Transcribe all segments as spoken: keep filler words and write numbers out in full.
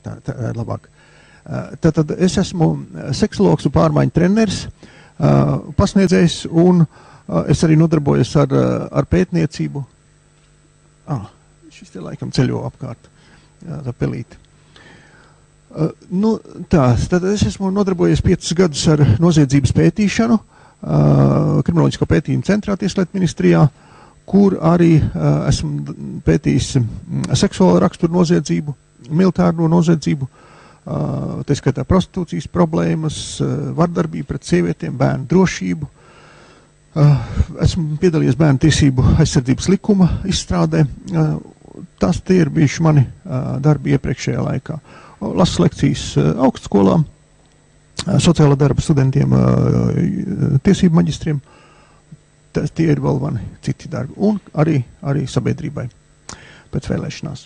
tā, tā ir labāk. Tātad es esmu seksologs un pārmaiņu treneris, pasniedzējs, un es arī nodarbojos ar, ar pētniecību. Ah, šis te laikam ceļo apkārt, jā, tā pelīte. Uh, nu, tā, tad es esmu nodarbojies piecus gadus ar noziedzības pētīšanu, uh, Kriminoloģisko pētījumu centrā Tieslietu ministrijā, kur arī uh, esmu pētījis um, seksuālo raksturu noziedzību, militāro noziedzību, uh, tā skaitā prostitūcijas problēmas, uh, vardarbību pret sievietēm, bērnu drošību. Uh, esmu piedalījies bērnu tiesību aizsardzības likuma izstrādē. Uh, tas tie ir bijuši mani uh, darbi iepriekšējā laikā. Lasu lekcijas augstskolā, sociāla darba studentiem, tiesību maģistriem. Tas tie ir vēl mani citi darbi. Un arī, arī sabiedrībai pēc vēlēšanās.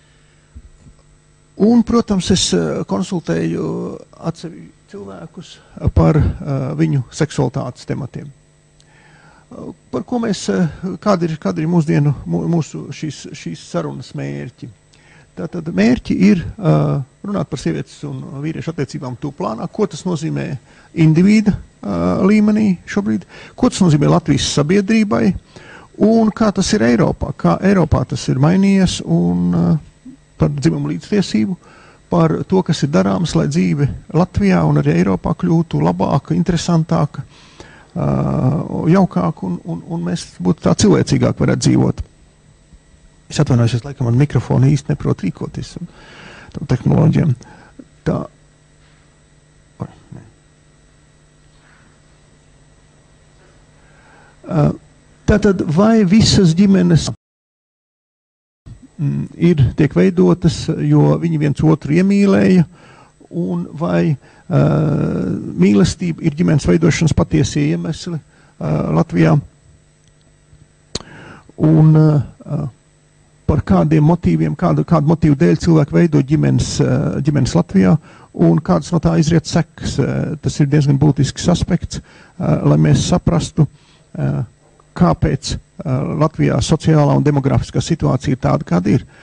Un, protams, es konsultēju atsevišķus cilvēkus par viņu seksualitātes tematiem. Par ko mēs, kāda ir, kāda ir mūsdienu, mūsu šīs, šīs sarunas mērķi? Tātad mērķi ir uh, runāt par sievietes un vīriešu attiecībām tuvu plānā, ko tas nozīmē individa uh, līmenī šobrīd, ko tas nozīmē Latvijas sabiedrībai un kā tas ir Eiropā, kā Eiropā tas ir mainījies un uh, par dzimumu līdztiesību, par to, kas ir darāms, lai dzīve Latvijā un arī Eiropā kļūtu labāka, interesantāka, uh, jaukāka un, un, un mēs būtu tā cilvēcīgāk varētu dzīvot. Es atvainojos, es laikam ar mikrofonu īsti neprotu rīkoties un tam tehnoloģijām. Tā. Tātad, vai visas ģimenes ir, tiek veidotas, jo viņi viens otru iemīlēja, un vai uh, mīlestība ir ģimenes veidošanas patiesie iemesli uh, Latvijā? Un uh, par kādiem motīviem, kādu, kādu motīvu dēļ cilvēki veido ģimenes, ģimenes Latvijā un kādas no tā izriet sekas. Tas ir diezgan būtisks aspekts, lai mēs saprastu, kāpēc Latvijā sociālā un demografiskā situācija ir tāda, kāda ir.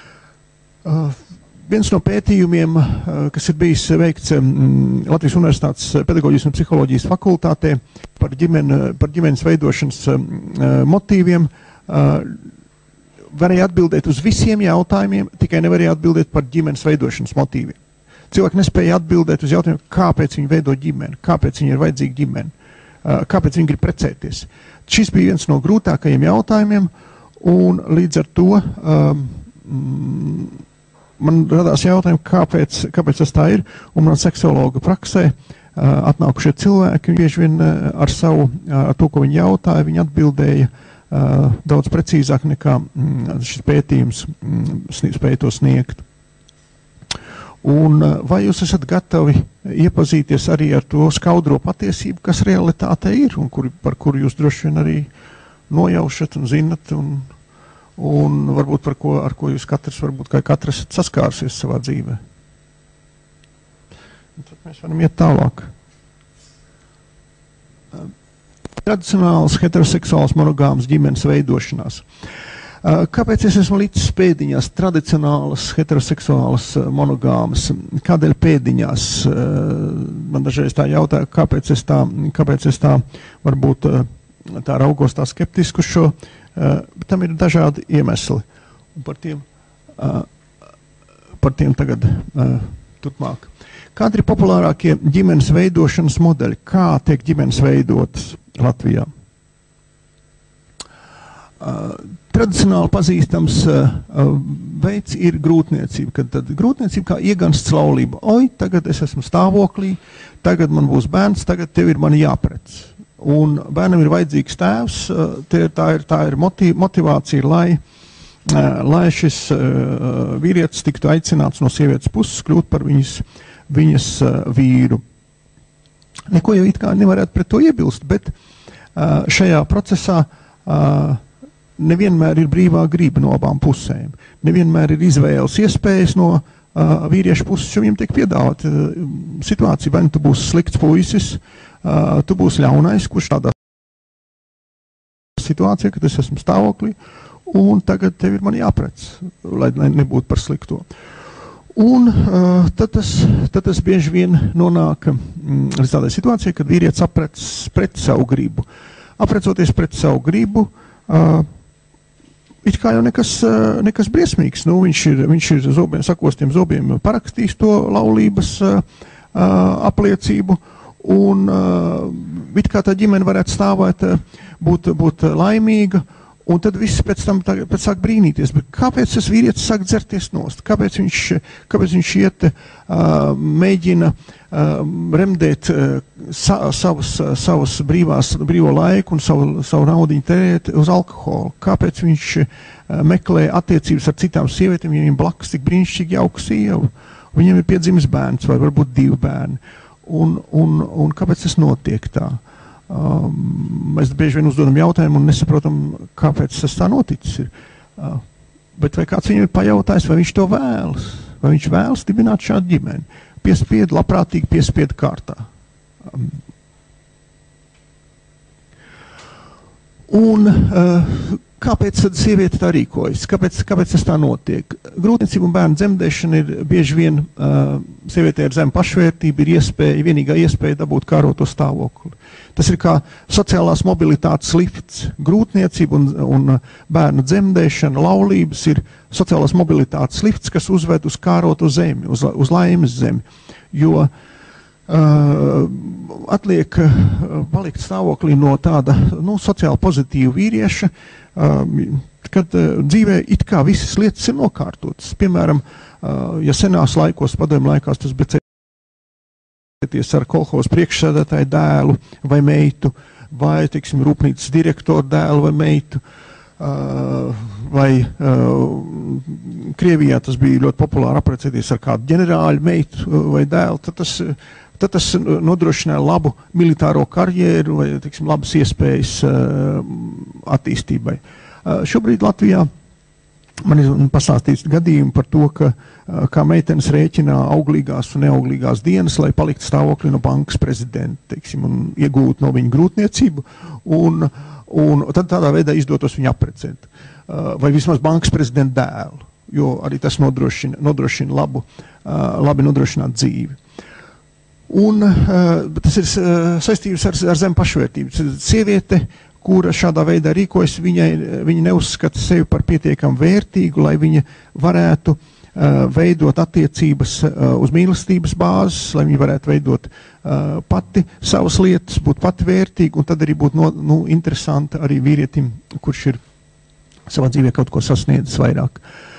Viens no pētījumiem, kas ir bijis veikts Latvijas Universitātes pedagoģijas un psiholoģijas fakultātē par, ģimeni, par ģimenes veidošanas motīviem, varēja atbildēt uz visiem jautājumiem, tikai nevarēja atbildēt par ģimenes veidošanas motīviem. Cilvēki nespēja atbildēt uz jautājumiem, kāpēc viņi veido ģimeni, kāpēc viņi ir vajadzīga ģimeni, kāpēc viņi grib precēties. Šis bija viens no grūtākajiem jautājumiem, un līdz ar to um, man radās jautājumi, kāpēc, kāpēc tas tā ir, un man seksuologa praksē uh, atnākušie cilvēki, bieži vien uh, ar savu, uh, ar to, ko viņi jautāja, viņi atbildēja Uh, daudz precīzāk nekā mm, šis pētījums mm, spēja to sniegt. Un uh, vai jūs esat gatavi iepazīties arī ar to skaudro patiesību, kas realitāte ir, un kur, par kuru jūs droši vien arī nojaušat un zinat, un, un varbūt par ko, ar ko jūs katrs, varbūt kā katrs saskārsies savā dzīvē. Un tad mēs varam iet tālāk. Uh, Tradicionāls heteroseksuāls monogāmas ģimenes veidošanās. Kāpēc es esmu līdz pēdiņās tradicionālas heteroseksuālas monogāmas? Kādēļ pēdiņās? Man dažreiz tā jautā, kāpēc es tā, kāpēc es tā varbūt tā raugos tā skeptiski uz šo. Tam ir dažādi iemesli. Un par tiem, par tiem tagad turpmāk. Kādi ir populārākie ģimenes veidošanas modeļi? Kā tiek ģimenes veidotas Latvijā? Uh, tradicionāli pazīstams uh, veids ir grūtniecība, kad tad grūtniecība kā iegansts laulība. Oi, tagad es esmu stāvoklī, tagad man būs bērns, tagad tev ir mani jāprec. Un bērnam ir vajadzīgs tēvs, uh, tie, tā ir, tā ir motiv, motivācija, lai, uh, lai šis uh, vīrietis tiktu aicināts no sievietes puses kļūt par viņas, viņas uh, vīru. Neko jau it kā nevarētu pret to iebilst, bet uh, šajā procesā uh, nevienmēr ir brīvā griba no abām pusēm. Nevienmēr ir izvēles iespējas no uh, vīriešu puses, jo viņam tiek piedāvāt uh, situācija, vai nu tu būsi slikts puisis, uh, tu būsi ļaunais, kurš tādā situācijā, kad es esmu stāvoklī, un tagad tev ir man jāprec, lai, lai nebūtu par slikto. Un uh, tad, tas, tad tas bieži vien nonāk mm, līdz tādai situācijai, kad vīrietis aprec pret savu gribu. Aprecoties pret savu gribu, uh, it kā jau nekas, uh, nekas briesmīgs. Nu, viņš ir, viņš ir zobiem, sakostiem zobiem parakstījis to laulības uh, uh, apliecību, un uh, it kā tā ģimene varētu stāvēt, uh, būt, būt laimīga. Un tad viss pēc tam tā, pēc sāk brīnīties, bet kāpēc tas vīrietis sāk dzerties nost? Kāpēc viņš, kāpēc viņš iet, uh, mēģina uh, remdēt uh, sa, savas, savas brīvās, brīvo laiku un savu, savu naudiņu tērēt uz alkoholu? Kāpēc viņš uh, meklē attiecības ar citām sievietēm, ja viņam blakus tik brīnišķīgi jauka sieva? Viņam ir piedzimis bērns vai varbūt divi bērni. Un, un, un kāpēc tas notiek tā? Um, mēs bieži vien uzdodam jautājumu un nesaprotam, kāpēc tas tā noticis ir. Uh, bet vai kāds viņam ir pajautājis, vai viņš to vēlas? Vai viņš vēlas dibināt šādu ģimeni? Piespiedu, labprātīgi piespiedu kārtā. Um, un uh, kāpēc tad sieviete tā rīkojas? Kāpēc, kāpēc tas tā notiek? Grūtniecība un bērnu dzemdēšana ir bieži vien uh, sievietē ar zemu pašvērtību, ir iespēja, vienīgā iespēja dabūt kāroto stāvokli. Tas ir kā sociālās mobilitātes lifts. Grūtniecība un, un bērnu dzemdēšana, laulības ir sociālās mobilitātes lifts, kas uzved uz kāroto zemi, uz, uz laimes zemi. Jo Uh, atliek uh, palikt stāvoklī no tāda nu, sociāli pozitīva vīrieša, uh, kad uh, dzīvē it kā visas lietas ir nokārtotas. Piemēram, uh, ja senās laikos, padomju laikās, tas bija cēties ar kolhozu priekšsēdētāju dēlu vai meitu, vai, teiksim, rūpnīcas direktoru dēlu vai meitu, uh, vai uh, Krievijā tas bija ļoti populāri apprecēties ar kādu ģenerāļu meitu vai dēlu, tad tas tad tas nodrošināja labu militāro karjeru vai, teiksim, labas iespējas uh, attīstībai. Uh, šobrīd Latvijā man ir pastāstīts gadījumi par to, ka uh, kā meitenes rēķinā auglīgās un neauglīgās dienas, lai palikt stāvokli no bankas prezidenta, teiksim, un iegūt no viņa grūtniecību, un, un tad tādā veidā izdotos viņu apprecēt. Uh, vai vismaz bankas prezidenta dēlu, jo arī tas nodrošina, nodrošina labu, uh, labi nodrošināt dzīvi. Un uh, tas ir uh, saistības ar, ar zem pašvērtību. Sieviete, kura šādā veidā rīkojas, viņai, viņa neuzskata sevi par pietiekam vērtīgu, lai viņa varētu uh, veidot attiecības uh, uz mīlestības bāzes, lai viņa varētu veidot uh, pati savas lietas, būt pati vērtīga, un tad arī būt no, nu, interesanti arī vīrietim, kurš ir savā dzīvē kaut ko sasniedzis vairāk.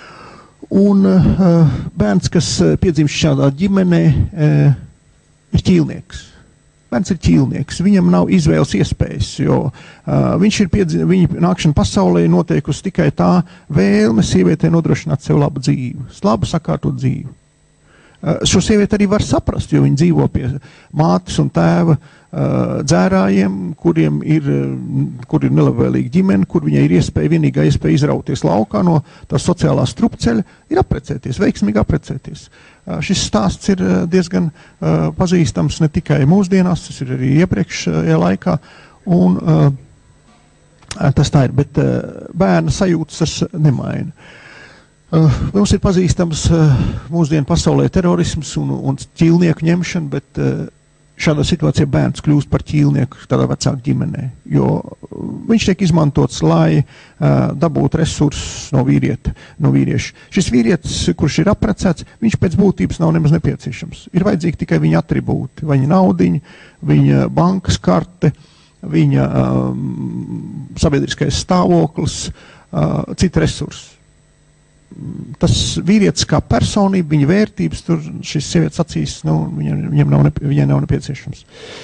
Un uh, bērns, kas piedzimst šādā ģimenē, uh, ir ķīlnieks. Bērns ir ķīlnieks. Viņam nav izvēles iespējas, jo uh, viņš ir piedzi, viņa nākšana pasaulē noteikusi tikai tā vēlme sievietē nodrošināt sev labu dzīvi, labu sakārtot dzīvi. Uh, šo sievieti arī var saprast, jo viņi dzīvo pie mātes un tēva uh, dzērājiem, kuriem ir, uh, kur ir nelabvēlīga ģimene, kur viņai ir iespēja, vienīgā iespēja izrauties laukā no tā sociālā strupceļa, ir apprecēties, veiksmīgi apprecēties. Uh, šis stāsts ir uh, diezgan uh, pazīstams ne tikai mūsdienās, tas ir arī iepriekšējā laikā, un uh, tas tā ir, bet uh, bērna sajūtas tas nemaina. Uh, mums ir pazīstams uh, mūsdienu pasaulē terorisms un, un ķīlnieku ņemšana, bet uh, šādā situācijā bērns kļūst par ķīlnieku tādā vecāku ģimenē, jo viņš tiek izmantots, lai uh, dabūtu resursus no vīrieta, no vīrieša. Šis vīrietis, kurš ir apprecēts, viņš pēc būtības nav nemaz nepieciešams. Ir vajadzīgi tikai viņa atribūti, viņa naudiņa, viņa bankas karte, viņa um, sabiedriskais stāvoklis, uh, citi resursi. Tas vīrietis kā personība, viņa vērtības, tur šis sievietes acīs, nu, viņam, viņam nav, nepie, viņai nav nepieciešams.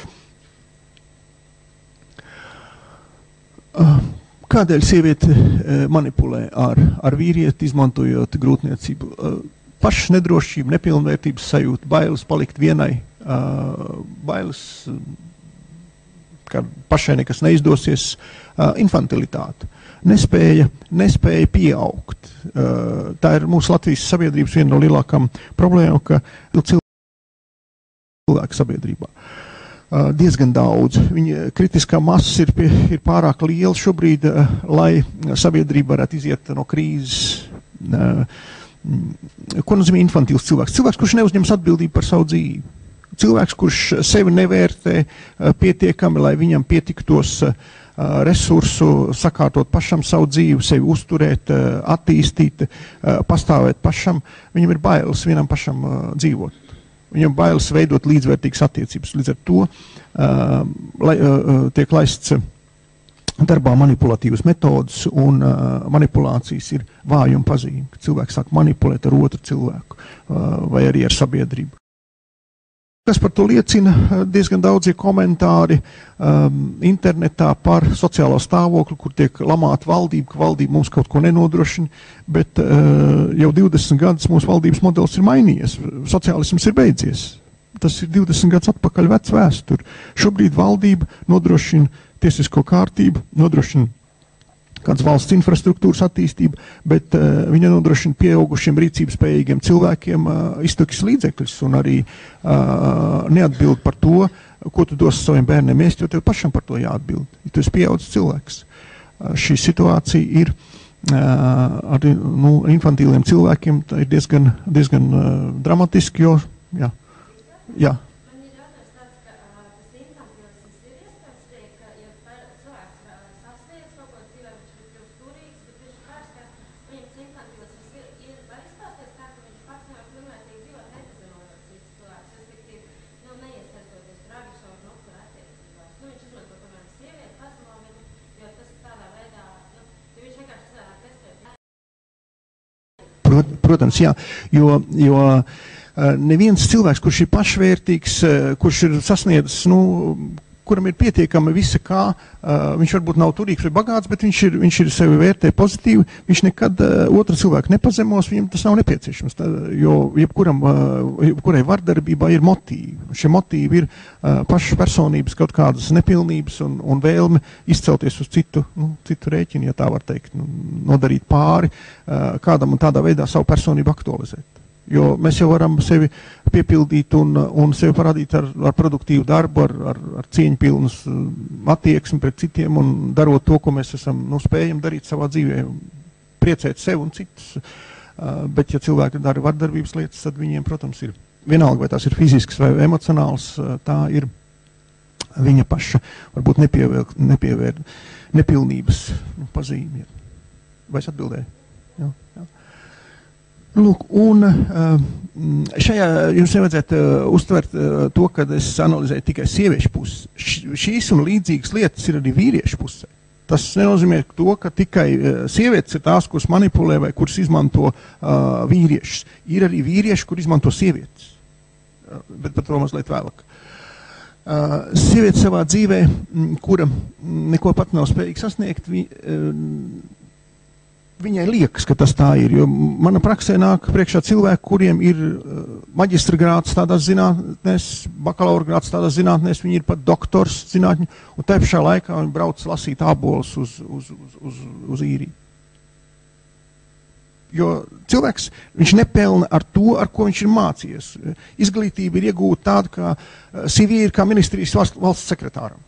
Kādēļ sieviete manipulē ar, ar vīrieti, izmantojot grūtniecību? Pašas nedrošība, nepilnvērtības sajūta, bailes palikt vienai, bailes, ka pašai nekas neizdosies, infantilitāte. Nespēja, nespēja pieaugt. Uh, tā ir mūsu Latvijas sabiedrības viena no lielākām problēmām, ka cilvēku sabiedrībā. Uh, diezgan daudz. Viņa kritiskā masa ir, pie, ir pārāk liela šobrīd, uh, lai sabiedrība varētu iziet no krīzes. Uh, ko nozīmē infantils cilvēks? Cilvēks, kurš neuzņems atbildību par savu dzīvi. Cilvēks, kurš sevi nevērtē pietiekami, lai viņam pietiktos resursu, sakārtot pašam savu dzīvi, sevi uzturēt, attīstīt, pastāvēt pašam, viņam ir bailes vienam pašam dzīvot. Viņam bailes veidot līdzvērtīgas attiecības. Līdz ar to lai, tiek laists darbā manipulatīvas metodas, un manipulācijas ir vājuma pazīme, ka cilvēks sāk manipulēt ar otru cilvēku vai arī ar sabiedrību. Kas par to liecina, diezgan daudzie komentāri um, internetā par sociālo stāvokli, kur tiek lamāta valdība, ka valdība mums kaut ko nenodrošina, bet uh, jau divdesmit gadus mūsu valdības modelis ir mainījies, sociālisms ir beidzies. Tas ir divdesmit gadus atpakaļ vecs vēsture. Šobrīd valdība nodrošina tiesisko kārtību, nodrošina kādas valsts infrastruktūras attīstību, bet uh, viņa nodrošina pieaugušiem rīcības spējīgiem cilvēkiem uh, iztukas līdzekļus un arī uh, neatbild par to, ko tu dos saviem bērniem ēst, jo tev pašam par to jāatbild. Ja tu esi pieaudzis cilvēks. Uh, šī situācija ir uh, ar nu, infantīliem cilvēkiem ir diezgan, diezgan uh, dramatiski, jo, jā, jā. Protams, jā, jo, jo neviens cilvēks, kurš ir pašvērtīgs, kurš ir sasniedzis, nu, kuram ir pietiekama visa kā, viņš varbūt nav turīgs vai bagāts, bet viņš ir, viņš ir sevi vērtē pozitīvi, viņš nekad otru cilvēku nepazemos, viņam tas nav nepieciešams, tā, jo jebkuram, jebkurai vardarbībā ir motīvi. Šie motīvi ir pašas personības kaut kādas nepilnības un, un vēlme izcelties uz citu, nu, citu rēķinu, ja tā var teikt, nu, nodarīt pāri kādam un tādā veidā savu personību aktualizēt. Jo mēs jau varam sevi piepildīt un, un sevi parādīt ar, ar produktīvu darbu, ar, ar, ar cieņpilnas attieksmi pret citiem un darot to, ko mēs esam, nu, spējam darīt savā dzīvē, priecēt sevi un citus. Uh, bet, ja cilvēki dara vardarbības lietas, tad viņiem, protams, ir vienalga, vai tās ir fizisks vai emocionāls, uh, tā ir viņa paša, varbūt nepievēr, nepievēr nepilnības nu, pazīme. Vai es atbildēju? Jā, jā. Lūk, un šajā jums nevajadzētu uztvert to, kad es analizēju tikai sieviešu pusi. Šīs un līdzīgas lietas ir arī vīriešu pusē. Tas nenozīmē to, ka tikai sievietes ir tās, kuras manipulē vai kuras izmanto uh, vīriešus. Ir arī vīrieši, kur izmanto sievietes. Uh, bet par to mazliet vēlāk. Uh, sieviete savā dzīvē, m, kura neko pat nav spējīga sasniegt, vi, uh, viņai liekas, ka tas tā ir, jo mana praksē nāk priekšā cilvēki, kuriem ir uh, maģistra grāds tādās zinātnēs, bakalaura grāds tādās zinātnēs, viņi ir pat doktors zinātņu, un tā pašā laikā viņi brauc lasīt ābolus uz, uz, uz, uz, uz īriju. Jo cilvēks, viņš nepelna ar to, ar ko viņš ir mācījies. Izglītība ir iegūta tāda, ka uh, C V ir kā ministrijas valsts, valsts sekretāram.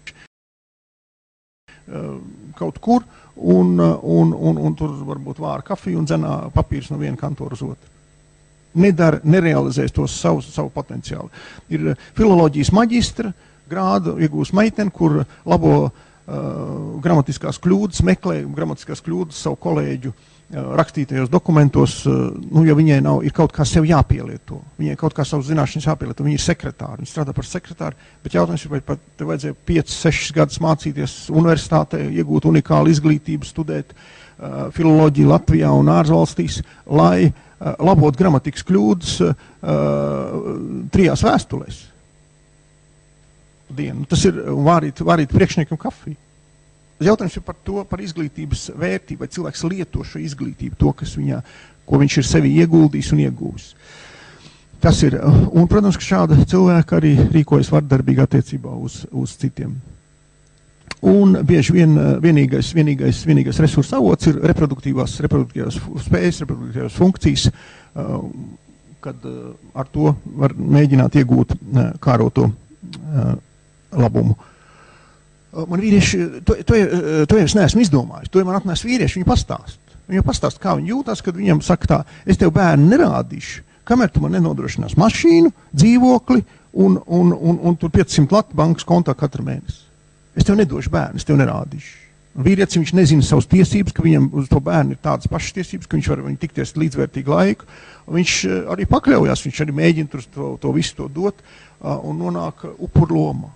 Uh, kaut kur, un, un, un, un tur varbūt vāra kafiju un dzenā papīrs no viena kantora uz otru. Nedara, nerealizēs tos savu, savu potenciālu. Ir filoloģijas maģistra grādu iegūs meiteni, kur labo uh, gramatiskās kļūdas, meklē gramatiskās kļūdas savu kolēģu uh, rakstītajos dokumentos, uh, nu, ja viņai nav, ir kaut kā sev jāpielieto. Viņai kaut kā savu zināšanas jāpielieto. Viņa ir sekretāra, viņa strādā par sekretāru, bet jautājums ir, vai pat te vajadzēja piecus, sešus gadus mācīties universitātē, iegūt unikālu izglītību, studēt uh, filoloģiju Latvijā un ārzvalstīs, lai uh, labot gramatikas kļūdas uh, trijās vēstulēs. Dienu. Tas ir vārīt, vārīt priekšniekam kafiju. Jautājums ir par to, par izglītības vērtību, vai cilvēks lieto šo izglītību, to, kas viņā, ko viņš ir sevi ieguldījis un iegūvis. Tas ir, un, protams, ka šāda cilvēka arī rīkojas vardarbīgi attiecībā uz, uz citiem. Un bieži vien vienīgais, vienīgais, vienīgais resursa avots ir reproduktīvās, reproduktīvās spējas, reproduktīvās funkcijas, kad ar to var mēģināt iegūt kāroto labumu. Man vīrieši, to, to, to jau es neesmu izdomājis, to jau man atnēs vīrieši, viņi pastāst. Viņam pastāst, kā viņi jūtās, kad viņam saka tā, es tev bērnu nerādīšu, kamēr tu man nenodrošinās mašīnu, dzīvokli un, un, un, un tur piecsimt lati bankas kontā katru mēnesi. Es tev nedošu bērnu, es tev nerādīšu. Vīrietis, viņš nezina savas tiesības, ka viņam uz to bērnu ir tādas pašas tiesības, ka viņš var viņu tikties līdzvērtīgu laiku. Viņš arī pakļaujās, viņš arī mēģina tur to, to visu to dot un nonāk upuru lomā.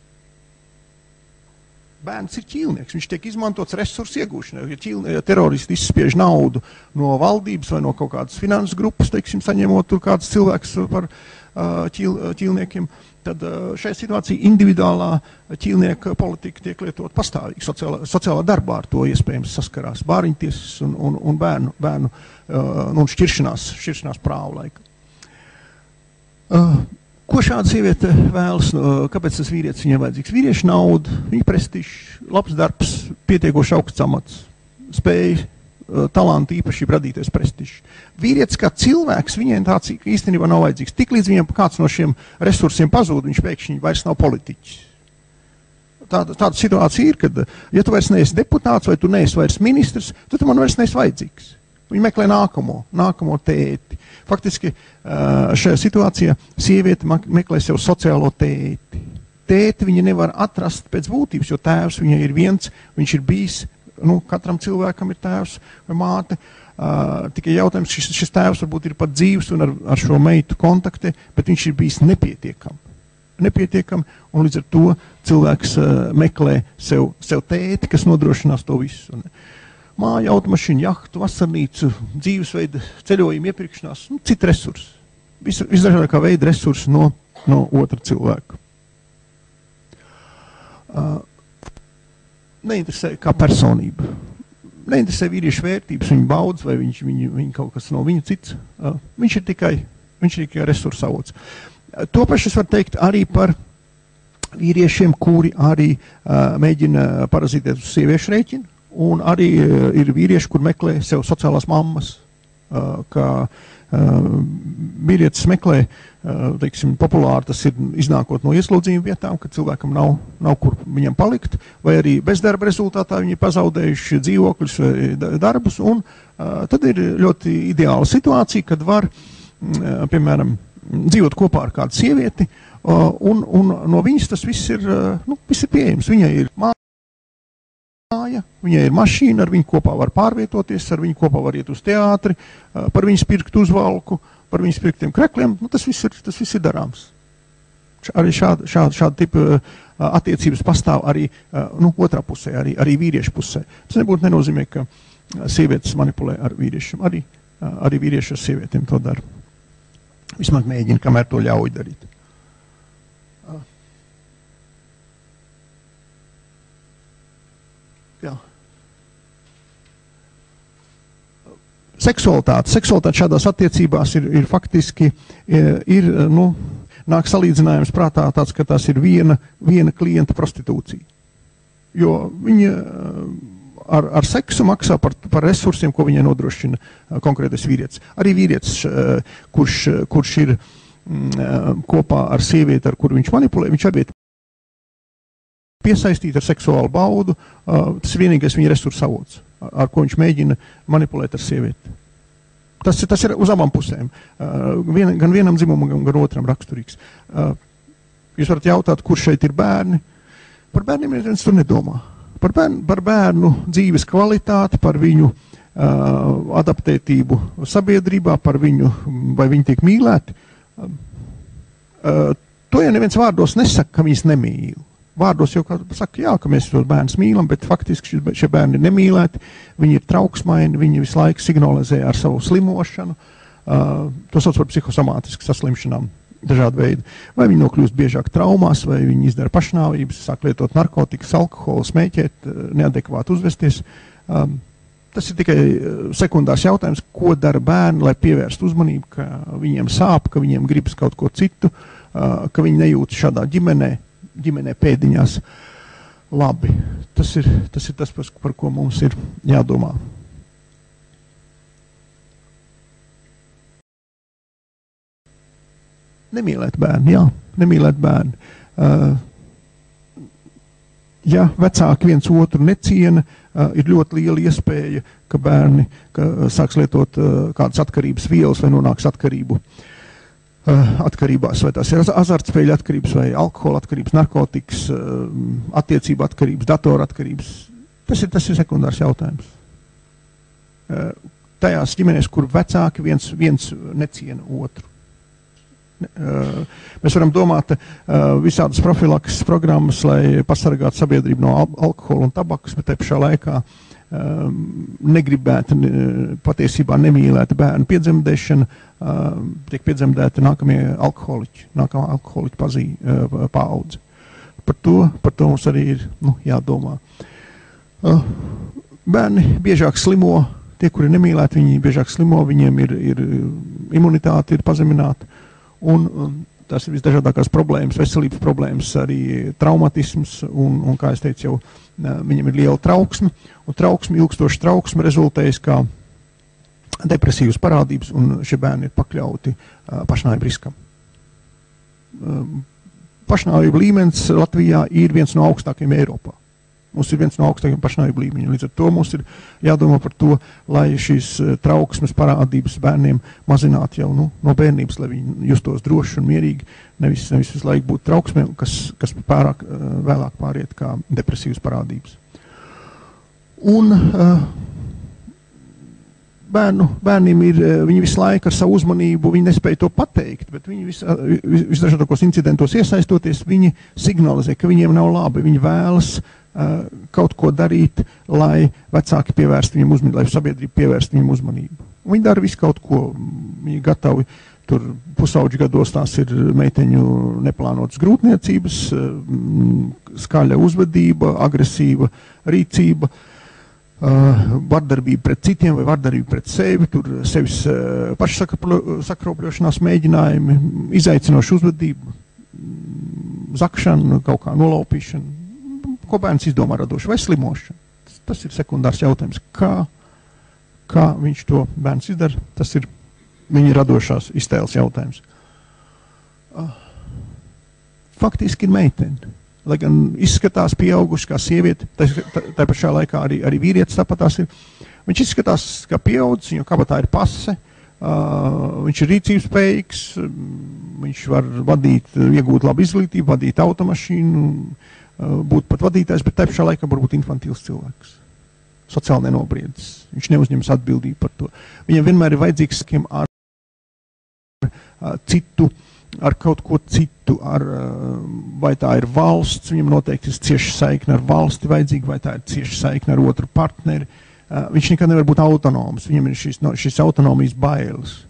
Bērns ir ķīlnieks, viņš tiek izmantots resursu iegūšanai. Ja, ķīl, ja teroristi izspiež naudu no valdības vai no kaut kādas finanses grupas, teiksim, saņemot tur kāds cilvēks par uh, ķīl, ķīlniekiem, tad uh, šajā situācijā individuālā ķīlnieka politika tiek lietot pastāvīgi. Sociālā, sociālā darbā ar to iespējams saskarās bāriņtiesas un, un, un bērnu, bērnu uh, nu, šķiršanās, šķiršanās prāvu laika. Uh, Ko šāda sieviete vēlas, kāpēc tas vīrietis viņai vajadzīgs? Vīrieši nauda, viņa prestižs, labs darbs, pietiekoši augsts amats, spēja, talanti, īpašība radīties prestižs. Vīrietis kā cilvēks viņai tāds īstenībā nav vajadzīgs. Tik līdz viņam kāds no šiem resursiem pazūd, viņš pēkšņi vairs nav politiķis. Tāda, tāda situācija ir, kad ja tu vairs neesi deputāts vai tu neesi vairs ministrs, tad tu man vairs neesi vajadzīgs. Viņi meklē nākamo, nākamo tēti. Faktiski šajā situācijā sieviete meklē sev sociālo tēti. Tēti viņa nevar atrast pēc būtības, jo tēvs viņai ir viens, viņš ir bijis, nu, katram cilvēkam ir tēvs vai māte. Uh, tikai jautājums, šis, šis tēvs varbūt ir pat dzīvs un ar, ar šo meitu kontaktē, bet viņš ir bijis nepietiekam. Nepietiekam, un līdz ar to cilvēks uh, meklē sev, sev tēti, kas nodrošinās to visu. Un, māja, automašīnu, jahtu, vasarnīcu, dzīvesveida, ceļojumu, iepirkšanās, nu, citu resursu. Vis, visdažādākā veida resursu no, no otra cilvēka. Uh, neinteresē kā personība. Neinteresē vīriešu vērtības, viņa baudas, vai viņš, viņa, viņa kaut kas no viņa cits. Uh, viņš ir tikai, viņš ir tikai resursu avots. Uh, to pašu es varu teikt arī par vīriešiem, kuri arī uh, mēģina parazītēt uz sieviešu rēķinu. Un arī uh, ir vīrieši, kur meklē sev sociālās mammas, uh, kā uh, vīrietis meklē, uh, teiksim, populāri tas ir iznākot no ieslodzījuma vietām, ka cilvēkam nav, nav kur viņam palikt, vai arī bezdarba rezultātā viņi pazaudējuši dzīvokļus vai darbus, un uh, tad ir ļoti ideāla situācija, kad var, uh, piemēram, dzīvot kopā ar kādu sievieti, uh, un, un no viņas tas viss ir, uh, nu, viss ir pieejams. Viņai ir māja, viņai ir mašīna, ar viņu kopā var pārvietoties, ar viņu kopā var iet uz teātri, par viņas pirktu uzvalku, par viņas pirktiem krekliem, nu, tas viss ir, tas viss ir darāms. Arī šāda, šāda, šāda tipa attiecības pastāv arī, nu, otrā pusē, arī, arī vīriešu pusē. Tas nebūtu nenozīmē, ka sievietes manipulē ar vīriešiem, arī, arī vīrieši ar sievietēm to dara. Vismaz mēģina, kamēr to ļauj darīt. Jā. Seksualitāte. Seksualitāte šādās attiecībās ir, ir faktiski, ir, ir, nu, nāk salīdzinājums prātā tāds, ka tās ir viena, viena klienta prostitūcija. Jo viņa ar, ar seksu maksā par, par resursiem, ko viņai nodrošina konkrētais vīrietis. Arī vīrietis, kurš, kurš ir mm, kopā ar sievieti, ar kuru viņš manipulē, viņš arī piesaistīt ar seksuālu baudu, uh, tas ir vienīgais viņa resursu avots, ar, ar ko viņš mēģina manipulēt ar sievieti. Tas, tas ir uz abām pusēm. Uh, vien, gan vienam dzimumam, gan, gan otram raksturīgs. Uh, jūs varat jautāt, kur šeit ir bērni? Par bērniem neviens tur nedomā. Par bērnu, par bērnu dzīves kvalitāti, par viņu uh, adaptētību sabiedrībā, par viņu, vai viņi tiek mīlēti. Uh, uh, to jau neviens vārdos nesaka, ka viņas nemīl. Vārdos jau saka, jā, ka mēs tos bērnus mīlam, bet faktiski šie bērni ir nemīlēti, viņi ir trauksmaini, viņi visu laiku signalizē ar savu slimošanu, uh, to sauc par psihosomātisku saslimšanām dažādi veidi. Vai viņi nokļūst biežāk traumās, vai viņi izdara pašnāvības, sāk lietot narkotikas, alkoholu, smēķēt, neadekvāti uzvesties. Um, tas ir tikai sekundārs jautājums, ko dara bērni, lai pievērstu uzmanību, ka viņiem sāp, ka viņiem gribas kaut ko citu, uh, ka viņi nejūt šādā ģimenē, ģimenē pēdiņās labi. Tas ir tas, ir tas par, par ko mums ir jādomā. Nemīlēt bērni, jā, nemīlēt bērni. Uh, ja vecāki viens otru neciena, uh, ir ļoti liela iespēja, ka bērni ka, uh, sāks lietot uh, kādas atkarības vielas vai nonāks atkarību, uh, atkarībās, vai tās ir azartspēļu atkarības vai alkohola atkarības, narkotikas, uh, attiecību atkarības, datora atkarības. Tas ir, tas ir sekundārs jautājums. Uh, tajās ģimenēs, kur vecāki viens, viens neciena otru. Uh, mēs varam domāt uh, visādas profilakses programmas, lai pasargātu sabiedrību no al alkohola un tabakas, bet te pašā laikā um, negribēta, patiesībā nemīlēta bērnu piedzemdēšana, uh, tiek piedzemdēta nākamie alkoholiķi, nākamā alkoholiķa pazī, uh, paudze. Par to, par to mums arī ir nu, jādomā. Uh, bērni biežāk slimo, tie, kuri nemīlēti, viņi biežāk slimo, viņiem ir, ir imunitāte ir pazemināta. Un, un tas ir visdažādākās problēmas, veselības problēmas, arī traumatisms, un, un kā es teicu, jau viņam ir liela trauksme, un trauksme, ilgstoša trauksme rezultējas kā depresīvas parādības, un šie bērni ir pakļauti uh, pašnāvību riskam. Uh, pašnāvību līmenis Latvijā ir viens no augstākajiem Eiropā. Mums ir viens no augstākajiem pašnāvību līmeņiem. Līdz ar to mums ir jādomā par to, lai šīs trauksmes parādības bērniem mazinātu jau nu, no bērnības, lai viņi justos droši un mierīgi, nevis, nevis visu laiku būtu trauksmēm, kas, kas pārāk, vēlāk pāriet kā depresīvas parādības. Un uh, bērnu, bērniem ir, viņi visu laiku ar savu uzmanību, viņi nespēja to pateikt, bet viņi vis, vis, visdažādākos incidentos iesaistoties, viņi signalizē, ka viņiem nav labi, viņi vēlas Uh, kaut ko darīt, lai vecāki pievērst viņam uzmanību, lai sabiedrība pievērst viņam uzmanību. Un viņi dara visu kaut ko, viņi gatavi, tur pusauģi gados tās ir meiteņu neplānotas grūtniecības, uh, skaļa uzvedība, agresīva rīcība, uh, vardarbība pret citiem vai vardarbība pret sevi, tur sevis uh, pašsakropļošanās mēģinājumi, izaicinoša uzvedība, zakšana, kaut kā nolaupīšana. Ko bērns izdomā radoši, vai slimošana. Tas, tas ir sekundārs jautājums. Kā, kā viņš to bērns izdara, tas ir viņa radošās iztēles jautājums. Uh, faktiski ir meitene. Lai gan izskatās pieauguši kā sieviete, tā, tā, tā pašā laikā arī, arī vīrietis tāpatās ir. Viņš izskatās kā pieaudzis, jo kabatā ir pase, uh, viņš ir rīcības spējīgs, viņš var vadīt, iegūt labu izglītību, vadīt automašīnu, būt pat vadītājs, bet tā pašā laikā varbūt infantils cilvēks. Sociāli nenobriedis. Viņš neuzņemas atbildību par to. Viņam vienmēr ir vajadzīgs sakiem ar uh, citu, ar kaut ko citu, ar, uh, vai tā ir valsts, viņam noteikti ir cieša saikne ar valsti vajadzīga, vai tā ir cieša saikne ar otru partneri. Uh, viņš nekad nevar būt autonoms, viņam ir šis, no, šis autonomijas bailes.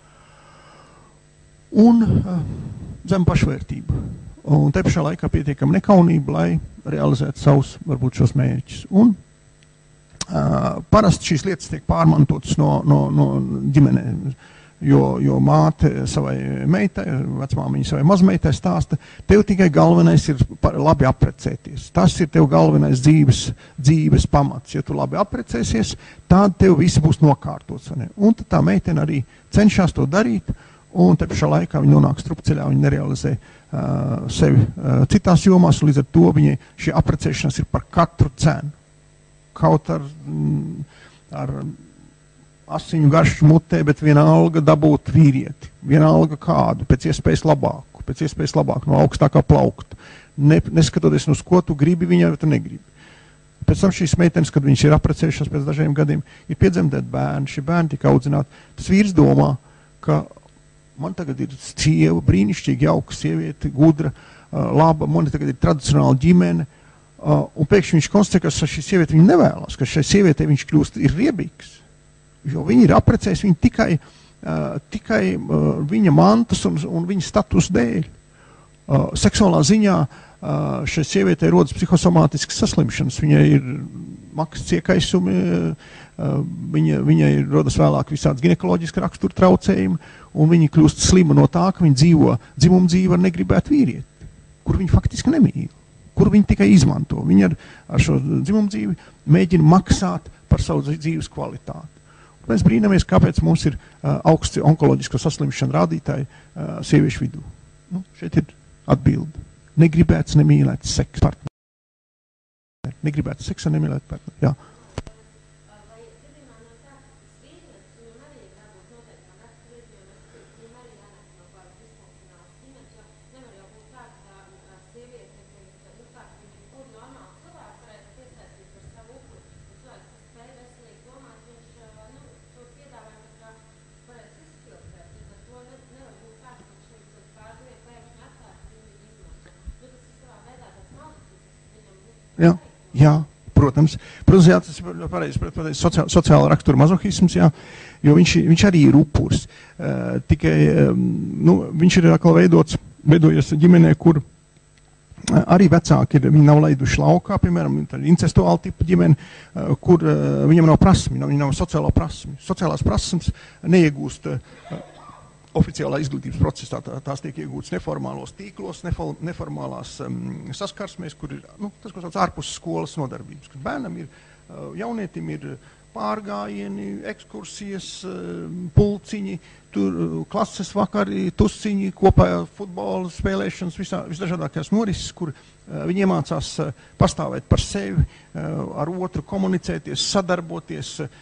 Un uh, zem pašvērtība. Un te pašā laikā pietiekama nekaunība, lai realizētu savus, varbūt, šos mērķus. Un uh, parasti šīs lietas tiek pārmantotas no, no, no ģimenēm, jo, jo māte savai meitai, vecmāmiņa savai mazmeitai stāsta, tev tikai galvenais ir labi apprecēties. Tas ir tev galvenais dzīves, dzīves pamats. Ja tu labi apprecēsies, tad tev visi būs nokārtots. Un tad tā meitene arī cenšas to darīt, un te pašā laikā viņa nonāk strupceļā, viņa nerealizē uh, sevi uh, citās jomās, un līdz ar to viņai šī apprecēšanās ir par katru cenu. Kaut ar, mm, ar asiņu garšu mutē, bet vienalga dabūt vīrieti, vienalga kādu, pēc iespējas labāku, pēc iespējas labāku, no augstākā plaukta. Ne, neskatoties uz ko tu gribi, viņai vai tu negribi. Pēc tam šīs meitenes, kad viņas ir apprecējušās pēc dažiem gadiem, ir piedzemdēt bērni, šie bērni tika audzināti. Tas vīrs domā, ka man tagad ir sieva, brīnišķīga, jauka sieviete, gudra, uh, laba, man tagad ir tradicionāla ģimene, uh, un pēkšņi viņš konstatē, ka šī sieviete viņu nevēlas, ka šai sievietei viņš kļūst ir riebīgs, jo viņi ir apprecējis viņu tikai, uh, tikai uh, viņa mantas un, un viņa status dēļ. Uh, seksuālā ziņā uh, šai sievietei rodas psihosomātiskas saslimšanas, viņai ir makas ciekaisumi, uh, viņa, viņai rodas vēlāk visādas ginekoloģiski rakstura traucējumi, un viņi kļūst slima no tā, ka viņi dzīvo dzimumu dzīvi ar negribētu vīrieti, kur viņi faktiski nemīl, kur viņi tikai izmanto. Viņi ar, ar šo dzimumu dzīvi mēģina maksāt par savu dzīves kvalitāti. Un mēs brīnamies, kāpēc mums ir uh, augsti onkoloģisko saslimšanu rādītāji uh, sieviešu vidū. Nu, šeit ir atbilde. Negribēts, nemīlēts seks partners. Negribētu seksu ar nemīlētu partneri. Jā. Jā, jā, protams. Protams, jā, tas ir pareizi, pareizi sociāla, sociāla rakstura mazohisms, jā, jo viņš, viņš arī ir upurs. Uh, tikai, um, nu, viņš ir atkal veidots, veidojies ģimenē, kur uh, arī vecāki ir, viņi nav laiduši laukā, piemēram, tā ir incestuāla tipa ģimene, uh, kur uh, viņam nav prasmi, nav, viņam nav sociālo prasmi. Sociālās prasmes neiegūst uh, oficiālā izglītības procesā, tā, tās tiek iegūtas neformālos tīklos, nefo, neformālās um, saskarsmēs, kur ir, nu, tas, ko sauc ārpus skolas nodarbības, kur bērnam ir, uh, jaunietim ir pārgājieni, ekskursijas, uh, pulciņi, tur uh, klases vakari, tusiņi, kopējā futbola spēlēšanas, visā, visdažādākās norises, kur uh, viņi iemācās uh, pastāvēt par sevi, uh, ar otru komunicēties, sadarboties, uh,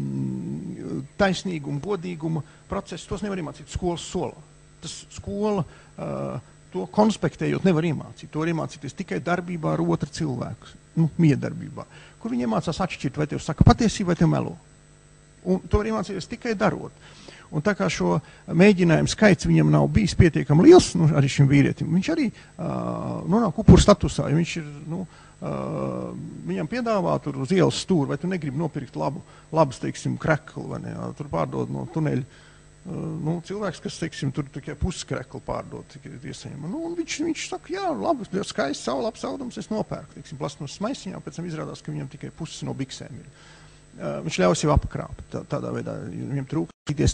taisnīguma, godīguma procesu, tos nevar iemācīt skolas solā. Tas skola uh, to konspektējot nevar iemācīt. To var iemācīties tikai darbībā ar otru cilvēku, nu, miedarbībā, kur viņi iemācās atšķirt, vai tev saka patiesību, vai tev melo. Un to var iemācīties tikai darot. Un tā kā šo mēģinājumu skaits viņam nav bijis pietiekami liels, nu, arī šim vīrietim, viņš arī uh, nonāk upuru statusā, jo viņš ir, nu, Uh, viņam piedāvā tur uz ielas stūri, vai tu negribi nopirkt labu, labus, teiksim, kreklu, vai ne, tur pārdod no tuneļa, uh, nu, cilvēks, kas, teiksim, tur tikai puskreklu pārdod, tikai iesaņem. Nu, un viņš, viņš saka, jā, labi, ļoti skaisti, savu labs audums, es nopērku, teiksim, plasmas maisiņā, pēc tam izrādās, ka viņam tikai puses no biksēm ir. Uh, viņš ļaus jau apkrāpt, tā, tādā veidā, viņam trūkstīties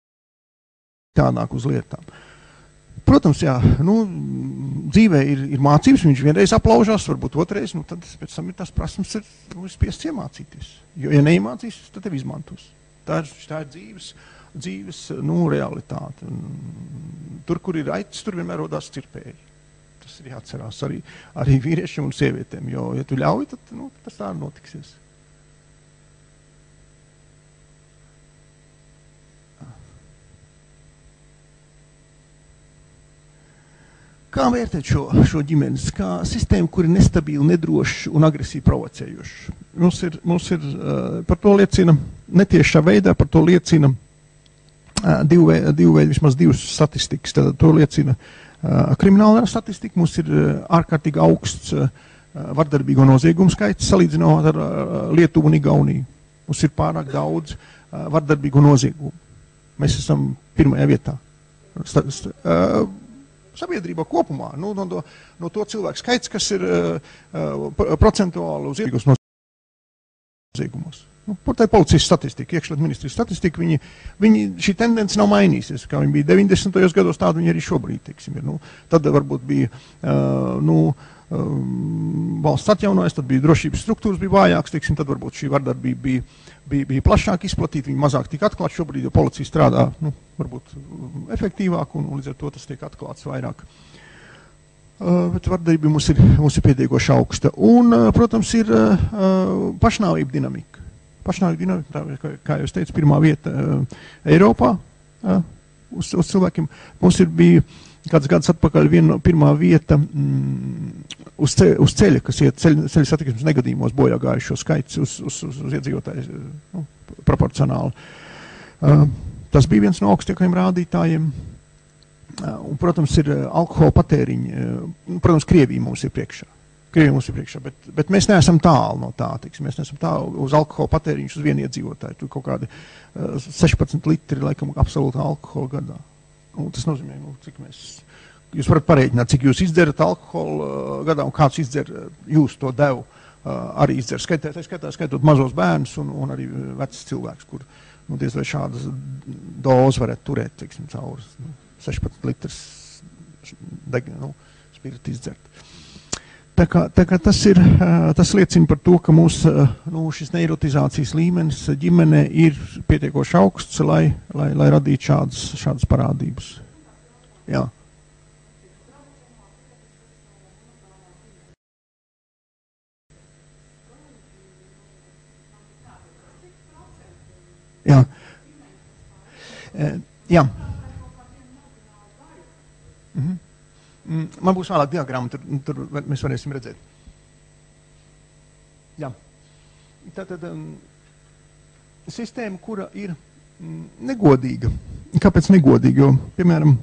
citādāk uz lietām. Protams, jā, nu, dzīvē ir, ir mācības, viņš vienreiz aplaužās, varbūt otrais, nu, tad pēc tam ir tās prasmes ir, nu, spiests iemācīties. Jo, ja neiemācīs, tad tev izmantos. Tā ir, tā ir dzīves, dzīves, nu, realitāte. Un tur, kur ir aitas, tur vienmēr rodās cirpēji. Tas ir jāatcerās arī, arī vīriešiem un sievietēm, jo, ja tu ļauj, tad, nu, tas tā notiksies. Kā vērtēt šo, šo ģimenes? Kā sistēmu, kur ir nestabili, nedroši un agresīvi provocējoši? Mums ir, mums ir uh, par to liecina netiešā veidā, par to liecina uh, divu veidu, divu veidu, vismaz divas statistikas. Tad to liecina uh, kriminālā statistika. Mums ir uh, ārkārtīgi augsts uh, vardarbīgo noziegumu skaits, salīdzinot ar uh, Lietuvu un Igauniju. Mums ir pārāk daudz uh, vardarbīgo noziegumu. Mēs esam pirmajā vietā. Sta, sta, uh, Sabiedrībā kopumā, nu, no, no, no to cilvēku skaits, kas ir uh, procentuāli uz iegūs noziegumos. Nu, tā ir policijas statistika, iekšļietu ministrijas statistika, viņi, viņi, šī tendence nav mainīsies, kā viņi bija deviņdesmitajos gados, tāda viņi arī šobrīd, teiksim, ir. Nu, tad varbūt bija, uh, nu, um, valsts atjaunojas, tad bija drošības struktūras bija vājāks, teiksim, tad varbūt šī vardarbība bija, bija, bija plašāk izplatīta, viņi mazāk tika atklāt šobrīd, jo policija strādā, nu, varbūt efektīvāk, un, un līdz ar to tas tiek atklāts vairāk. Uh, bet vardarbība mums ir, mums ir pietiekoši augsta. Un, uh, protams, ir uh, pašnāvība dinamika. Pašnāvība dinamika, tā, kā, kā jūs teicu, pirmā vieta uh, Eiropā uh, uz, uz cilvēkiem. Mums ir bija kāds gads atpakaļ viena pirmā vieta mm, uz, ce, uz ceļa, kas iet ceļa, ceļa satiksmes negadījumos bojā gājušo skaits uz, uz, uz, uz iedzīvotāju nu, proporcionāli. Uh, tas bija viens no augstākajiem rādītājiem. Uh, un, protams, ir uh, alkohola patēriņa. Uh, protams, Krievija mums ir priekšā. Krievija mums ir priekšā, bet, bet mēs neesam tālu no tā, tiksim, mēs neesam tālu uz alkohola patēriņš uz vienu iedzīvotāju. Tur kaut kādi uh, sešpadsmit litri, laikam, absolūta alkohola gadā. Nu, tas nozīmē, nu, cik mēs, jūs varat pareiķināt, cik jūs izdzerat alkoholu uh, gadā un kāds izdzer, jūs to devu, uh, arī izdzer. Skaitā, skaitā, skaitot mazos bērnus un, un arī vecs cilvēks, kur, nu, diez vai šādas dozes varētu turēt, teiksim, cauri nu, sešpadsmit litrs deg, nu, spiriti izdzert. Tā kā, tā kā tas, ir, tas liecina par to, ka mūsu nu, šis neirotizācijas līmenis ģimenē ir pietiekoši augsts, lai, lai, lai radītu šādas, šādas parādības. Jā. Jā. Mhm. Man būs vēlāk diagramma, tur, tur mēs varēsim redzēt. Jā. Tātad um, sistēma, kura ir mm, negodīga. Kāpēc negodīga? Jo, piemēram,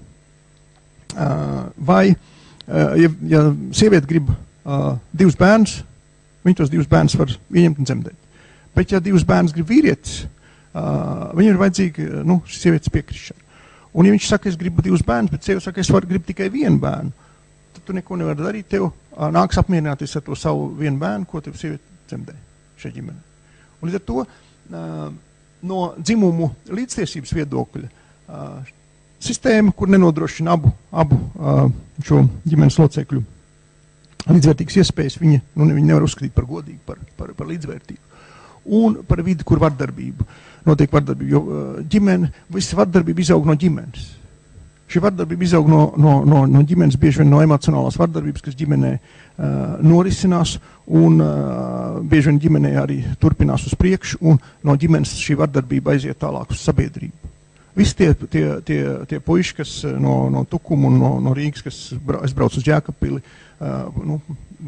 uh, vai, uh, ja, ja sieviete grib uh, divus bērnus, viņi tos divus bērnus var ieņemt un dzemdēt. Bet ja divus bērnus grib vīrietis, uh, viņam ir vajadzīga, nu, sievietes piekrišana. Un ja viņš saka, es gribu divus bērnus, bet sieviete saka, es varu gribu tikai vienu bērnu, tad tu neko nevar darīt, tev uh, nāks apmierināties ar to savu vienu bērnu, ko tev sieviete dzemdē šai ģimenei. Un līdz ar to uh, no dzimumu līdztiesības viedokļa uh, sistēma, kur nenodrošina abu, abu uh, šo ģimenes locekļu līdzvērtīgas iespējas, viņa, nu, viņa nevar uzskatīt par godīgu, par, par, par līdzvērtīgu. Un par vidi, kur vardarbību notiek vardarbība, jo uh, ģimene, visa vardarbība izaug no ģimenes. Šī vardarbība izaug no, no, no, no ģimenes, bieži vien no emocionālās vardarbības, kas ģimenē uh, norisinās, un uh, bieži vien ģimenē arī turpinās uz priekšu, un no ģimenes šī vardarbība aiziet tālāk uz sabiedrību. Visi tie, tie, tie, tie puiši, kas no, no Tukuma un no, no Rīgas, kas aizbrauc uz Jēkabpili, uh, nu,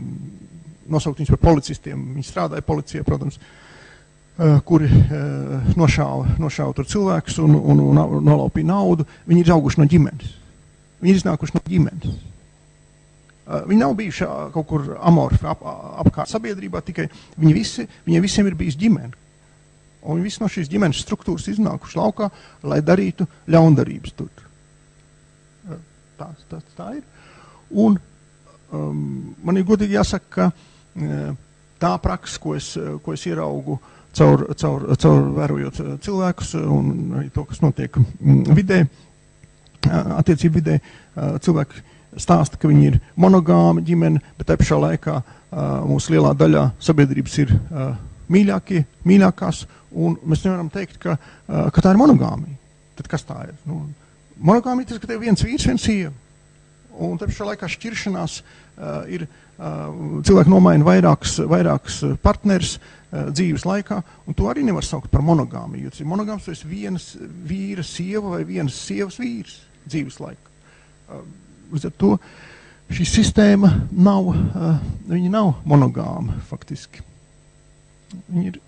nosaukt viņus par policistiem, viņi strādāja policijā, protams, Uh, kuri uh, nošāva, nošāva tur cilvēkus un, un, un, un nolaupīja naudu, viņi ir auguši no ģimenes. Viņi ir iznākuši no ģimenes. Uh, viņi nav bijuši uh, kaut kur amorfi ap, apkārt sabiedrībā, tikai viņi visi, viņiem visiem ir bijis ģimene. Un viņi visi no šīs ģimenes struktūras iznākuši laukā, lai darītu ļaundarības tur. Uh, tā, tā, tā ir. Un um, man ir godīgi jāsaka, ka uh, tā praksa, ko es, ko es ieraugu, Caur, caur, caur vērojot cilvēkus un arī to, kas notiek vidē, attiecību vidē, cilvēki stāsta, ka viņi ir monogāmi ģimene, bet tā pašā laikā mūsu lielā daļā sabiedrības ir mīļākie, mīļākās, un mēs nevaram teikt, ka, ka tā ir monogāmija. Tad kas tā ir? Nu, monogāmija tas, ka tev viens vīrs, viens sieva. Un tā pašā laikā šķiršanās uh, ir, uh, cilvēki nomaina vairākus, vairākus partners uh, dzīves laikā, un to arī nevar saukt par monogāmiju. Jo tas ir monogāms, tas ir vienas vīra sieva vai vienas sievas vīrs dzīves laikā. Uh, līdz ar to šī sistēma nav, uh, viņa nav monogāma faktiski. Viņa ir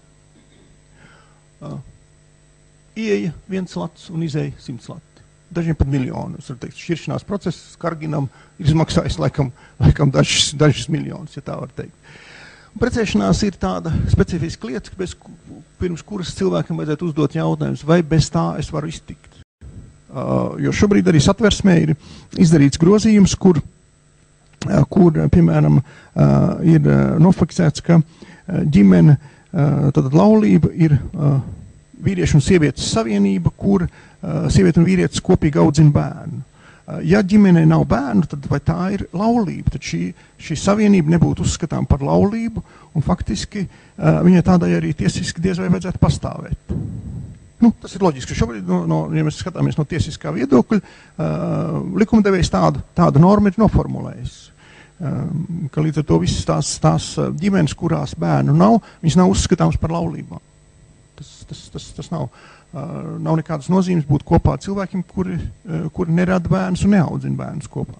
uh, ieeja viens lats un izēja simts lati. Dažiem pat miljonu. Es varu teikt, šķiršanās process Karginam ir izmaksājis laikam, laikam dažas, dažas miljonus, ja tā var teikt. Precēšanās ir tāda specifiska lieta, bez, pirms kuras cilvēkam vajadzētu uzdot jautājumus, vai bez tā es varu iztikt. Uh, jo šobrīd arī satversmē ir izdarīts grozījums, kur, uh, kur piemēram, uh, ir uh, nofiksēts, ka uh, ģimene, uh, tātad laulība ir uh, vīriešu un sievietes savienība, kur uh, sieviete un vīrietis kopīgi audzina bērnu. Uh, ja ģimenē nav bērnu, tad vai tā ir laulība? Tad šī, šī savienība nebūtu uzskatām par laulību, un faktiski uh, viņai tādai arī tiesiski diez vai vajadzētu pastāvēt. Nu, tas ir loģiski, ka šobrīd, no, no, ja mēs skatāmies no tiesiskā viedokļa, uh, likumdevējs tādu, tādu normu ir noformulējis. Um, ka līdz ar to visas tās, tās ģimenes, kurās bērnu nav, viņas nav uzskatāmas par laulībām. Tas, tas, tas, tas nav, uh, nav nekādas nozīmes būt kopā ar cilvēkiem, kuri, uh, kuri nerada bērnus un neaudzina bērnus kopā.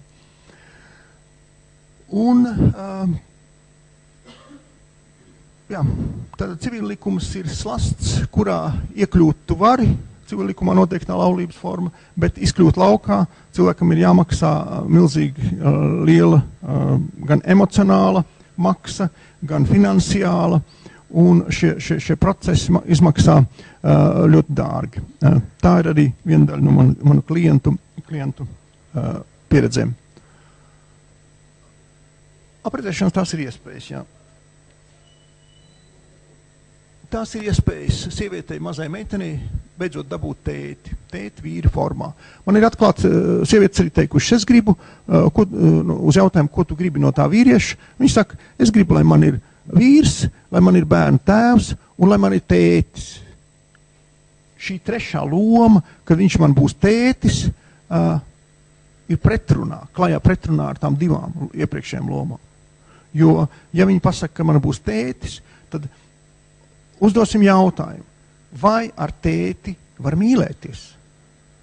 Un, uh, jā, tad civillikums ir slasts, kurā iekļūt tu vari, civillikumā noteiktā laulības forma, bet izkļūt laukā cilvēkam ir jāmaksā milzīgi uh, liela uh, gan emocionāla maksa, gan finansiāla, un šie, šie, šie procesi izmaksā uh, ļoti dārgi. Uh, tā ir arī viena daļa no manu, manu klientu, klientu uh, pieredzēm. Aprecēšanās tās ir iespējas, jā. Tās ir iespējas sievietei, mazai meitenei, beidzot dabūt tēti, tēti vīri formā. Man ir atklāts, uh, sievietes arī teikuši, es gribu, uh, ko, uh, uz jautājumu, ko tu gribi no tā vīrieša. Viņš saka, es gribu, lai man ir vīrs, lai man ir bērnu tēvs un lai man ir tētis. Šī trešā loma, kad viņš man būs tētis, uh, ir pretrunā, klajā pretrunā ar tām divām iepriekšējām lomām. Jo, ja viņi pasaka, ka man būs tētis, tad uzdosim jautājumu, vai ar tēti var mīlēties?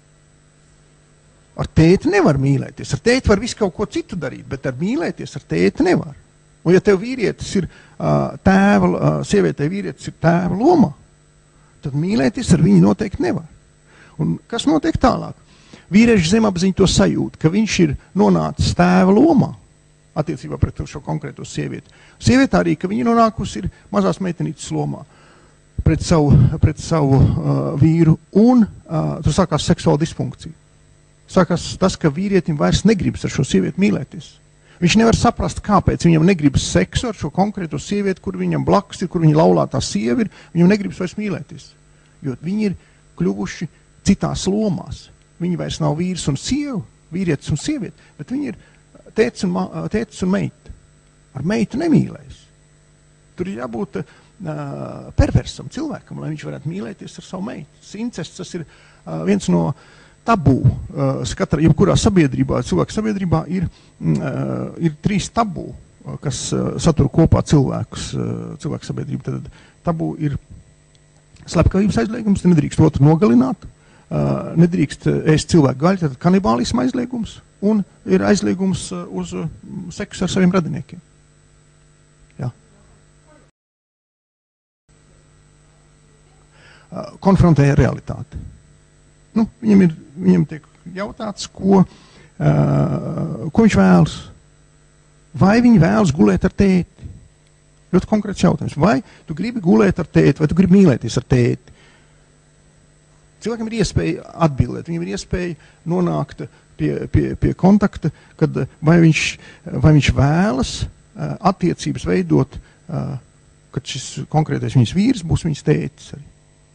Ar tēti nevar mīlēties. Ar tēti var visu kaut ko citu darīt, bet ar mīlēties ar tēti nevar. Un ja tev vīrietis ir uh, tēva, uh, sievietei vīrietis ir tēva lomā, tad mīlēties ar viņu noteikti nevar. Un kas notiek tālāk? Vīrieši zemapziņa to sajūt, ka viņš ir nonācis tēva lomā attiecībā pret šo konkrēto sievieti. Sieviete arī, ka viņa nonākusi ir mazās meitenītes lomā pret savu, pret savu uh, vīru, un uh, tur sākās seksuāla disfunkcija. Sākās tas, ka vīrietim vairs negribas ar šo sievieti mīlēties. Viņš nevar saprast, kāpēc viņam negribas seksu ar šo konkrēto sievieti, kur viņam blakus ir, kur viņa laulātā sieva ir, viņam negribas vairs mīlēties. Jo viņi ir kļuvuši citās lomās. Viņi vairs nav vīrs un sieva, vīrietis un sieviete, bet viņi ir tētis un, tētis un meita. Ar meitu nemīlēs. Tur ir jābūt uh, perversam cilvēkam, lai viņš varētu mīlēties ar savu meitu. Incests, tas ir uh, viens no tabū. Uh, katra, jebkurā sabiedrībā, cilvēku sabiedrībā ir, uh, ir trīs tabū, uh, kas uh, satur kopā cilvēkus, uh, cilvēku sabiedrību. Tad tabū ir slepkavības aizliegums, nedrīkst otru nogalināt, uh, nedrīkst ēst cilvēku gaļu, tad kanibālisma aizliegums, un ir aizliegums uh, uz uh, seksu ar saviem radiniekiem. Jā. Uh, konfrontēja realitāti. Nu, viņam, ir, viņam tiek jautāts, ko, uh, ko viņš vēlas. Vai viņi vēlas gulēt ar tēti? Ļoti konkrēts jautājums. Vai tu gribi gulēt ar tēti, vai tu gribi mīlēties ar tēti? Cilvēkam ir iespēja atbildēt, viņam ir iespēja nonākt pie, pie, pie kontakta, kad vai viņš, vai viņš vēlas uh, attiecības veidot, uh, kad šis konkrētais viņas vīrs būs viņas tētis arī.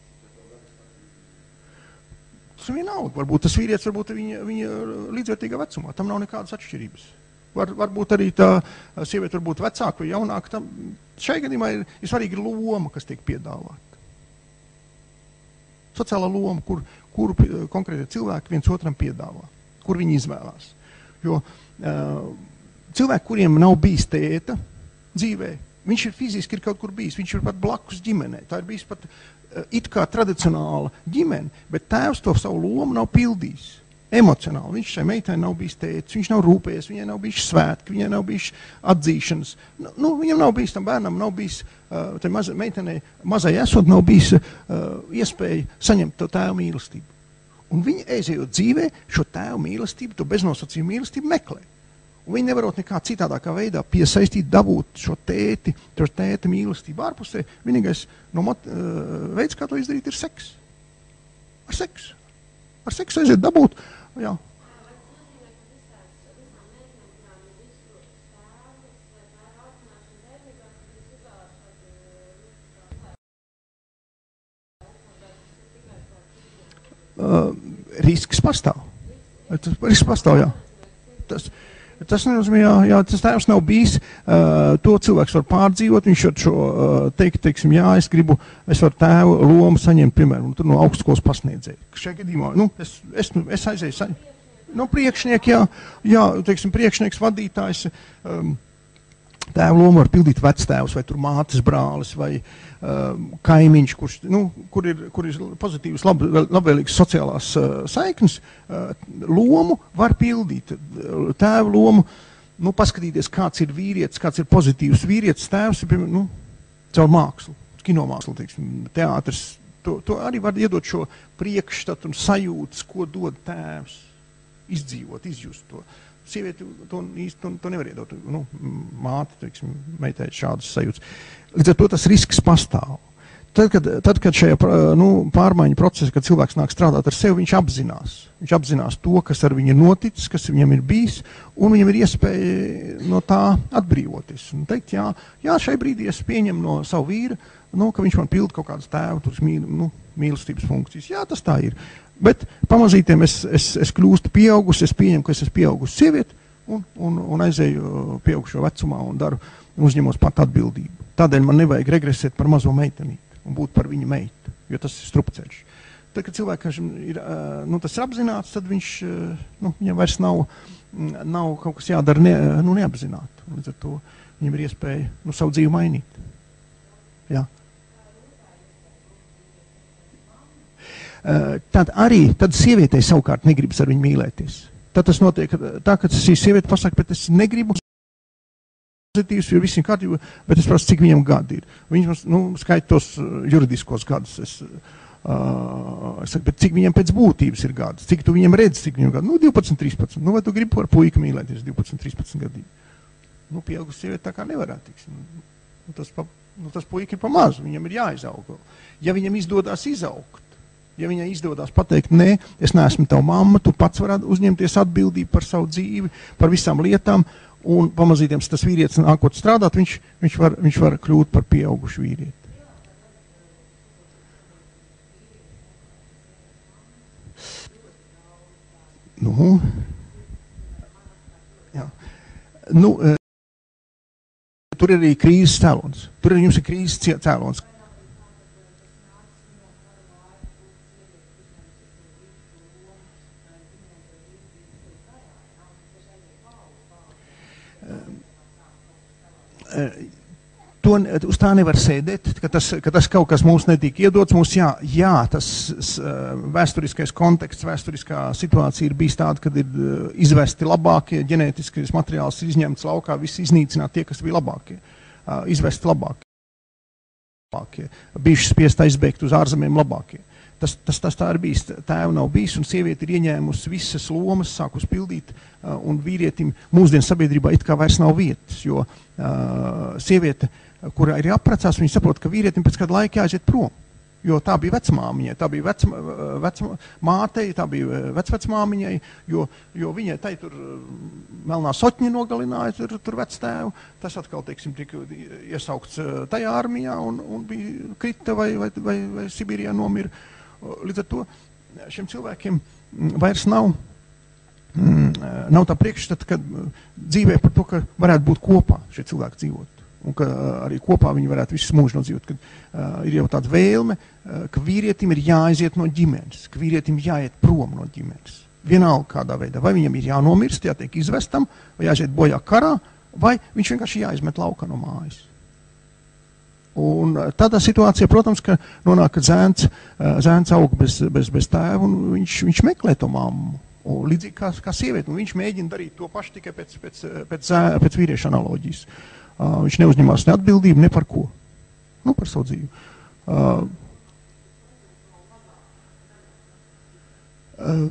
Vienalga. Varbūt tas vīrietis, varbūt viņa, viņa līdzvērtīgā vecumā. Tam nav nekādas atšķirības. Var, varbūt arī tā sieviete varbūt vecāka vai jaunāka. Tam, šai gadījumā ir, ir svarīga loma, kas tiek piedāvāta. Sociālā loma, kur, kuru konkrēti cilvēki viens otram piedāvā. Kur viņi izvēlās. Jo uh, cilvēki, kuriem nav bijis tēta dzīvē, viņš ir fiziski ir kaut kur bijis. Viņš ir pat blakus ģimenei. Tā ir bijis pat it kā tradicionāla ģimene, bet tēvs to savu lomu nav pildījis. Emocionāli. Viņš šai meitai nav bijis tētis, viņš nav rūpējies, viņai nav bijis svētki, viņai nav bijis atzīšanas. Nu, nu, viņam nav bijis, tam bērnam nav bijis, uh, tai maza, meitenei, mazai esot, nav bijis uh, iespēja saņemt to tēvu mīlestību. Un viņi aizējot dzīvē, šo tēvu mīlestību, to beznosacījumu mīlestību meklē. Un viņi nevarot nekā citādākā veidā piesaistīt, dabūt šo tēti, šo tēta mīlestību ārpusē. Vienīgais no mot, uh, veids, kā to izdarīt, ir seks. Ar seksu. Ar seksu aiziet dabūt. Jā. Uh, risks pastāv. Risks pastāv, jā. Tas... Tas nenozīmē, jā, jā, tas tēvs nav bijis, uh, to cilvēks var pārdzīvot, viņš var šo uh, teikt, teiksim, jā, es gribu, es varu tēvu lomu saņemt, piemēram, tur no augstskolas pasniedzēju. Šajā gadījumā, nu, es, es, es aizēju, saņem, no priekšnieki, jā, jā, teiksim, priekšnieks, vadītājs, um, tēvu lomu var pildīt vectēvs, vai tur mātes brālis, vai um, kaimiņš, kurš, nu, kur ir, kur ir pozitīvas, lab, labvēlīgas sociālās uh, saiknes, uh, lomu var pildīt. Tēvu lomu, nu, paskatīties, kāds ir vīrietis, kāds ir pozitīvs vīrietis, tēvs ir, nu, caur mākslu, kinomākslu, teiksim, teātris, to, to arī var iedot šo priekšstatu un sajūtas, ko dod tēvs, izdzīvot, izjust to. Sievieti to īsti to, to nevar iedot, nu, māte, teiksim, meitai šādas sajūtas. Līdz ar to tas risks pastāv. Tad, kad, tad, kad šajā nu, pārmaiņu procesā, kad cilvēks nāk strādāt ar sevi, viņš apzinās. Viņš apzinās to, kas ar viņu ir noticis, kas viņam ir bijis, un viņam ir iespēja no tā atbrīvoties. Un teikt, jā, jā, šai brīdī es pieņemu no savu vīru, nu, ka viņš man pilda kaut kādas tēvu, tur mīl, nu, mīlestības funkcijas. Jā, tas tā ir. Bet pamazītiem es, es, es kļūstu pieaugusi, es pieņemu, ka es esmu pieaugusi sievieti un, un, un aizēju pieaugušo vecumā un daru, uzņemos pat atbildību. Tādēļ man nevajag regresēt par mazo meitenīti un būt par viņu meitu, jo tas ir strupceļš. Tad, kad cilvēkam ir, nu, tas ir apzināts, tad viņš, nu, viņam vairs nav, nav kaut kas jādara ne, nu, neapzināti. Līdz ar to viņam ir iespēja, nu, savu dzīvi mainīt. Jā. tad arī, tad sievietei savukārt negribas ar viņu mīlēties. Tad tas notiek tā, ka šī sieviete pasaka, bet es negribu pozitīvs, jo viss ir kārtībā, bet es prasu, cik viņam gadi ir. Viņš, nu, skaita tos juridiskos gadus. Es, uh, es saku, bet cik viņam pēc būtības ir gadus? Cik tu viņam redzi, cik viņam gadu? Nu, divpadsmit, trīspadsmit. Nu, vai tu gribi ar puiku mīlēties divpadsmit, trīspadsmit gadīgi? Nu, pieaugusi sieviete tā kā nevarētu tiks. Nu, tas, pa, nu, tas puika ir pa mazu, viņam ir jāizaug. Ja viņam izdodās izaugt, ja viņai izdodās pateikt, nē, es neesmu tava mamma, tu pats varētu uzņemties atbildību par savu dzīvi, par visām lietām, un pamazītiem tas vīrietis nākot strādāt, viņš, viņš, var, viņš var kļūt par pieaugušu vīrieti. Nu, jā. Nu, tur ir arī krīzes cēlons. Tur arī jums ir krīzes cēlons. To, uz tā nevar sēdēt, ka tas, ka tas kaut kas mums netika iedots. Mums jā, jā, tas vēsturiskais konteksts, vēsturiskā situācija ir bijis tāda, kad ir izvesti labākie, ģenētiskais materiāls izņemts laukā, visi iznīcināt tie, kas bija labākie, izvesti labākie, bijuši spiest aizbēgt uz ārzemēm labākie. Tas, tas, tas tā ir bijis, tēva nav bijis, un sieviete ir ieņēmusi visas lomas, sākus pildīt, un vīrietim mūsdienu sabiedrībā it kā vairs nav vietas, jo uh, sieviete, kurā ir apprecās, viņa saprot, ka vīrietim pēc kāda laika jāaiziet prom, jo tā bija vecmāmiņai, tā bija vecmā, vecmātei, tā bija vecvecmāmiņai, jo, jo viņai tai tur melnā soķņi nogalināja, tur, tur vectēvu, tas atkal, teiksim, tika iesaukts tajā armijā un, un bija krita vai, vai, vai, vai Sibīrijā nomira. Līdz ar to šiem cilvēkiem vairs nav, nav tā priekšstata, ka dzīvē par to, ka varētu būt kopā šie cilvēki dzīvot. Un ka arī kopā viņi varētu visus mūžu nodzīvot. Kad uh, ir jau tāda vēlme, uh, ka vīrietim ir jāaiziet no ģimenes, ka vīrietim jāiet prom no ģimenes. Vienalga kādā veidā. Vai viņam ir jānomirst, jātiek izvestam, vai jāaiziet bojā karā, vai viņš vienkārši jāizmet laukā no mājas. Un tādā situācijā, protams, ka nonāk, ka zēns, zēns aug bez, bez, bez tēva, un viņš, viņš meklē to mammu. Un līdzīgi kā, kā sieviete, un viņš mēģina darīt to pašu tikai pēc, pēc, pēc, pēc vīrieša analoģijas. Uh, viņš neuzņemās ne atbildību, ne par ko. Nu, par savu dzīvi. Uh, uh,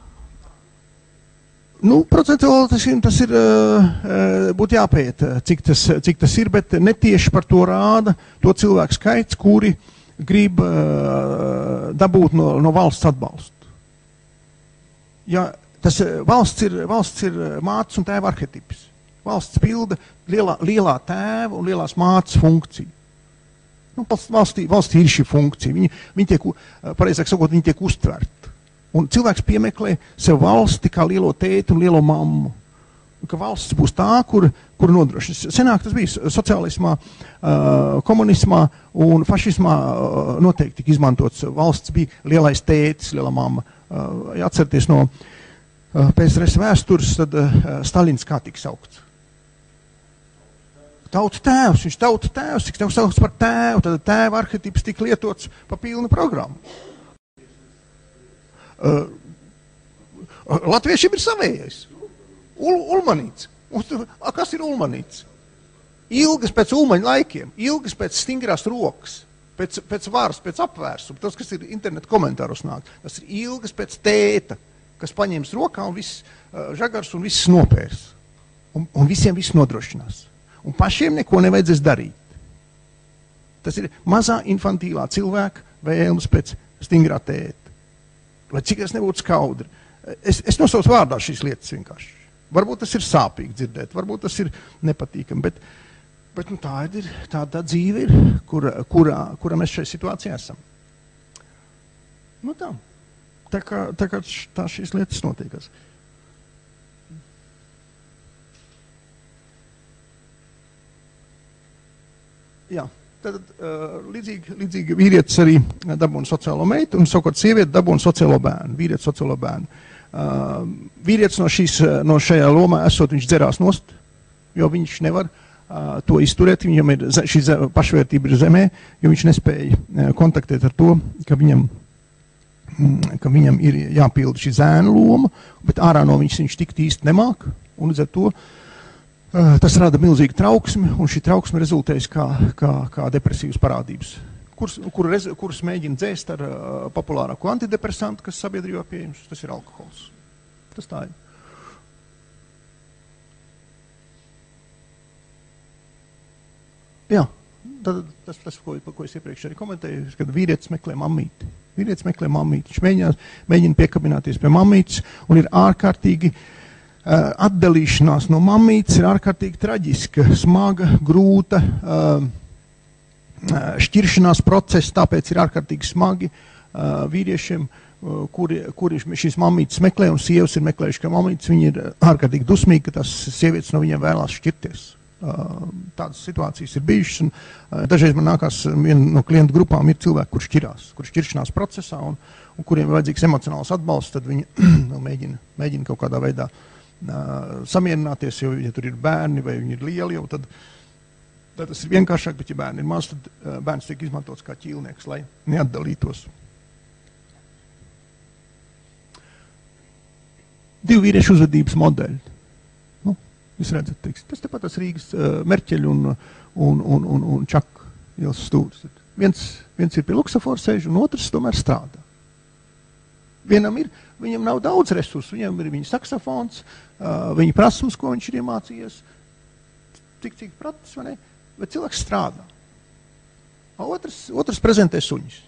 Nu, procentuāli tas ir, tas ir uh, būtu jāpēta, cik tas, cik tas ir, bet netieši par to rāda to cilvēku skaits, kuri grib uh, dabūt no, no valsts atbalstu. Ja, tas valsts ir, valsts ir mātes un tēva arhetips. Valsts pilda lielā, lielā tēva un lielās mātes funkciju. Nu, valstī, valstī ir šī funkcija. Viņi, viņi tiek, pareizāk sakot, viņi tiek uztverti. Un cilvēks piemeklē sev valsti kā lielo tēti un lielo mammu. Un ka valsts būs tā, kur, kur nodrošina. Senāk tas bija sociālismā, uh, komunismā un fašismā uh, noteikti tika izmantots. Valsts bija lielais tētis, liela mamma. Uh, ja atcerieties no uh, P S R S vēstures, tad uh, Stalins kā tika saukts? Tauta tēvs, viņš tauta tēvs, cik tev saukts par tēvu, tad tēva arhetips tika lietots pa pilnu programmu. Uh, Latviešiem ir savējais. Ul, ulmanīts. A, kas ir ulmanīts? Ilgas pēc ulmaņa laikiem, ilgas pēc stingrās rokas, pēc, pēc varas, pēc apvērsuma. Tas, kas ir internetu komentāros nāk, tas ir ilgas pēc tēta, kas paņems rokā un viss uh, žagars un viss nopērs. Un, un visiem viss nodrošinās. Un pašiem neko nevajadzēs darīt. Tas ir mazā infantīlā cilvēka vēlmes pēc stingrā tēta. Lai cik es nebūtu skaudri. Es, es nosaucu vārdā šīs lietas vienkārši. Varbūt tas ir sāpīgi dzirdēt, varbūt tas ir nepatīkami, bet, bet nu, tā ir, tā, tā dzīve ir, kura, kurā, kurā mēs šajā situācijā esam. Nu tā, tā kā, tā kā tā šīs lietas notiekas. Jā. Tad uh, līdzīgi, līdzīgi vīrietis arī dabūna sociālo meitu, un savukārt sieviete dabūna sociālo bērnu, vīrietis sociālo bērnu. Uh, vīrietis no, šīs, no šajā lomā esot, viņš dzerās nost, jo viņš nevar uh, to izturēt, viņam ir šī pašvērtība ir zemē, jo viņš nespēja uh, kontaktēt ar to, ka viņam ka viņam ir jāpilda šī zēna loma, bet ārā no viņas viņš tik īsti nemāk, un līdz ar to uh, tas rada milzīgu trauksmi, un šī trauksme rezultējas kā, kā, kā depresīvas parādības, kuras, kur rez, kuras mēģina dzēst ar uh, populārāko antidepresantu, kas sabiedrībā pieejams, tas ir alkohols. Tas tā ir. Jā, tad, tas, tas ko, ko es iepriekš arī komentēju, kad vīrietis meklē mammīti. Vīrietis meklē mammīti. Viņš mēģinās, mēģina piekabināties pie mammītes un ir ārkārtīgi uh, atdalīšanās no mammītes, ir ārkārtīgi traģiska, smaga, grūta uh, šķiršanās process, tāpēc ir ārkārtīgi smagi uh, vīriešiem, uh, kuri, kuri šīs mammītes meklē, un sievas ir meklējuši, ka mammītes, viņi ir ārkārtīgi dusmīgi, ka tās sievietes no viņiem vēlās šķirties. Uh, tādas situācijas ir bijušas, un uh, dažreiz man nākās viena no klientu grupām ir cilvēki, kur šķirās, kur šķiršanās procesā, un, un kuriem ir vajadzīgs emocionāls atbalsts, tad viņi mēģina, mēģina kaut kādā veidā uh, samierināties, jo, ja tur ir bērni vai viņi ir lieli, jau tad, tad tas ir vienkāršāk, bet ja bērni ir maz, tad uh, bērns tiek izmantots kā ķīlnieks, lai neatdalītos. Divu vīriešu uzvedības modeļi. Jūs redzat, teiks, tas tepat tas Rīgas uh, Merķeļu un, un, un, un, un Čaku ielas stūris. Viens, viens ir pie luksafora sēž, un otrs tomēr strādā. Vienam ir, viņam nav daudz resursu, viņam ir viņa saksafons, uh, viņa prasmes, ko viņš ir iemācījies, cik, cik pratis, vai ne, bet cilvēks strādā. Otrs, otrs prezentē suņus.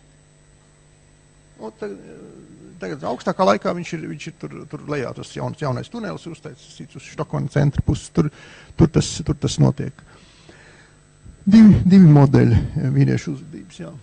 Tagad augstākā laikā viņš ir, viņš ir tur, tur lejā, tas jauns, jaunais tunelis uzteicis uz Štokona centra puses, tur, tur, tas, tur tas notiek. Divi, divi modeļi vīriešu uzvedības, jā.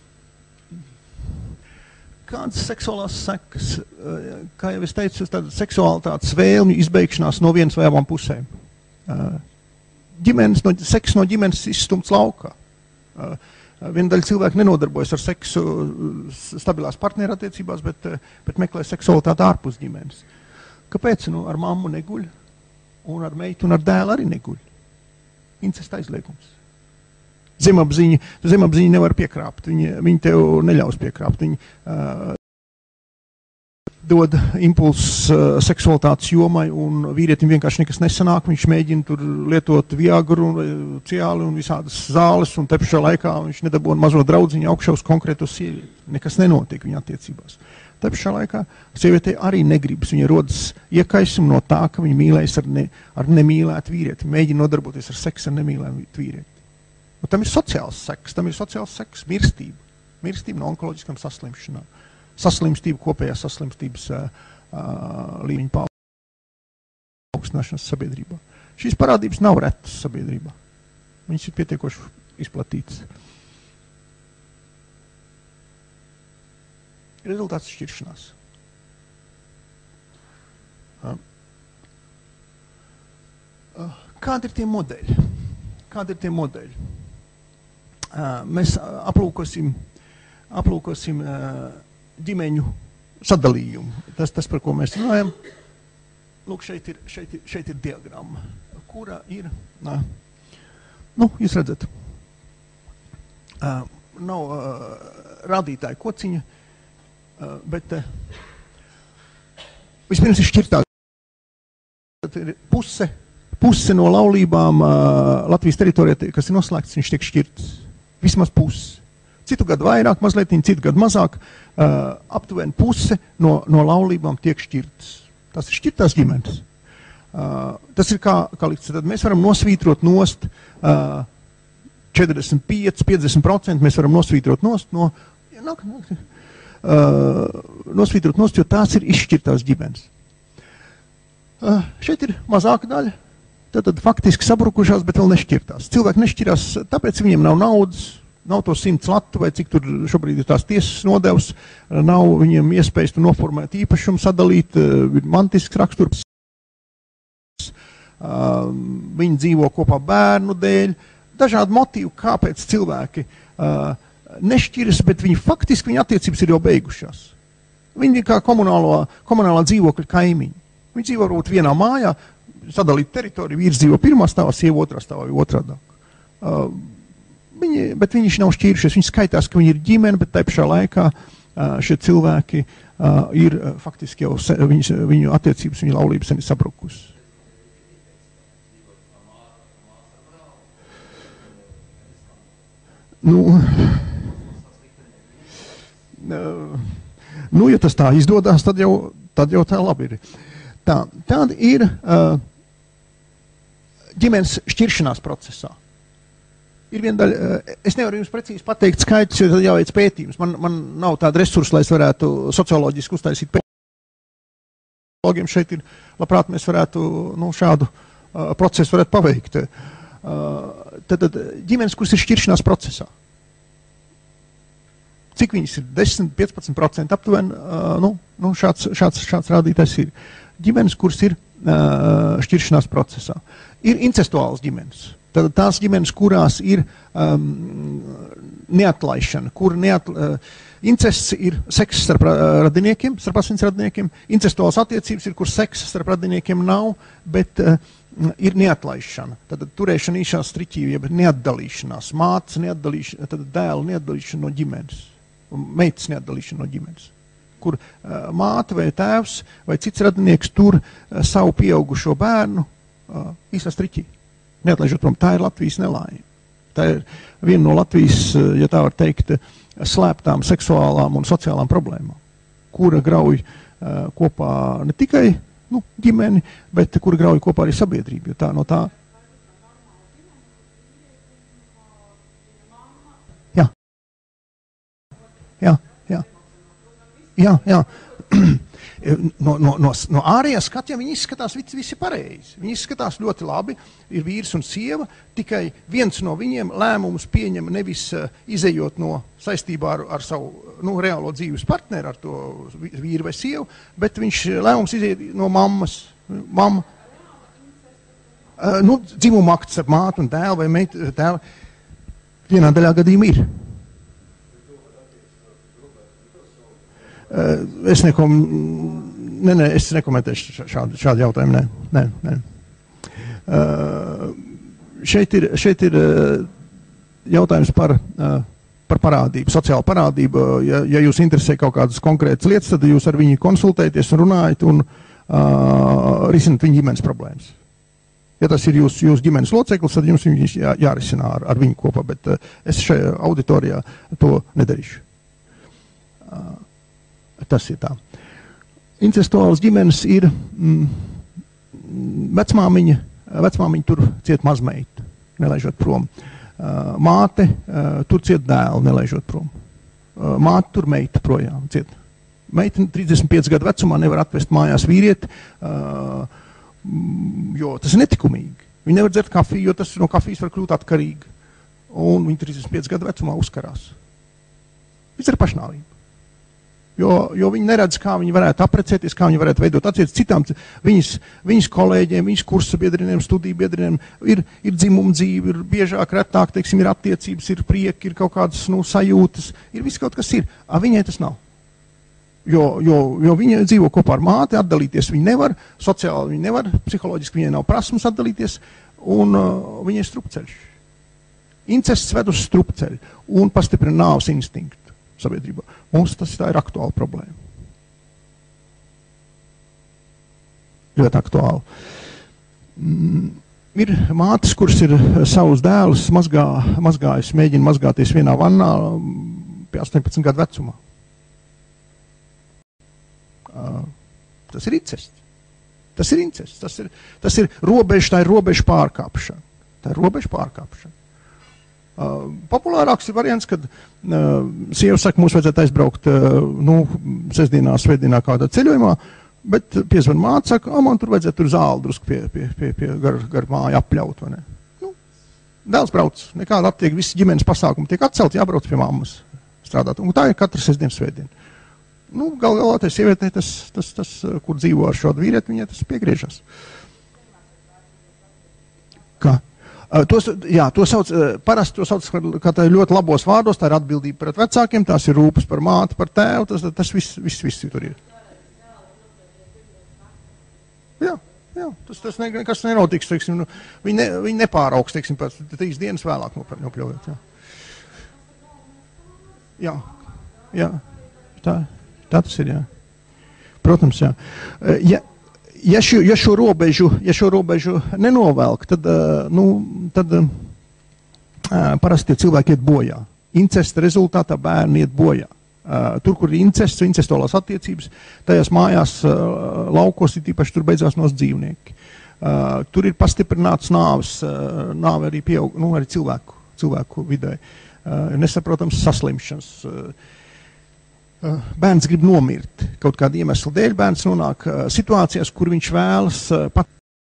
Kādas seksuālās sekas? Kā jau es teicu, tāda seksualitātes vēlmju izbeigšanās no vienas vai abām pusēm. Ģimenes, no, seks no ģimenes izstumts laukā. Viena daļa cilvēku nenodarbojas ar seksu stabilās partnerattiecībās, bet, bet meklē seksualitāti ārpus ģimenes. Kāpēc? Nu, ar mammu neguļ, un ar meitu un ar dēlu arī neguļ. Incesta aizliegums. Zemapziņa, zemapziņa nevar piekrāpt, viņi, viņi tev neļaus piekrāpt. Viņi uh, dod impulsus uh, seksualitātes jomai, un vīrietim vienkārši nekas nesanāk, viņš mēģina tur lietot viagru un ciāli un visādas zāles, un te pašā laikā viņš nedabūna mazo draudziņu augšā uz konkrēto sievieti. Nekas nenotiek viņa attiecībās. Te pašā laikā sievietei arī negribas, viņa rodas iekaisumi no tā, ka viņa mīlējas ar, ne, ar nemīlētu vīrieti, mēģina nodarboties ar seksu ar nemīlētu vīrieti. Un tam ir sociāls seks, tam ir sociāls seks, mirstība, mirstība no onkoloģiskām saslimšanām. Saslimstība, kopējā saslimstības uh, uh, līmeņa paaugstināšanas sabiedrībā. Šīs parādības nav retas sabiedrībā. Viņas ir pietiekoši izplatītas. Rezultāts šķiršanās. Uh, uh, kādi ir tie modeļi? Kādi ir tie modeļi? Uh, mēs uh, aplūkosim, aplūkosim uh, ģimeņu sadalījumu. Tas, tas, par ko mēs runājam. Lūk, šeit ir, šeit ir, šeit ir diagramma, kurā ir, nā, nu, jūs redzat, uh, nav uh, rādītāja kociņa, uh, bet uh, vispirms ir šķirtā. Ir puse, puse no laulībām uh, Latvijas teritorijā, kas ir noslēgts, viņš tiek šķirts. Vismaz pusi. Citu gadu vairāk, mazliet, citu gadu mazāk, uh, aptuveni puse no, no laulībām tiek šķirtas. Tas ir šķirtās ģimenes. Uh, tas ir kā, kā likts, tad mēs varam nosvītrot nost uh, četrdesmit pieci līdz piecdesmit procenti mēs varam nosvītrot nost no, ja, nāk, nāk, uh, nosvītrot nost, jo tās ir izšķirtās ģimenes. Uh, šeit ir mazāka daļa, tad, tad faktiski sabrukušās, bet vēl nešķirtās. Cilvēki nešķirās, tāpēc viņiem nav naudas, nav to simts latu, vai cik tur šobrīd ir tās tiesas nodevs, nav viņiem iespējas tu noformēt īpašumu, sadalīt, ir mantisks raksturs. Uh, viņi dzīvo kopā bērnu dēļ, dažādi motīvi, kāpēc cilvēki uh, nešķiras, bet viņi faktiski, viņa attiecības ir jau beigušās. Viņi ir kā komunālo, komunālā dzīvokļa kaimiņi. Viņi dzīvo varbūt vienā mājā, sadalīt teritoriju, vīrs dzīvo pirmā stāvā, sieva otrā stāvā vai otrādā. Uh, Viņi, bet viņi nav šķīrušies, viņi skaitās, ka viņi ir ģimene, bet tai pašā laikā uh, šie cilvēki ir faktiski jau viņas, viņu attiecības, viņu laulības sen ir sabrukusi. Nu, nu, ja tas tā izdodās, tad jau, tad jau tā labi ir. Tā, tāda ir uh, ģimenes šķiršanās procesā. Ir viena daļa, uh, es nevaru jums precīzi pateikt skaidrs, jo tad jāveic pētījums. Man, man nav tāda resursa, lai es varētu socioloģiski uztaisīt pētījumiem. Šeit ir, labprāt, mēs varētu nu, šādu uh, procesu varētu paveikt. Uh, tad, tad ģimenes, kuras ir šķiršanās procesā. Cik viņas ir? desmit, piecpadsmit procenti aptuveni, uh, nu, nu šāds, šāds, šāds rādītājs ir. Ģimenes, kuras ir uh, šķiršanās procesā. Ir incestuāls ģimenes. Tad tās ģimenes, kurās ir um, neatlaišana, kur neat, uh, incests ir seks starp uh, radiniekiem, starp asins radiniekiem, incestuāls attiecības ir, kur seks starp radiniekiem nav, bet uh, ir neatlaišana. Tad turēšana īšā striķība, jeb neatdalīšanās, mātes neatdalīšana, tad dēla neatdalīšana no ģimenes, meitas neatdalīšana no ģimenes, kur uh, māte vai tēvs vai cits radinieks tur uh, savu pieaugušo bērnu uh, īstā striķī. Neatlaižot prom, tā ir Latvijas nelaime. Tā ir viena no Latvijas, uh, ja tā var teikt, slēptām seksuālām un sociālām problēmām, kura grauj uh, kopā ne tikai nu, ģimeni, bet kura grauj kopā arī sabiedrību, jo tā no tā. Jā. Jā, jā. Jā, jā. No, no, no, no ārējā skatījuma viņi izskatās visi, visi pareizi. Viņi izskatās ļoti labi, ir vīrs un sieva, tikai viens no viņiem lēmumus pieņem nevis uh, izejot no saistībā ar, ar savu nu, reālo dzīves partneri, ar to vīru vai sievu, bet viņš lēmums iziet no mammas. Mamma. Uh, nu, dzimuma akts ar mātu un dēlu vai meitu dēlu. Vienā daļā gadījumā ir. Uh, es neko, ne, ne, es nekomentēšu šādu, šādu jautājumu, nē, nē, nē. Uh, šeit ir, šeit ir uh, jautājums par, uh, par parādību, sociālu parādību. Ja, ja jūs interesē kaut kādas konkrētas lietas, tad jūs ar viņu konsultēties un runājat un uh, risinat viņa ģimenes problēmas. Ja tas ir jūs, jūs ģimenes loceklis, tad jums viņš jā, jārisinā ar, ar viņu kopā, bet uh, es šajā auditorijā to nedarīšu. Uh, Tas ir tā. Incestuālas ģimenes ir mm, vecmāmiņa, vecmāmiņa tur ciet mazmeitu, nelaižot prom. Uh, māte uh, tur ciet dēlu, nelaižot prom. Uh, māte tur meita projām ciet. Meita trīsdesmit pieci gadu vecumā nevar atvest mājās vīrieti, uh, jo tas ir netikumīgi. Viņi nevar dzert kafiju, jo tas no kafijas var kļūt atkarīgi. Un viņi trīsdesmit pieci gadu vecumā uzkarās. Viss ir pašnāvība. Jo, jo viņi neredz, kā viņi varētu aprecēties, kā viņi varētu veidot attiecības citām, viņas, viņas kolēģiem, viņas kursa biedriniem, studiju biedriniem, ir, ir dzimuma dzīve, ir biežāk, retāk, teiksim, ir attiecības, ir prieki, ir kaut kādas, nu, sajūtas, ir viss kaut kas ir. A, viņai tas nav. Jo, jo, jo viņa dzīvo kopā ar māti, atdalīties viņa nevar, sociāli viņa nevar, psiholoģiski viņai nav prasmes atdalīties, un uh, viņai ir strupceļš. Incests ved uz strupceļu un pastiprina nāves instinktu sabiedrībā. Mums tas tā ir aktuāla problēma. Ļoti aktuāla. Mm, ir mātes, kuras ir savus dēlus mazgā, mazgājas, mēģina mazgāties vienā vannā pie astoņpadsmit gadu vecumā. Uh, tas ir incests. Tas ir incests. Tas ir, tas ir robeža, tā ir robeža pārkāpšana. Tā ir robeža pārkāpšana. Uh, populārāks ir variants, kad uh, sieva saka, mums vajadzētu aizbraukt uh, nu, sestdienā, svētdienā kādā ceļojumā, bet piezvan māte, saka, o, man tur vajadzētu tur zāli drusku pie, pie, pie, pie gar, gar māju apļaut, vai ne? Nu, dēls brauc, nekāda aptiek, visi ģimenes pasākumi tiek atcelt, jābrauc pie mammas strādāt. Un tā ir katra sestdiena, svētdiena. Nu, gal galā tai sievietē, tas, tas, tas, kur dzīvo ar šādu vīrieti, viņai tas piegriežas. Kā? Uh, tos, jā, to sauc, uh, parasti to sauc, kā tā ļoti labos vārdos, tā ir atbildība pret vecākiem, tās ir rūpes par māti, par tēvu, tas, tas viss, viss, viss tur ir. Jā, jā, tas, tas ne, nekas nenotiks, teiksim, nu, viņi, ne, viņi nepāraugs, teiksim, pēc trīs dienas vēlāk nopļaujot, jā. Jā, jā, Tā, tā tas ir, jā. Protams, jā. Ja, ja, šo, ja, šo robežu, ja šo robežu nenovelk, tad, nu, tad uh, parasti tie cilvēki iet bojā. Incesta rezultātā bērni iet bojā. Uh, tur, kur ir incests, incestuālās attiecības, tajās mājās uh, laukos ir tīpaši tur beidzās nos dzīvnieki. Uh, tur ir pastiprināts nāves, uh, nāve arī pieaug, nu, arī cilvēku, cilvēku vidē. Uh, nesaprotams saslimšanas. Uh, uh, bērns grib nomirt. Kaut kādu iemeslu dēļ bērns nonāk uh, situācijās, kur viņš vēlas uh, pat...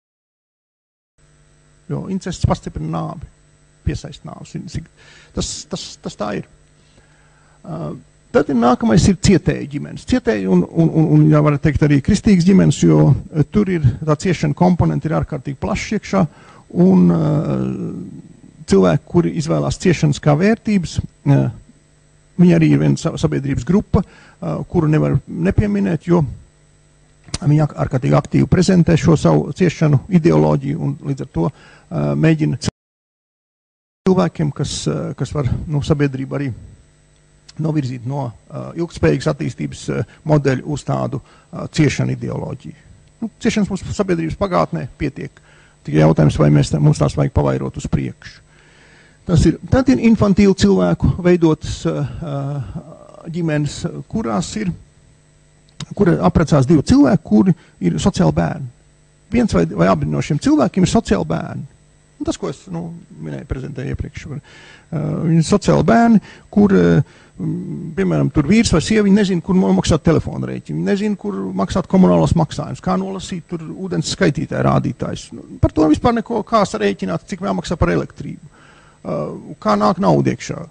Jo incests pastiprina nāvi, piesaist nāvus. Tas, tas, tas tā ir. Uh, Tad ir nākamais ir cietēju ģimenes. Cietēju un, un, un, un jā, var teikt, arī kristīgas ģimenes, jo tur ir tā ciešana komponenti ir ārkārtīgi plašs iekšā, un uh, cilvēki, kuri izvēlās ciešanas kā vērtības, uh, viņi arī ir viena sabiedrības grupa, uh, kuru nevar nepieminēt, jo viņi ārkārtīgi aktīvi prezentē šo savu ciešanu ideoloģiju, un līdz ar to uh, mēģina cilvēkiem, kas, uh, kas var, nu, sabiedrību arī novirzīt no uh, ilgspējīgas attīstības uh, modeļu uz tādu uh, ciešanu ideoloģiju. Nu, ciešanas mums sabiedrības pagātnē pietiek. Tikai jautājums, vai mēs tā, mums tās vajag pavairot uz priekšu. Tas ir, tad ir infantīlu cilvēku veidotas uh, ģimenes, kurās ir, kur apprecās divi cilvēki, kuri ir sociāli bērni. Viens vai, vai abi no šiem cilvēkiem ir sociāli bērni. Un tas, ko es nu, minēju, prezentēju iepriekš. Uh, viņi ir sociāli bērni, kur uh, piemēram, tur vīrs vai sieva, viņi nezina, kur maksāt telefonu rēķinu, viņi nezina, kur maksāt komunālos maksājumus, kā nolasīt tur ūdens skaitītāju rādītājus. Par to vispār neko, kā sarēķināt, cik jāmaksā par elektrību, uh, kā nāk nauda iekšā.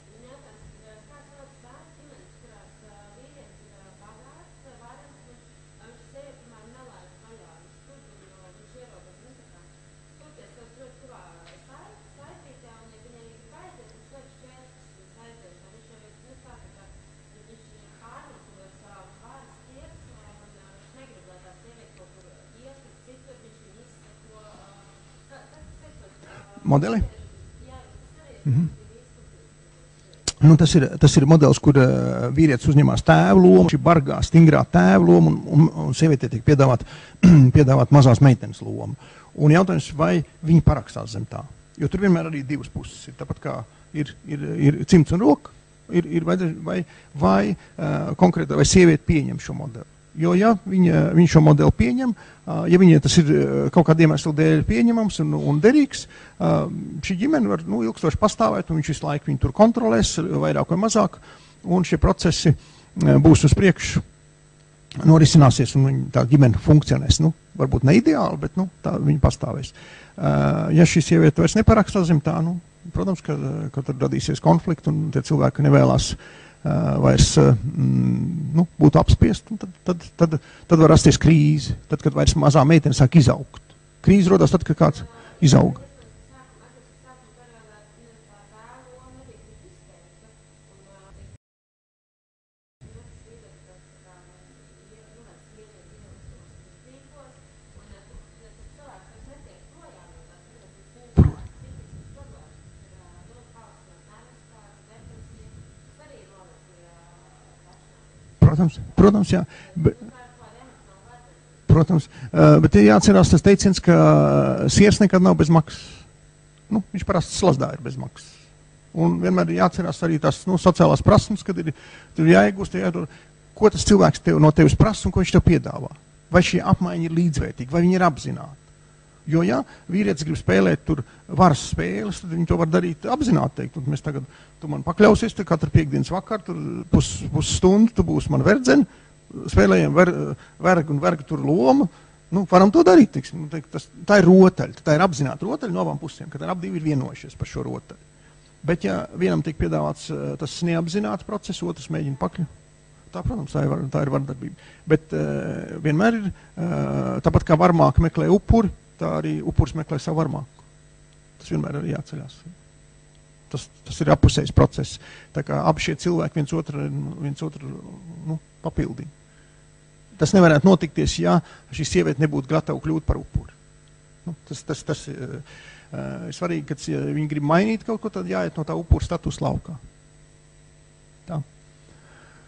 Modeli? Mhm. Nu, tas, ir, tas ir modelis, kur uh, vīrietis uzņemās tēvu lomu, šī bargā, stingrā tēvu lomu, un, un, un sievietē tiek piedāvāt, piedāvāt mazās meitenes lomu. Un jautājums, vai viņi parakstās zem tā? Jo tur vienmēr arī divas puses ir. Tāpat kā ir, ir, ir cimds un roka, ir, ir vai, vai, vai uh, konkrēti, vai sieviete pieņem šo modeli. Jo, ja viņa, viņa šo modeli pieņem, ja viņai tas ir kaut kāda iemesla dēļ pieņemams un, un derīgs, šī ģimene var nu, ilgstoši pastāvēt, un viņš visu laiku viņu tur kontrolēs, vairāk vai mazāk, un šie procesi būs uz priekšu, norisināsies, un viņa, tā ģimene funkcionēs. Nu, varbūt ne ideāli, bet nu, tā viņa pastāvēs. Ja šī sieviete vairs neparakstās zem tā, nu, protams, ka, ka tur radīsies konflikti, un tie cilvēki nevēlās Uh, vairs uh, mm, nu, būtu apspiest, un tad, tad, tad, tad var rasties krīze, tad, kad vairs mazā meitene sāk izaugt. Krīze rodās tad, kad kāds izaug. Protams, protams, jā. Be, protams, uh, bet ir jāatcerās tas teiciens, ka siers nekad nav bez maksas. Nu, viņš parasti slazdā ir bez maksas. Un vienmēr ir jāatcerās arī tās nu, sociālās prasmes, kad ir, ir jāiegūst, jādod, ko tas cilvēks tev, no tevis prasa un ko viņš tev piedāvā. Vai šie apmaiņi ir līdzvērtīgi, vai viņi ir apzināti. Jo, ja vīrietis grib spēlēt tur varas spēles, tad viņi to var darīt apzināti teikt. Un mēs tagad, tu man pakļausies, tu katru piekdienas vakar, tur pus, pus stundu, tu būsi man verdzeni, spēlējam ver, vergu un vergu tur lomu, nu, varam to darīt. Tiksim, tas, tā ir rotaļa, tā ir apzināta rotaļa no abām pusēm, kad ap divi ir vienojušies par šo rotaļu. Bet, ja vienam tiek piedāvāts tas neapzināts process, otrs mēģina pakļaut, tā, protams, tā ir, var, tā ir vardarbība. Bet uh, vienmēr ir, uh, tāpat kā varmāka meklē upuri, tā arī upuris meklē savu varmāku. Tas vienmēr arī jāceļās. Tas, tas ir apusējs process. Tā kā abi šie cilvēki viens otru, viens otru nu, papildina. Tas nevarētu notikties, ja šī sieviete nebūtu gatava kļūt par upuri. Nu, tas tas, tas uh, ir svarīgi, kad ja viņi grib mainīt kaut ko, tad jāiet no tā upura status laukā. Tā.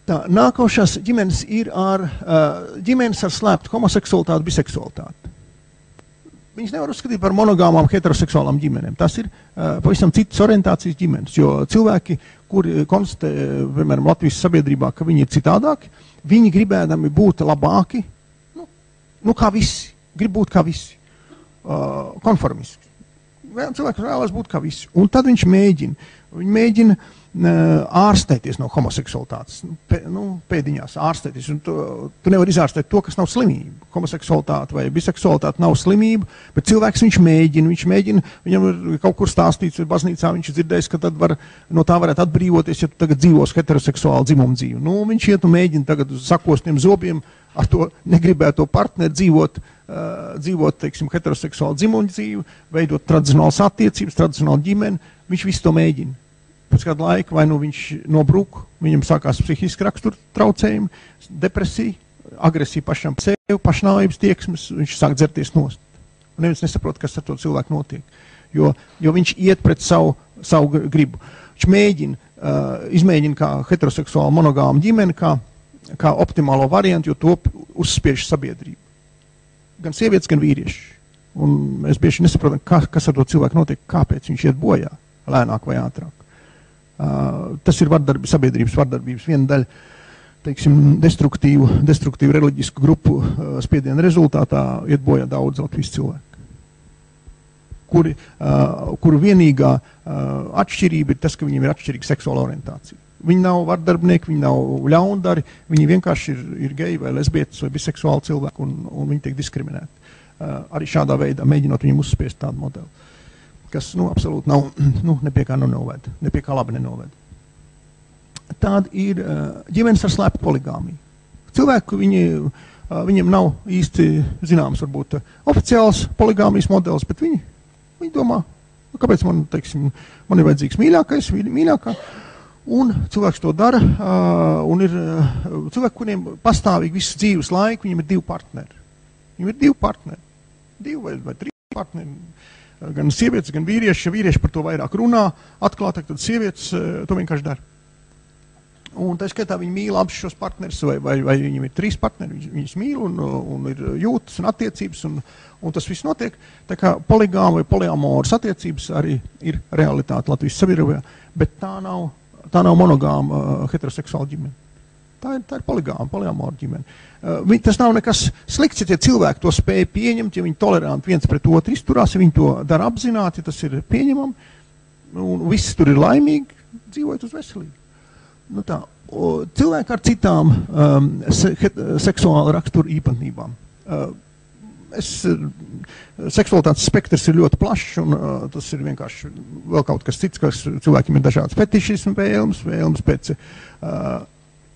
Tā, nākošās ģimenes ir ar, uh, ģimenes ar slēptu homoseksualitāti, biseksualitāti. Viņas nevar uzskatīt par monogāmām heteroseksuālām ģimenēm. Tas ir uh, pavisam citas orientācijas ģimenes, jo cilvēki, kuri konstatē, piemēram, Latvijas sabiedrībā, ka viņi ir citādāki, viņi gribēdami būt labāki, nu, nu kā visi, grib būt kā visi, uh, konformiski. Cilvēks vēlas būt kā visi. Un tad viņš mēģina, viņi mēģina ārstēties no homoseksualitātes, Pē, nu, pēdiņās ārstēties, un tu, tu nevar izārstēt to, kas nav slimība. Homoseksualitāte vai biseksualitāte nav slimība, bet cilvēks viņš mēģina, viņš mēģina, viņam ir kaut kur stāstīts, baznīcā viņš ir dzirdējis, ka tad var, no tā varētu atbrīvoties, ja tu tagad dzīvos heteroseksuālu dzimumu dzīvi. Nu, viņš iet un mēģina tagad uz sakostiem zobiem ar to negribēto partneri dzīvot, uh, dzīvot, teiksim, heteroseksuālu dzimumu dzīvi, veidot tradicionālas attiecības, tradicionālu ģimeni, viņš visu to mēģina. Pēc kāda laika vai nu viņš nobrūk, viņam sākās psihiski rakstura traucējumi, depresija, agresija pašam sev, pašnāvības tieksmes, viņš sāk dzerties nost. Un neviens nesaprot, kas ar to cilvēku notiek, jo, jo viņš iet pret savu, savu gribu. Viņš mēģina, uh, izmēģina kā heteroseksuālu monogāmu ģimeni, kā, kā optimālo variantu, jo to uzspiež sabiedrība. Gan sievietes, gan vīrieši. Un mēs bieži nesaprotam, ka, kas ar to cilvēku notiek, kāpēc viņš iet bojā, lēnāk vai ātrāk. Uh, tas ir vardarbi, sabiedrības vardarbības viena daļa, teiksim, destruktīvu, destruktīvu reliģisku grupu uh, spiedienu rezultātā iet bojā daudz Latvijas cilvēku, kuri, uh, kuru vienīgā uh, atšķirība ir tas, ka viņiem ir atšķirīga seksuāla orientācija. Viņi nav vardarbnieki, viņi nav ļaundari, viņi vienkārši ir, ir geji vai lesbietis vai biseksuāli cilvēki, un, un viņi tiek diskriminēti. Uh, arī šādā veidā mēģinot viņiem uzspiest tādu modeli, kas, nu, absolūti nav, nu, nepie kā nu noved, nepie kā labi nenoved. Tāda ir uh, ģimenes ar slēptu poligāmiju. Cilvēki, viņi, uh, viņiem nav īsti zināms, varbūt, uh, oficiāls poligāmijas modelis, bet viņi, viņi domā, nu, kāpēc man, teiksim, man ir vajadzīgs mīļākais, mīļākā, un cilvēks to dara, uh, un ir uh, cilvēki, kuriem pastāvīgi visu dzīves laiku, viņiem ir divi partneri. Viņiem ir divi partneri, divi vai, vai trīs partneri, gan sievietes, gan vīrieši, ja vīrieši par to vairāk runā, atklātāk, tad sievietes to vienkārši dara. Un tā skaitā viņi mīl abus šos partnerus, vai, vai, vai viņiem ir trīs partneri, viņus, viņus mīl un, un ir jūtas un attiecības, un, un tas viss notiek. Tā kā poligāma vai poliamoras attiecības arī ir realitāte Latvijas sabiedrībā, bet tā nav, tā nav monogāma uh, heteroseksuāla ģimene. Tā ir, tā ir poligāma, poliamora ģimene. Uh, viņi, tas nav nekas slikts, ja tie cilvēki to spēja pieņemt, ja viņi toleranti viens pret otru izturās, ja viņi to dara apzināti, ja tas ir pieņemami, un viss tur ir laimīgi, dzīvojot uz veselību. Nu tā, o, cilvēki ar citām um, se, he, seksuāla rakstura īpatnībām. Uh, es, seksualitātes spektrs ir ļoti plašs, un uh, tas ir vienkārši vēl kaut kas cits, kas cilvēkiem ir dažāds fetišismu vēlmes, vēlmes pēc... Uh,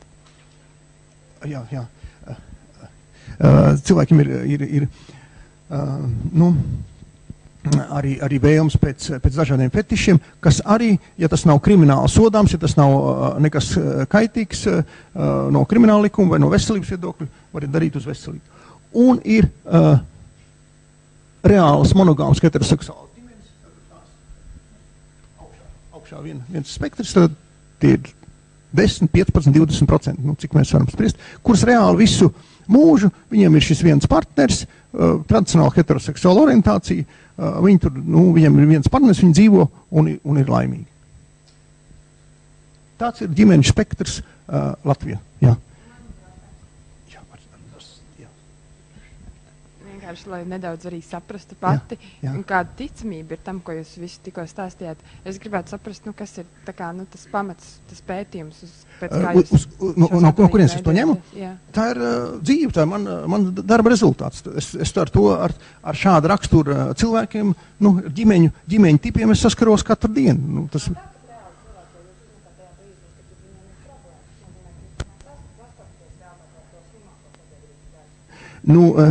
jā, jā. Uh, uh, cilvēkiem ir, ir, ir uh, nu, arī, arī vēlmes pēc, pēc dažādiem fetišiem, kas arī, ja tas nav krimināli sodāms, ja tas nav uh, nekas uh, kaitīgs uh, no krimināla likuma vai no veselības viedokļa, var darīt uz veselību. Un ir uh, reāls monogāms heteroseksuāls ģimenes, augšā, augšā vien, viens spektrs, tad tie ir desmit, piecpadsmit, divdesmit procenti, nu, cik mēs varam spriest, kuras reāli visu mūžu, viņiem ir šis viens partners, uh, tradicionāla heteroseksuāla orientācija, uh, viņi tur, nu, viņiem ir viens partners, viņi dzīvo un, un ir laimīgi. Tāds ir ģimeņu spektrs uh, Latvijā, jā. Jā, tas, jā. Vienkārši, lai nedaudz arī saprastu pati, jā, jā. kāda ticamība ir tam, ko jūs visi tikko stāstījāt. Es gribētu saprast, nu, kas ir tā kā, nu, tas pamats, tas pētījums, uz, pēc kā jūs... Uz, uz, no, no, no kurienes es to ņemu? Jā. Tā ir uh, dzīve, tā ir man, man darba rezultāts. Es, es ar to, ar, ar šādu raksturu uh, cilvēkiem, nu, ģimeņu, ģimeņu tipiem es saskaros katru dienu. Nu, tas... Nu, uh,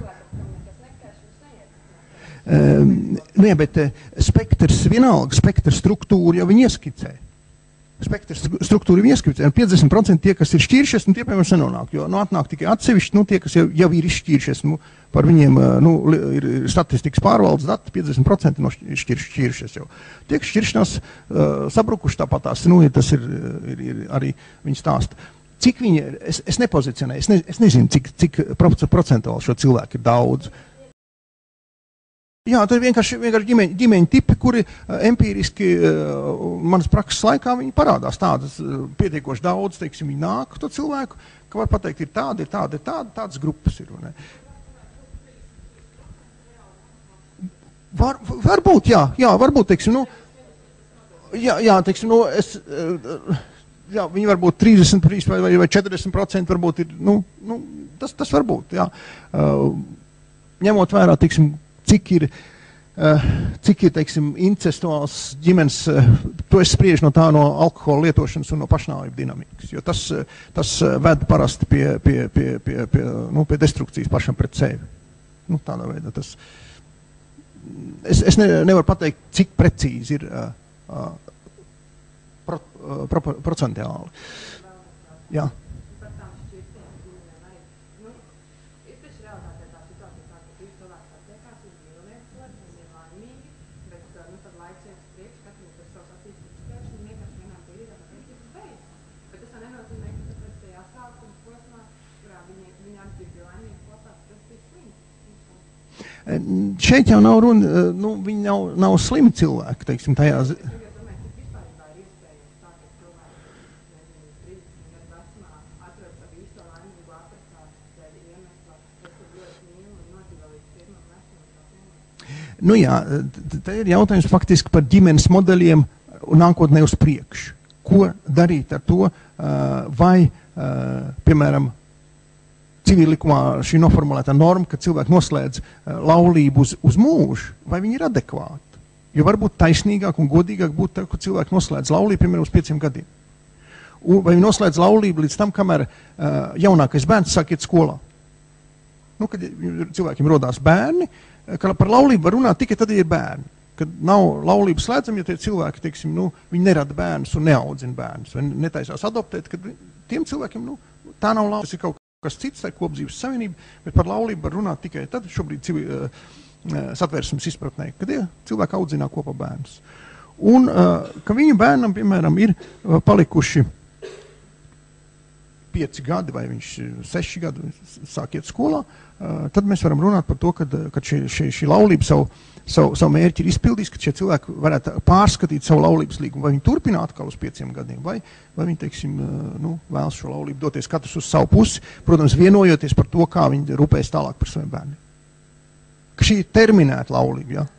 uh, nē, bet uh, spektrs vienalga, spektrs struktūra jau viņi ieskicē. Spektrs struktūra jau ieskicē. piecdesmit procenti tie, kas ir šķiršies, nu, tie, piemēram, nenonāk, jo nu, atnāk tikai atsevišķi, nu, tie, kas jau, jau ir izšķiršies, nu, par viņiem uh, nu, ir statistikas pārvaldes dati, piecdesmit procenti no šķir, šķiršies jau. Tie, kas šķiršanās uh, sabrukuši tāpat tās, nu, tas ir, ir, ir arī viņi stāsta. cik viņi, es, es nepozicionēju, es, ne, es nezinu, cik, cik procentuāli šo cilvēku ir daudz. Jā, tad vienkārši, vienkārši ģimeņu, ģimeņu tipi, kuri uh, empīriski uh, manas prakses laikā viņi parādās tādas uh, pietiekoši daudz, teiksim, viņi nāk to cilvēku, ka var pateikt, ir tāda, ir tāda, ir tāda, tādas grupas ir. Ne? Var, varbūt, jā, jā, varbūt, teiksim, nu, jā, jā, teiksim, nu, es, uh, jā, viņi varbūt trīsdesmit vai, vai četrdesmit procenti varbūt ir, nu, nu tas, tas varbūt, jā. Uh, ņemot vērā, teiksim, cik ir, uh, cik ir, teiksim, incestuāls ģimenes, uh, to es spriežu no tā no alkohola lietošanas un no pašnāvību dinamikas, jo tas, uh, tas uh, ved parasti pie, pie, pie, pie, pie, nu, pie destrukcijas pašam pret sevi. Nu, tādā veidā tas, es, es ne, nevaru pateikt, cik precīzi ir uh, uh, pro, uh, pro, procentuāli. Jā. Šeit jau nav runa, nu, viņi nav, nav slimi cilvēki, teiksim, tajā. Nu jā, te ir jautājums faktiski par ģimenes modeļiem nākotnē uz priekšu. Ko darīt ar to, vai, piemēram, civilikumā šī noformulētā norma, ka cilvēki noslēdz uh, laulību uz, uz mūžu, vai viņi ir adekvāti. Jo varbūt taisnīgāk un godīgāk būtu tā, ka cilvēki noslēdz laulību, piemēram, uz pieciem gadiem. Un, vai viņi noslēdz laulību līdz tam, kamēr uh, jaunākais bērns sāk iet skolā. Nu, kad cilvēkiem rodās bērni, ka par laulību var runāt tikai tad, ja ir bērni. Kad nav laulības slēdzama, ja tie cilvēki, teiksim, nu, viņi nerada bērnus un neaudzina bērnus, vai netaisās adoptēt, kad tiem cilvēkiem, nu, tā nav laulība, tas ir kaut kas cits, tā ir kopdzīves savienība, bet par laulību var runāt tikai tad, šobrīd civi, uh, satversmes izpratnē, kad ja, cilvēki audzinā kopā bērnus. Un, uh, ka viņu bērnam, piemēram, ir uh, palikuši pieci gadi vai viņš seši gadi sāk iet skolā, uh, tad mēs varam runāt par to, kad, kad šī, šī, šī laulība savu, savu, savu mērķi ir izpildījis, ka šie cilvēki varētu pārskatīt savu laulības līgumu, vai viņi turpina atkal uz pieciem gadiem, vai, vai viņi, teiksim, nu, vēlas šo laulību doties katrs uz savu pusi, protams, vienojoties par to, kā viņi rūpējas tālāk par saviem bērniem. Ka šī ir terminēta laulība, jā?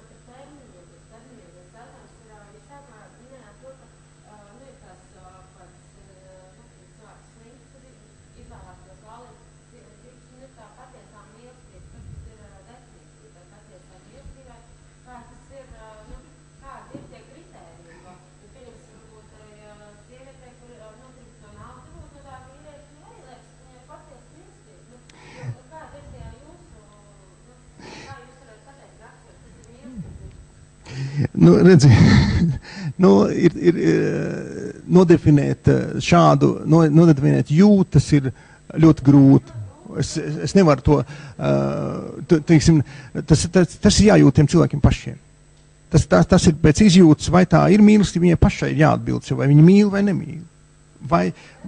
Nu, redzi, nu, ir, ir, ir nodefinēt šādu, no, nodefinēt jūtas ir ļoti grūti. Es, es nevaru to, uh, teiksim, tas, tas, tas ir jājūt tiem cilvēkiem pašiem. Tas, tas, tas ir pēc izjūtas, vai tā ir mīlestība, viņai pašai ir jāatbild, vai viņi mīl vai nemīl. Vai,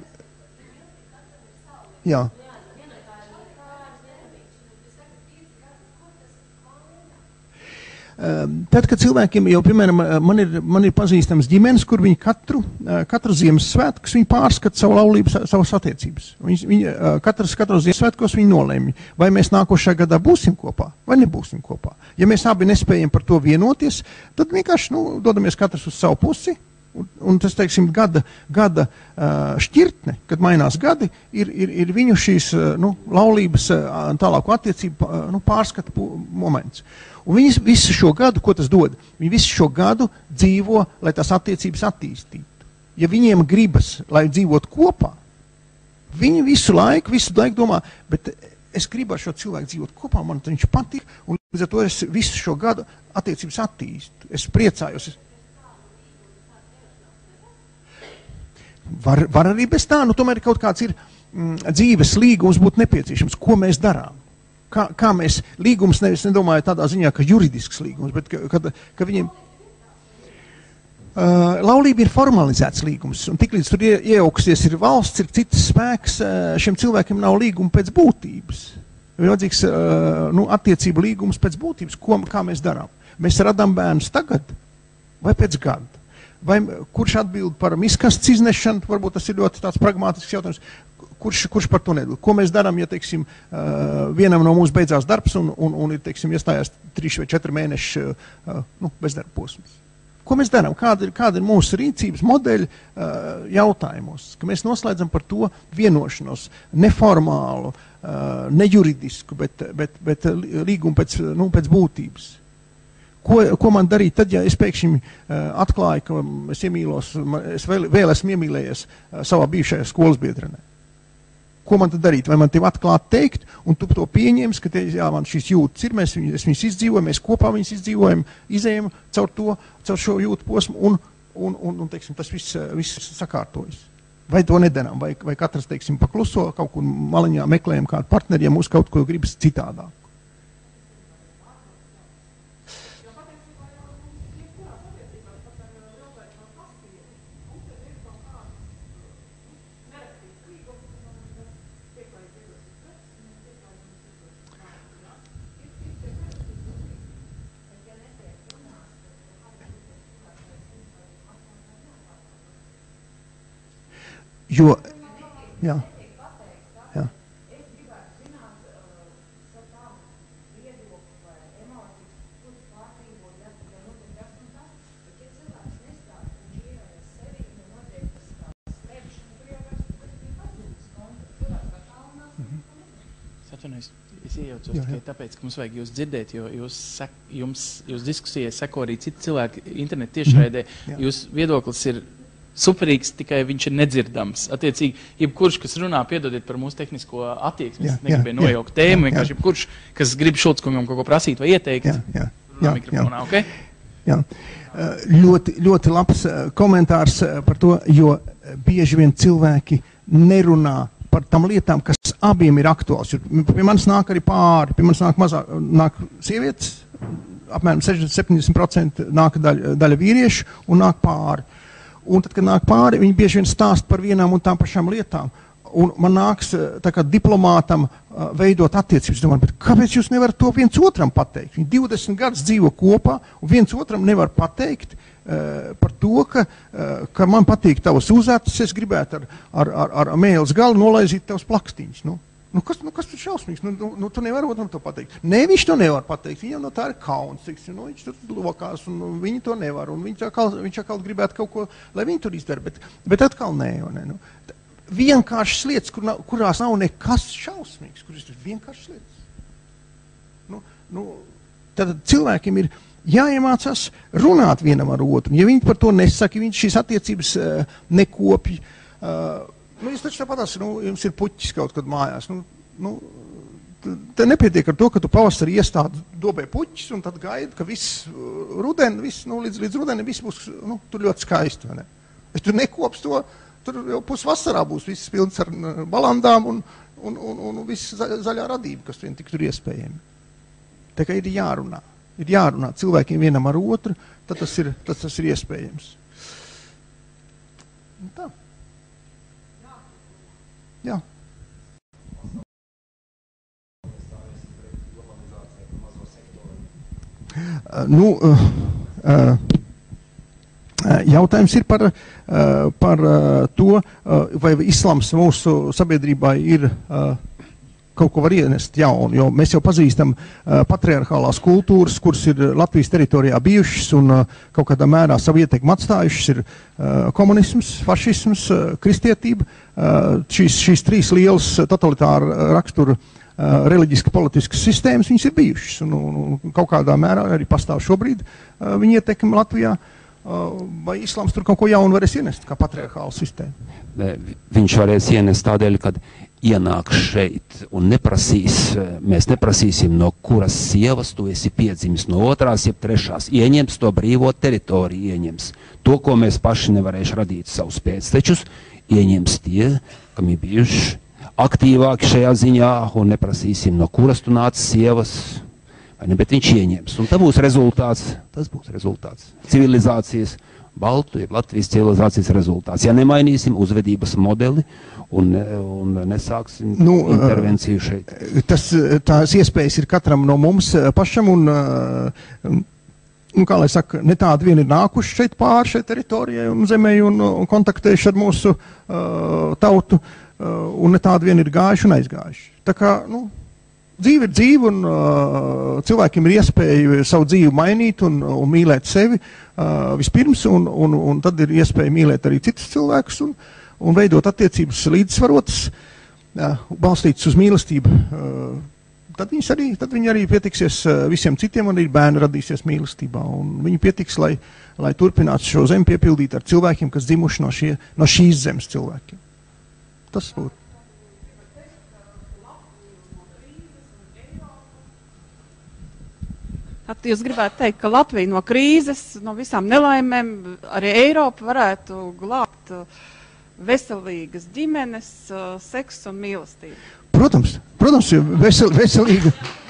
jā. Tad, kad cilvēkiem jau, piemēram, man ir, man ir pazīstams ģimenes, kur viņi katru, katru Ziemassvētkus viņi pārskata savu laulību, savas attiecības. Viņi, viņi, katras, katru Ziemassvētkos viņi nolēma, vai mēs nākošajā gadā būsim kopā, vai nebūsim kopā. Ja mēs abi nespējam par to vienoties, tad vienkārši, nu, dodamies katrs uz savu pusi, un, un tas, teiksim, gada, gada šķirtne, kad mainās gadi, ir, ir, ir viņu šīs, nu, laulības tālāku attiecību, nu, pārskata moments. Un viņi visu šo gadu, ko tas dod? Viņi visu šo gadu dzīvo, lai tās attiecības attīstītu. Ja viņiem gribas, lai dzīvot kopā, viņi visu laiku, visu laiku domā, bet es gribu ar šo cilvēku dzīvot kopā, man viņš patīk, un līdz ar to es visu šo gadu attiecības attīstu. Es priecājos. Var, var arī bez tā, nu tomēr kaut kāds ir mm, dzīves līgums būtu nepieciešams, ko mēs darām. Kā, kā mēs līgums, nevis nedomāju tādā ziņā, ka juridisks līgums, bet ka, ka, ka viņiem... Uh, laulība ir formalizēts līgums, un tiklīdz tur ie, iejauksies ir valsts, ir citas spēks, uh, šiem cilvēkiem nav līguma pēc būtības. Ir vajadzīgs uh, nu, attiecību līgums pēc būtības, ko, kā mēs darām. Mēs radām bērnus tagad vai pēc gada? Vai kurš atbild par miskastes iznešanu, varbūt tas ir ļoti tāds pragmātisks jautājums, kurš, kurš par to nedod? Ko mēs darām, ja, teiksim, uh, vienam no mums beidzās darbs un, un, un ir, teiksim, iestājās trīs vai četri mēneši uh, nu, bezdarba posms? Ko mēs darām? Kāda ir, kāda ir mūsu rīcības modeļa uh, jautājumos? Ka mēs noslēdzam par to vienošanos, neformālu, uh, nejuridisku, bet, bet, bet līgumu pēc, nu, pēc būtības. Ko, ko man darīt tad, ja es pēkšņi uh, atklāju, ka es iemīlos, es vēl, vēl esmu iemīlējies uh, savā bijušajā skolas biedrenē? Ko man tad darīt? Vai man tev atklāt teikt, un tu to pieņems, ka te, jā, man šīs jūtas ir, mēs viņus, viņus izdzīvojam, mēs kopā viņus izdzīvojam, izējam caur to, caur šo jūtu posmu, un, un, un, un teiksim, tas viss, viss sakārtojas. Vai to nedarām, vai, vai katrs, teiksim, pakluso, kaut kur maliņā meklējam kādu partneri, ja mūs kaut ko gribas citādāk. Jo, jā, jā. Atvainojos, es iejaucos tikai tāpēc, ka mums vajag jūs dzirdēt, jo jūs, sek, jums, jūs diskusijai seko arī citi cilvēki internetu tiešraidē. Mm-hmm. Jūs viedoklis ir superīgs, tikai viņš ir nedzirdams. Attiecīgi, jebkurš, kas runā, piedodiet par mūsu tehnisko attieksmi, es negribēju nojaukt tēmu, vienkārši jebkurš, kas grib Šulckungam kaut ko prasīt vai ieteikt, jā, jā, runā jā, mikrofonā, jā. ok? Jā. Ļoti, ļoti labs komentārs par to, jo bieži vien cilvēki nerunā par tam lietām, kas abiem ir aktuāls. Pie manis nāk arī pāri, pie manis nāk mazāk, nāk sievietes, apmēram sešdesmit līdz septiņdesmit procenti nāk daļa, daļa vīriešu un nāk pāri. Un tad, kad nāk pāri, viņi bieži vien stāst par vienām un tām pašām lietām. Un man nāks tā kā diplomātam uh, veidot attiecības. Domāju, bet kāpēc jūs nevarat to viens otram pateikt? Viņi divdesmit gadus dzīvo kopā, un viens otram nevar pateikt uh, par to, ka, uh, ka man patīk tavas uzacis, es gribētu ar, ar, ar, ar mēles galu nolaizīt tavas plakstiņas. Nu, nu, kas, nu, kas tur šausmīgs? Nu, nu, nu, tu nevar otram to pateikt. Nē, viņš to nevar pateikt. Viņam no tā ir kauns. Nu, viņš tur lokās, un viņi to nevar. Un viņš atkal, viņš atkal gribētu kaut ko, lai viņi tur izdara. Bet, bet atkal nē. Ne, nu. Vienkāršas lietas, kur nav, kurās nav nekas šausmīgs. Kuras ir vienkāršas lietas. Nu, nu, tad cilvēkiem ir jāiemācās runāt vienam ar otru. Ja viņi par to nesaka, ja viņi šīs attiecības uh, nekopj, uh, nu, jūs taču tāpatās, nu, jums ir puķis kaut kad mājās. Nu, nu, te nepietiek ar to, ka tu pavasarī iestādi dobē puķis un tad gaidi, ka viss rudeni, viss, nu, līdz, līdz rudeni viss būs, nu, tur ļoti skaisti, vai ne? Es tur nekops to, tur jau pusvasarā būs viss pilns ar balandām un, un, un, un viss zaļā radība, kas vien tik tur iespējami. Tā kā ir jārunā, ir jārunā cilvēkiem vienam ar otru, tad tas ir, tad tas ir iespējams. Un tā. Jā. Uh, nu, uh, uh, jautājums ir par, uh, par uh, to, uh, vai islams mūsu sabiedrībā ir uh, kaut ko var ienest jaunu, jo mēs jau pazīstam uh, patriarchālās kultūras, kuras ir Latvijas teritorijā bijušas un uh, kaut kādā mērā savu ietekmi atstājušas, ir uh, komunisms, fašisms, uh, kristietība, uh, šīs, šīs trīs lielas totalitāra rakstura uh, reliģiski politiskas sistēmas, viņas ir bijušas un, un, un kaut kādā mērā arī pastāv šobrīd uh, viņa ietekmi Latvijā, uh, vai islams tur kaut ko jaunu varēs ienest, kā patriarchāla sistēma? Viņš varēs ienest tādēļ, kad ienāk šeit un neprasīs, mēs neprasīsim, no kuras sievas tu esi piedzimis, no otrās, jeb trešās, ieņems to brīvo teritoriju, ieņems to, ko mēs paši nevarējuši radīt savus pēctečus, ieņems tie, kam ir bijuši aktīvāki šajā ziņā, un neprasīsim, no kuras tu nāc sievas, vai ne, bet viņš ieņems. Un tā būs rezultāts, tas būs rezultāts civilizācijas baltu, ir Latvijas civilizācijas rezultāts. Ja nemainīsim uzvedības modeli un, un nesāksim nu, intervenciju šeit. Tas, tās iespējas ir katram no mums pašam un, un kā lai saka, ne tādi vien ir nākuši šeit pāri šeit teritorijai un zemē un, un kontaktējuši ar mūsu uh, tautu uh, un ne tādi vien ir gājuši un aizgājuši. Tā kā, nu, dzīve ir dzīve un uh, cilvēkiem ir iespēja savu dzīvi mainīt un, un mīlēt sevi uh, vispirms un, un, un tad ir iespēja mīlēt arī citus cilvēkus un, un veidot attiecības līdzsvarotas, uh, balstītas uz mīlestību. Uh, tad, arī, tad viņi arī pietiksies uh, visiem citiem un arī bērni radīsies mīlestībā. Un viņi pietiks, lai, lai turpinātu šo zemi piepildīt ar cilvēkiem, kas dzimuši no, šie, no šīs zemes cilvēkiem. Tas būtu. At jūs gribētu teikt, ka Latvija no krīzes, no visām nelaimēm, arī Eiropa varētu glābt veselīgas ģimenes, seksu un mīlestību? Protams, protams, vesel, veselīga,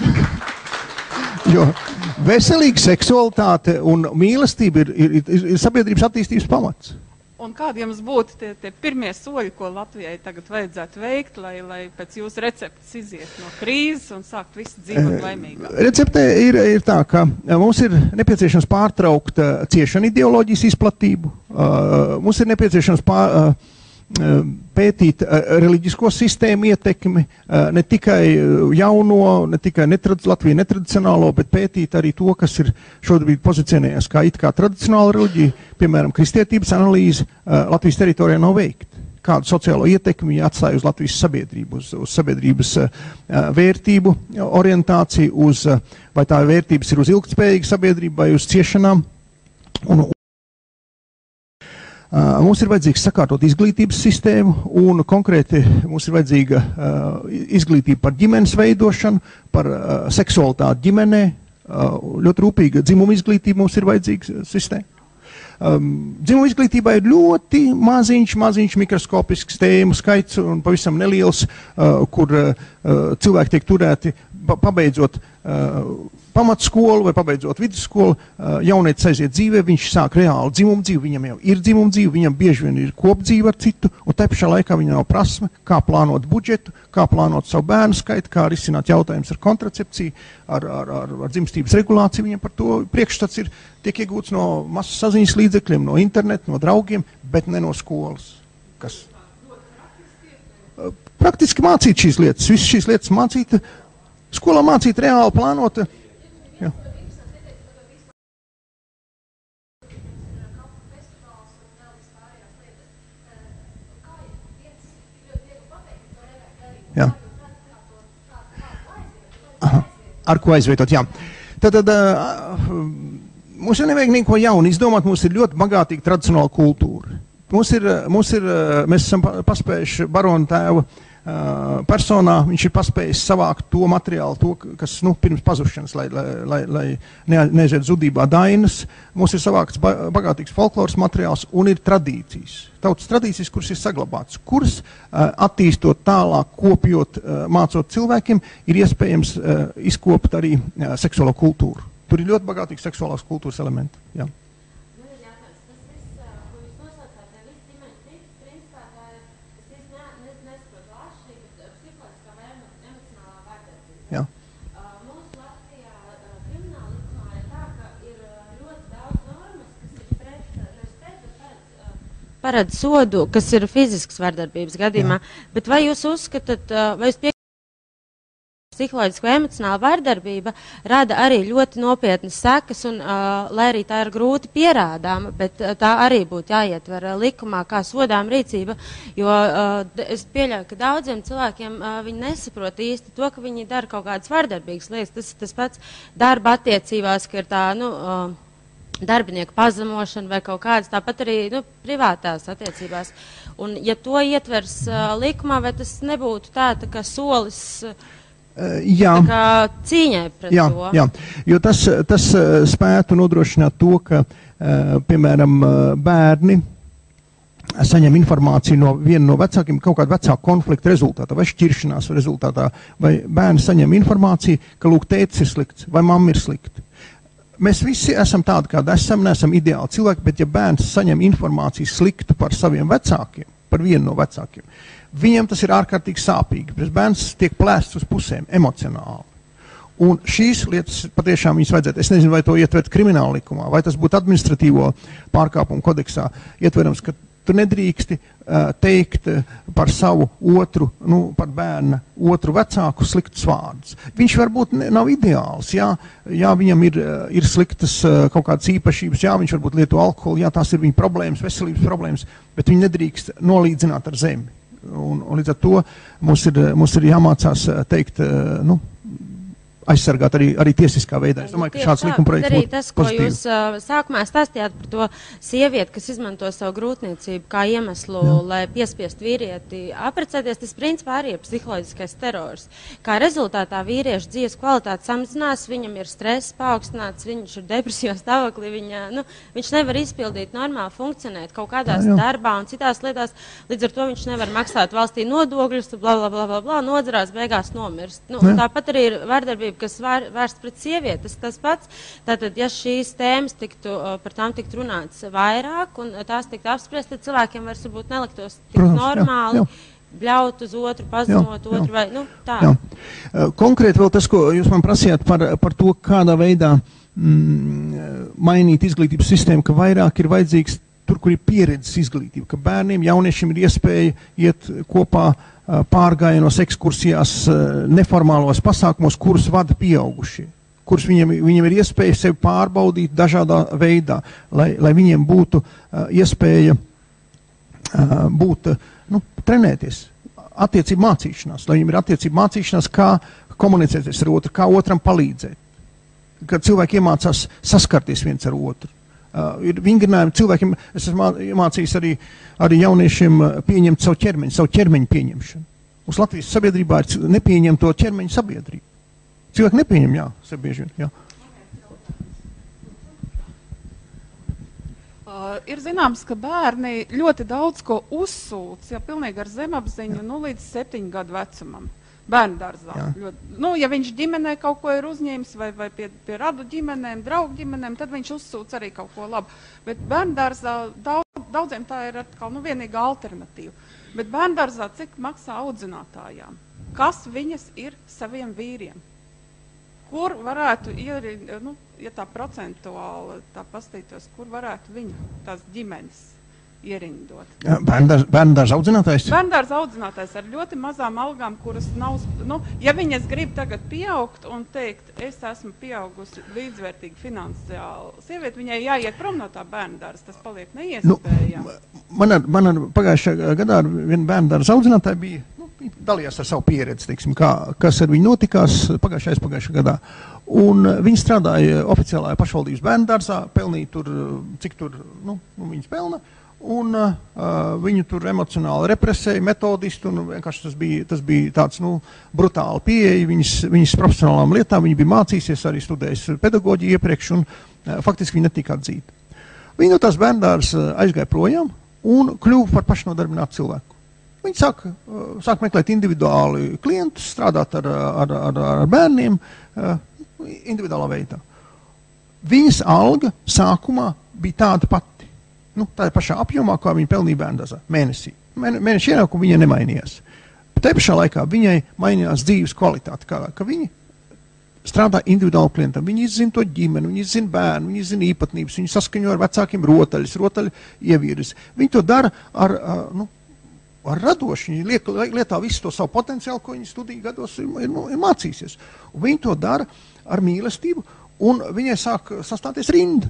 jo veselīga seksualitāte un mīlestība ir, ir, ir, ir sabiedrības attīstības pamats. Un kādi jums būtu tie, tie pirmie soļi, ko Latvijai tagad vajadzētu veikt, lai, lai pēc jūsu receptes iziet no krīzes un sākt visu dzīvot laimīgāk? Recepte ir, ir tā, ka mums ir nepieciešams pārtraukt uh, ciešanu ideoloģijas izplatību, uh, mums ir nepieciešams pār, uh, pētīt uh, reliģisko sistēmu ietekmi, uh, ne tikai jauno, ne tikai netrad, Latviju netradicionālo, bet pētīt arī to, kas ir šobrīd pozicionējies kā it kā tradicionāla reliģija, piemēram, kristietības analīze uh, Latvijas teritorijā nav veikta. Kādu sociālo ietekmi atstāja uz Latvijas sabiedrību, uz, uz sabiedrības uh, vērtību orientāciju, uz, uh, vai tā vērtības ir uz ilgtspējīgu sabiedrību vai uz ciešanām. Un, Uh, mums ir vajadzīgs sakārtot izglītības sistēmu un konkrēti mums ir vajadzīga uh, izglītība par ģimenes veidošanu, par uh, seksualitāti ģimenē, uh, ļoti rūpīga dzimuma izglītība mums ir vajadzīga sistēma. Um, dzimuma izglītībā ir ļoti maziņš, maziņš mikroskopisks tēmu skaits un pavisam neliels, uh, kur uh, cilvēki tiek turēti pabeidzot uh, pamatskolu vai pabeidzot vidusskolu, uh, jaunietis aiziet dzīvē, viņš sāk reāli dzimumu dzīvi, viņam jau ir dzimumu dzīve, viņam bieži vien ir kopdzīve ar citu, un te pašā laikā viņam nav prasme, kā plānot budžetu, kā plānot savu bērnu skaitu, kā risināt jautājumus ar kontracepciju, ar, ar, ar, ar dzimstības regulāciju, viņam par to priekšstats ir tiek iegūts no masu saziņas līdzekļiem, no interneta, no draugiem, bet ne no skolas. Kas? Uh, praktiski mācīt šīs lietas, visas šīs lietas mācīt, skolā mācīt reāli plānot. Jā. Jā. Aha. Ar ko aizvietot, jā. Tad, tad uh, mums jau nevajag neko jaunu izdomāt, mums ir ļoti bagātīga tradicionāla kultūra. Mums ir, mums ir, mēs esam paspējuši barona tēva Uh, personā, viņš ir paspējis savākt to materiālu, to, kas nu, pirms pazušanas, lai, lai, lai, lai ne, neaiziet zudībā dainas. Mums ir savākts ba bagātīgs folkloras materiāls un ir tradīcijas. Tautas tradīcijas, kuras ir saglabātas, kuras uh, attīstot tālāk, kopjot, uh, mācot cilvēkiem, ir iespējams uh, izkopt arī uh, seksuālo kultūru. Tur ir ļoti bagātīgi seksuālās kultūras elementi. Jā. Jā. Mūsu Latvijā krimināla likumā ir tā, ka ir ļoti daudz normas, kas ir pret, nevis pret, bet paredz, paredz sodu, kas ir fiziskas vardarbības gadījumā. Jā. Bet vai jūs uzskatāt, vai jūs pie psiholoģisko emocionāla vardarbība rada arī ļoti nopietnas sekas, un, uh, lai arī tā ir grūti pierādāma, bet uh, tā arī būtu jāietver uh, likumā kā sodām rīcība, jo uh, es pieļauju, ka daudziem cilvēkiem uh, viņi nesaprot īsti to, ka viņi dara kaut kādas vardarbīgas lietas. Tas ir tas pats darba attiecībās, ka ir tā, nu, uh, darbinieku pazemošana vai kaut kādas, tāpat arī, nu, privātās attiecībās. Un, ja to ietvers uh, likumā, vai tas nebūtu tā, tā kā solis uh, Uh, jā, tā kā cīņai pret jā, to. Jā, jo tas, tas uh, spētu nodrošināt to, ka, uh, piemēram, uh, bērni saņem informāciju no viena no vecākiem, kaut kāda vecāka konflikta rezultātā, vai šķiršanās rezultātā, vai bērni saņem informāciju, ka, lūk, tētis ir slikts, vai mamma ir slikta. mēs visi esam tādi, kādi esam, neesam ideāli cilvēki, bet ja bērns saņem informāciju sliktu par saviem vecākiem, par vienu no vecākiem, viņam tas ir ārkārtīgi sāpīgi. Bērns tiek plēsts uz pusēm emocionāli. Un šīs lietas patiešām viņas vajadzētu. Es nezinu, vai to ietvert krimināla likumā, vai tas būtu administratīvo pārkāpumu kodeksā ietverams, ka tu nedrīksti uh, teikt uh, par savu otru, nu, par bērna otru vecāku sliktus vārdus. Viņš varbūt ne, nav ideāls, jā, jā viņam ir, uh, ir sliktas uh, kaut kādas īpašības, jā, viņš varbūt lieto alkoholu, jā, tās ir viņa problēmas, veselības problēmas, bet viņi nedrīkst nolīdzināt ar zemi. Un, un līdz ar to mums ir, mums ir jāmācās teikt, uh, nu, aizsargāt arī, arī tiesiskā veidā. Es domāju, ka šāds likuma projekts būtu tas, pozitīvs. ko jūs uh, sākumā stāstījāt par to sievieti, kas izmanto savu grūtniecību kā iemeslu, Jā. lai piespiest vīrieti apprecēties, tas principā arī ir psiholoģiskais terors. Kā rezultātā vīriešu dzīves kvalitāte samazinās, viņam ir stress paaugstināts, viņš ir depresijā stāvoklī, viņa, nu, viņš nevar izpildīt normāli funkcionēt kaut kādās Jā. darbā un citās lietās, līdz ar to viņš nevar maksāt valstī nodokļus, bla, bla, bla, bla, bla, nodzerās, beigās nomirst. Nu, tāpat arī ir vardarbība, kas vēr, vērsts pret sievieti, tas, tas pats. Tātad, ja šīs tēmas tiktu, par tām tiktu runāts vairāk un tās tiktu apspriest, tad cilvēkiem vairs varbūt neliktos tik Protams, normāli jā, jā. bļaut uz otru, paziņot otru vai, nu, tā. Jā. Konkrēti vēl tas, ko jūs man prasījāt par, par to, kādā veidā mm, mainīt izglītības sistēmu, ka vairāk ir vajadzīgs tur, kur ir pieredzes izglītība, ka bērniem, jauniešiem ir iespēja iet kopā pārgājienos, ekskursijās, neformālos pasākumos, kurus vada pieaugušie, kurus viņiem, viņiem ir iespēja sevi pārbaudīt dažādā veidā, lai, lai viņiem būtu uh, iespēja uh, būt, nu, trenēties, attiecību mācīšanās, lai viņiem ir attiecību mācīšanās, kā komunicēties ar otru, kā otram palīdzēt, kad cilvēki iemācās saskarties viens ar otru. Uh, ir vingrinājumi cilvēkiem, es esmu iemācījis arī, arī jauniešiem pieņemt savu ķermeņu, savu ķermeņu pieņemšanu. Uz Latvijas sabiedrībā ir nepieņem to ķermeņu sabiedrību. Cilvēki nepieņem, jā, sabiedrību, jā. Uh, ir zināms, ka bērni ļoti daudz ko uzsūc, ja pilnīgi ar zemapziņu, nu līdz septiņu gadu vecumam. Bērnu dārzā. Ļoti, nu, ja viņš ģimenē kaut ko ir uzņēmis vai, vai pie, pie radu ģimenēm, draugu ģimenēm, tad viņš uzsūc arī kaut ko labu. Bet bērnu dārzā daudz, daudziem tā ir atkal nu, vienīga alternatīva. Bet bērnu dārzā cik maksā audzinātājām? Kas viņas ir saviem vīriem? Kur varētu, ieri, nu, ja tā procentuāli tā pastītos, kur varētu viņu tās ģimenes ierindot. Bērndārza audzinātājs? Bērndārza audzinātājs ar ļoti mazām algām, kuras nav, nu, ja viņas grib tagad pieaugt un teikt, es esmu pieaugusi līdzvērtīgi finansiāli sievieti, viņai jāiet prom no tā bērndārza, tas paliek neiespējami. Nu, man ar, man ar pagājušajā gadā ar vienu bērndārza audzinātāju bija, nu, dalījās ar savu pieredzi, teiksim, kā, kas ar viņu notikās pagājušajā, pagājušajā gadā. Un viņi strādāja oficiālajā pašvaldības bērndārzā, pelnīja tur, cik tur, nu, nu viņas pelna. Un uh, viņu tur emocionāli represēja, metodisti, un vienkārši tas bija, tas bija tāds, nu, brutāli pieeja viņas, viņas profesionālām lietām, viņi bija mācīsies, arī studējis pedagoģiju iepriekš, un uh, faktiski viņi netika atzīti. Viņi no tās bērndārs uh, aizgāja projām un kļuva par pašnodarbinātu cilvēku. Viņi sāk, uh, sāk meklēt individuāli klientus, strādāt ar, ar, ar, ar bērniem uh, individuālā veidā. Viņas alga sākumā bija tāda pati. Nu, tā ir pašā apjomā, kā viņa pelnīja bērndārzā mēnesī. Mēneša ienākuma viņa nemainījās. Bet tajā pašā laikā viņai mainījās dzīves kvalitāte, kā, ka viņa strādā individuāli klientam. Viņi izzina to ģimeni, viņi izzina bērnu, viņi izzina īpatnības, viņi saskaņo ar vecākiem rotaļus, rotaļu ievirzes. Viņi to dara ar, nu, ar radoši, viņi liek, lietā visu to savu potenciālu, ko viņi studiju gados ir, ir, ir mācīsies. Un viņi to dara ar mīlestību, un viņai sāk sastāties rinda.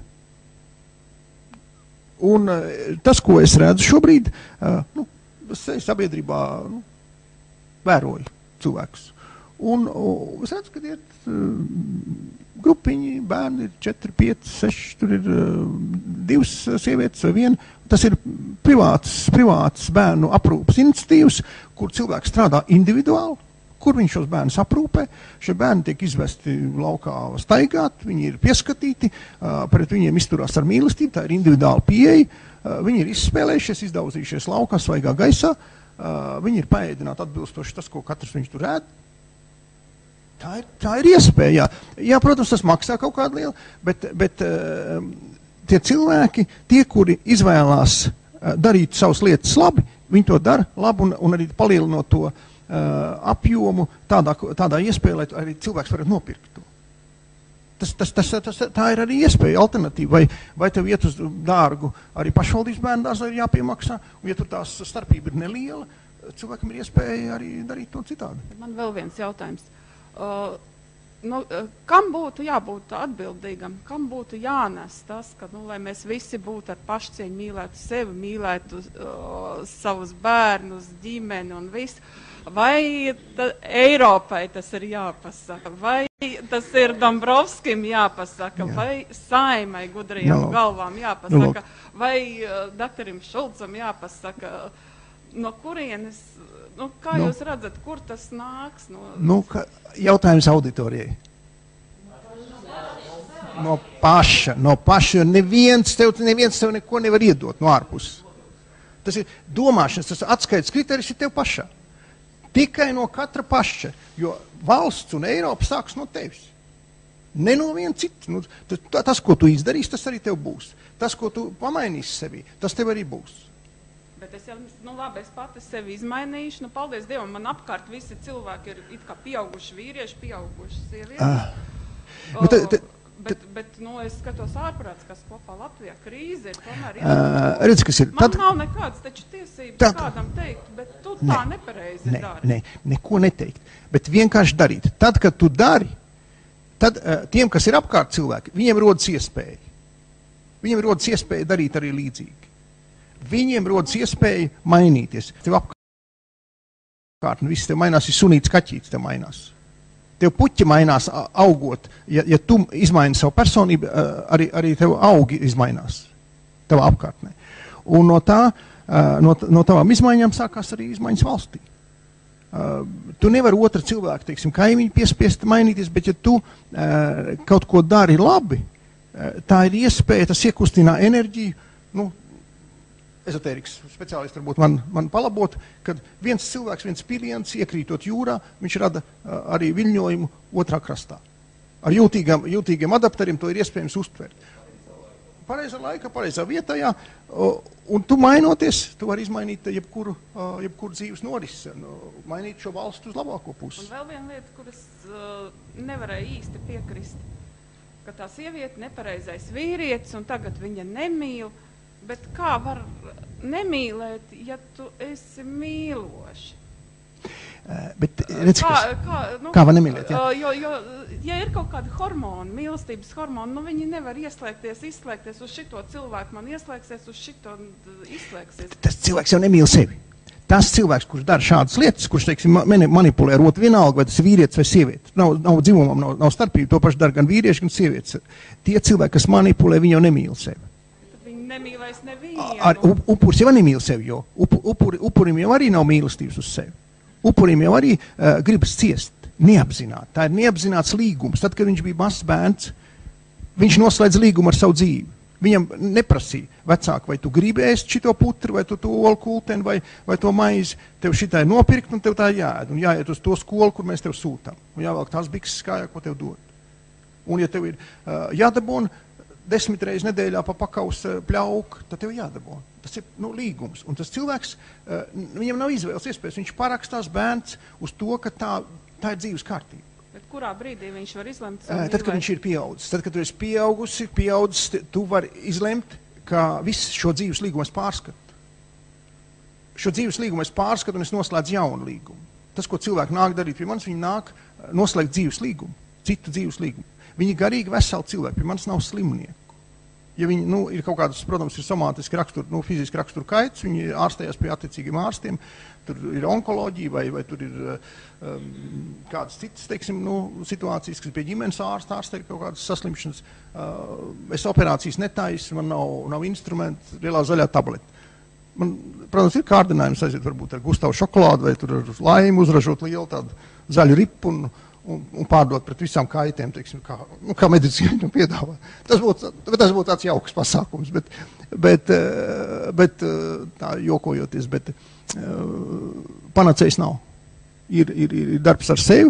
Un tas, ko es redzu šobrīd, nu, sabiedrībā nu, vēroju cilvēkus. Un, un es redzu, ka ir grupiņi, bērni ir četri, pieci, seši, tur ir divas sievietes vai viena. Tas ir privāts, privāts bērnu aprūpas iniciatīvas, kur cilvēks strādā individuāli, kur viņš šos bērnus aprūpē. Šie bērni tiek izvesti laukā staigāt, viņi ir pieskatīti, pret viņiem izturās ar mīlestību, tā ir individuāla pieeja, viņi ir izspēlējušies, izdauzījušies laukā, svaigā gaisā, viņi ir paēdināti atbilstoši tas, ko katrs viņš tur ēd. Tā ir, tā ir iespēja, jā. Jā, protams, tas maksā kaut kādu lielu, bet, bet uh, tie cilvēki, tie, kuri izvēlās uh, darīt savas lietas labi, viņi to dara labi un, un arī palielinot to uh, apjomu tādā, tādā iespēja, lai arī cilvēks varētu nopirkt to. Tas, tas, tas, tas, tā ir arī iespēja, alternatīva, vai, vai tev iet uz dārgu arī pašvaldības bērndārs ir jāpiemaksā, un ja tur tās starpība ir neliela, cilvēkam ir iespēja arī darīt to citādi. Man vēl viens jautājums. Uh, nu, uh, kam būtu jābūt atbildīgam, kam būtu jānes tas, ka, nu, lai mēs visi būtu ar pašcieņu, mīlētu sevi, mīlētu uh, savus bērnus, ģimeni un visu, vai ta, Eiropai tas ir jāpasaka, vai tas ir Dombrovskim jāpasaka, Jā. vai Saimai gudrajām no. galvām jāpasaka, no. vai uh, doktorim Šulcam jāpasaka, no kurienes, nu, kā no. jūs redzat, kur tas nāks? No, nu, ka, jautājums auditorijai. No paša, no paša, neviens tev, neviens tev neko nevar iedot no ārpuses. Tas ir domāšanas, tas atskaites kriterijs ir tev pašā. Tikai no katra paša, jo valsts un Eiropa sāks no tevis. Ne no viena cita. Nu, tas, tas, ko tu izdarīsi, tas arī tev būs. Tas, ko tu pamainīsi sevī, tas tev arī būs. Bet es jau, nu labi, es pati sevi izmainīšu, nu paldies Dievam, man apkārt visi cilvēki ir it kā pieauguši vīrieši, pieauguši sievietes. Ah. O, bet, te, bet, bet, nu, es skatos ārprāts, kas kopā Latvijā krīze ir tomēr uh, redz, kas ir. Man tad, nav nekādas taču tiesības tā, kādam teikt, bet tu ne, tā nepareizi ne, dari. Ne, neko neteikt, bet vienkārši darīt. Tad, kad tu dari, tad uh, tiem, kas ir apkārt cilvēki, viņiem rodas iespēja. Viņiem rodas iespēja darīt arī līdzīgi. Viņiem rodas iespēja mainīties. Tev apkārt, nu viss tev mainās, ir sunīts kaķītis tev mainās. Tev puķi mainās augot. Ja, ja tu izmaini savu personību, arī, arī tev augi izmainās. Tev apkārtnē. Un no tā, no, no tavām izmaiņām sākās arī izmaiņas valstī. Tu nevari otra cilvēku, teiksim, kaimiņu piespiest mainīties, bet ja tu kaut ko dari labi, tā ir iespēja, tas iekustinā enerģiju, nu, ezotērikas speciālisti varbūt man, man palabot, kad viens cilvēks, viens piliens iekrītot jūrā, viņš rada uh, arī viļņojumu otrā krastā. Ar jūtīgiem, jūtīgiem adapteriem to ir iespējams uztvert. Pareizā laika, pareizā vietā, jā, uh, un tu mainoties, tu vari izmainīt jebkuru, uh, jebkuru dzīves norisi, uh, mainīt šo valstu uz labāko pusi. Un vēl viena lieta, kuras uh, nevarēja īsti piekrist, ka tā sieviete nepareizais vīrietis, un tagad viņa nemīl. Bet kā var nemīlēt, ja tu esi mīloši? Uh, bet, redz, kā, kas, kā, nu, kā var nemīlēt? Jā? Jo, jo, ja ir kaut kādi hormoni, mīlestības hormoni, nu viņi nevar ieslēgties, izslēgties uz šito cilvēku, man ieslēgsies, uz šito izslēgsies. Tas cilvēks jau nemīl sevi. Tas cilvēks, kurš dara šādas lietas, kurš, teiksim, manipulē ar otru vienalga, vai tas ir vīrietis vai sieviete. Nav, nav dzimumam, nav, nav starpība, to pašu dara gan vīrieši, gan sievietes. Tie cilvēki, kas manipulē, viņi jau nemīl sevi. Nemīlēs nevienu. Ar, up, upurs jau nemīl sevi, jo up, upuri, upurim jau arī nav mīlestības uz sevi. Upurim jau arī uh, gribas ciest, neapzināt. Tā ir neapzināts līgums. Tad, kad viņš bija mazs bērns, viņš noslēdz līgumu ar savu dzīvi. Viņam neprasīja vecāki, vai tu gribi ēst šito putru, vai tu to olu kulteni, vai, vai to maizi. Tev šitai nopirkt, un tev tā jāēd. Un jāiet uz to skolu, kur mēs tev sūtām. Un jāvelk tās bikses kājā, ko tev dod. Un ja tev ir uh, jādabūna, desmit reizes nedēļā pa pakaus pļauku, tad tev jādabūna. Tas ir nu, līgums. Un tas cilvēks, uh, viņam nav izvēles iespējas. Viņš parakstās bērns uz to, ka tā, tā ir dzīves kārtība. Bet kurā brīdī viņš var izlemt? Uh, tad, kad viņš ir pieaudzis. Tad, kad tu esi pieaugusi, pieaudzis, tu vari izlemt, ka viss šo dzīves līgumu es pārskatu. Šo dzīves līgumu es pārskatu un es noslēdzu jaunu līgumu. Tas, ko cilvēki nāk darīt pie manis, viņi nāk noslēgt dzīves līgumu, citu dzīves līgumu. Viņi ir garīgi veseli cilvēki, pie manis nav slimnieku. Ja viņi, nu, ir kaut kādas, protams, ir somātiski rakstur, nu, fiziski rakstur kaits, viņi ārstējās pie attiecīgiem ārstiem, tur ir onkoloģija vai, vai tur ir um, kādas citas, teiksim, nu, situācijas, kas pie ģimenes ārsta, ārsta ir kaut kādas saslimšanas. Uh, es operācijas netaisu, man nav, nav instrumenti, lielā zaļā tableta. Man, protams, ir kārdinājums aiziet varbūt ar Gustavu šokolādu vai tur ar laimu uzražot lielu tādu zaļu ripu un Un, un pārdot pret visām kaitēm, teiksim, kā, nu, kā medicīna viņam piedāvā. Tas būtu, tas būtu tāds jauks pasākums, bet, bet, bet tā jokojoties, bet panacējs nav. Ir, ir, ir darbs ar sevi,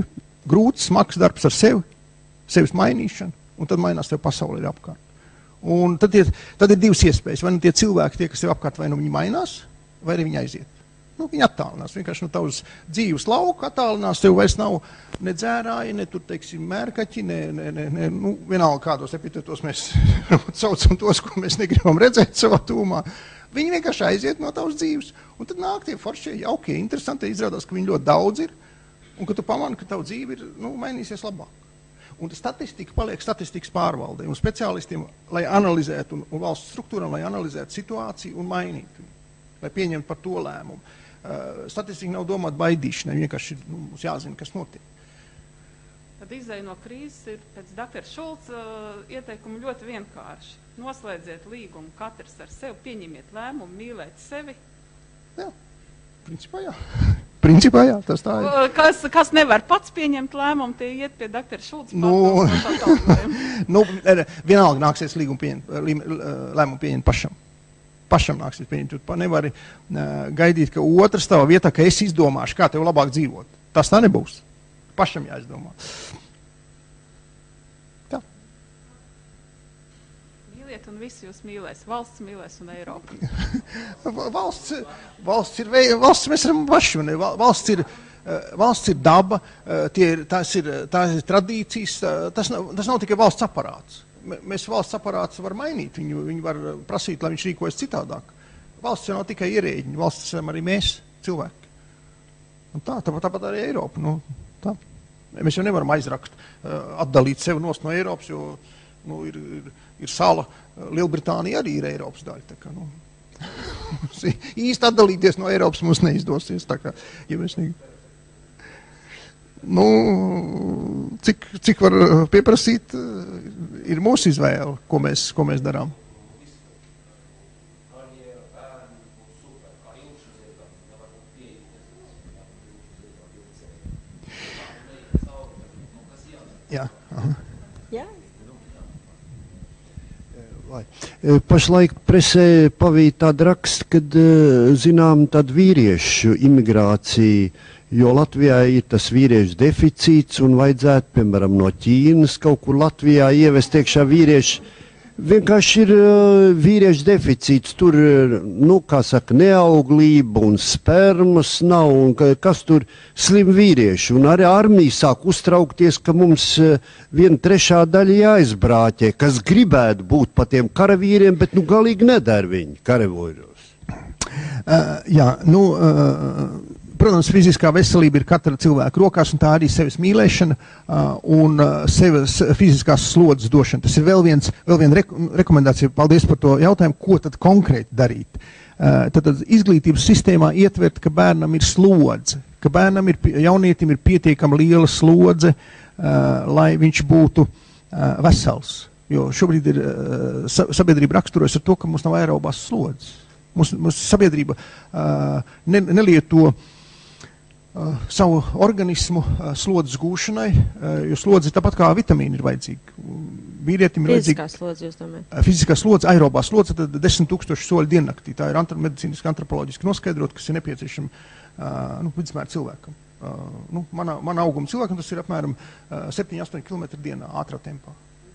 grūts, smags darbs ar sevi, sevis mainīšanu, un tad mainās tev pasauli ir apkārt. Un tad ir, tad ir divas iespējas. Vai nu tie cilvēki, tie, kas tev apkārt, vai nu viņi mainās, vai arī viņi aiziet. Nu, viņi attālinās. Vienkārši no tavas dzīves lauka attālinās, tev vairs nav ne dzērāji, ne tur, teiksim, mērkaķi, ne, ne, ne, ne nu, vienalga kādos epitetos mēs saucam tos, ko mēs negribam redzēt savā tūmā. Viņi vienkārši aiziet no tavas dzīves. Un tad nāk tie foršie, jaukie, interesanti, izrādās, ka viņi ļoti daudz ir, un ka tu pamani, ka tavu dzīve ir, nu, mainīsies labāk. Un statistika paliek statistikas pārvaldē, un speciālistiem, lai analizētu, un, un valsts struktūram, lai analizētu situāciju un mainītu, lai pieņemtu par to lēmumu. Uh, statistika nav domāta baidīšanai, vienkārši nu, mums jāzina, kas notiek. Tad izēja no krīzes ir pēc doktora Šulca uh, ieteikumu ļoti vienkārši. Noslēdziet līgumu katrs ar sevi, pieņemiet lēmumu, mīlēt sevi. Jā, principā jā. Principā jā, tas tā ir. Kas, kas nevar pats pieņemt lēmumu, tie iet pie doktora Šulca. Nu, nu, vienalga nāksies līgumu pieņemt, lēmumu pieņemt pašam. Pašam nāksies pieņemt. Tu nevari uh, gaidīt, ka otrs tavā vietā, ka es izdomāšu, kā tev labāk dzīvot. Tas tā nebūs. Pašam jāizdomā. Tā. Mīliet un visi jūs mīlēs. Valsts mīlēs un Eiropa. valsts, valsts ir, valsts mēs esam paši. Valsts ir, valsts ir daba, tie ir, tās, ir, tās ir tradīcijas, tas nav, tas nav tikai valsts aparāts. Mēs valsts aparāts var mainīt, viņu, viņu var prasīt, lai viņš rīkojas citādāk. Valsts jau nav tikai ierēģiņi, valsts esam arī mēs, cilvēki. Un tā, tāpat, tāpat arī Eiropa. Nu, tā. Mēs jau nevaram aizrakt, atdalīt sevi nost no Eiropas, jo nu, ir, ir, ir sala, Lielbritānija arī ir Eiropas daļa. Tā kā, nu, īsti atdalīties no Eiropas mums neizdosies. Tā kā, ja mēs ne... Nu, cik, cik var pieprasīt, ir mūsu izvēle, ko mēs, ko mēs darām. Jā. Aha. Jā. Pašlaik presē pavīt tāda raksta, kad, zinām, tāda vīriešu imigrācija, jo Latvijā ir tas vīriešu deficīts un vajadzētu, piemēram, no Ķīnas kaut kur Latvijā ievest iekšā vīrieši. Vienkārši ir uh, vīriešu deficīts, tur, nu, kā saka, neauglība un spermas nav, un ka, kas tur slim vīrieši. Un arī armija sāk uztraukties, ka mums uh, viena trešā daļa jāizbrāķē, kas gribētu būt pa tiem karavīriem, bet, nu, galīgi nedara viņi karavīros. Uh, jā, nu... Uh... Protams, fiziskā veselība ir katra cilvēka rokās, un tā arī sevis mīlēšana uh, un uh, sevis fiziskās slodzes došana. Tas ir vēl, viens, vēl viena rek rekomendācija. Paldies par to jautājumu, ko tad konkrēti darīt. Uh, tad, tad izglītības sistēmā ietvert, ka bērnam ir slodze, ka bērnam ir, jaunietim ir pietiekama liela slodze, uh, lai viņš būtu uh, vesels. Jo šobrīd ir uh, sabiedrība raksturojas ar to, ka mums nav aerobās slodzes. Mums, mums sabiedrība uh, ne, nelieto Uh, savu organismu uh, slodzes gūšanai, uh, jo slodze tāpat kā vitamīni ir vajadzīga. Vīrietim ir Fiziskā vajadzīga slodze, jūs domājat? uh, fiziskā slodze, aerobā slodze, tad desmit tūkstoši soļu diennaktī. Tā ir antra, medicīniski, antropoloģiski noskaidrot, kas ir nepieciešama uh, nu, vidusmēra cilvēkam. Uh, nu, mana, mana auguma cilvēkam tas ir apmēram uh, septiņi astoņi kilometri dienā ātrā tempā.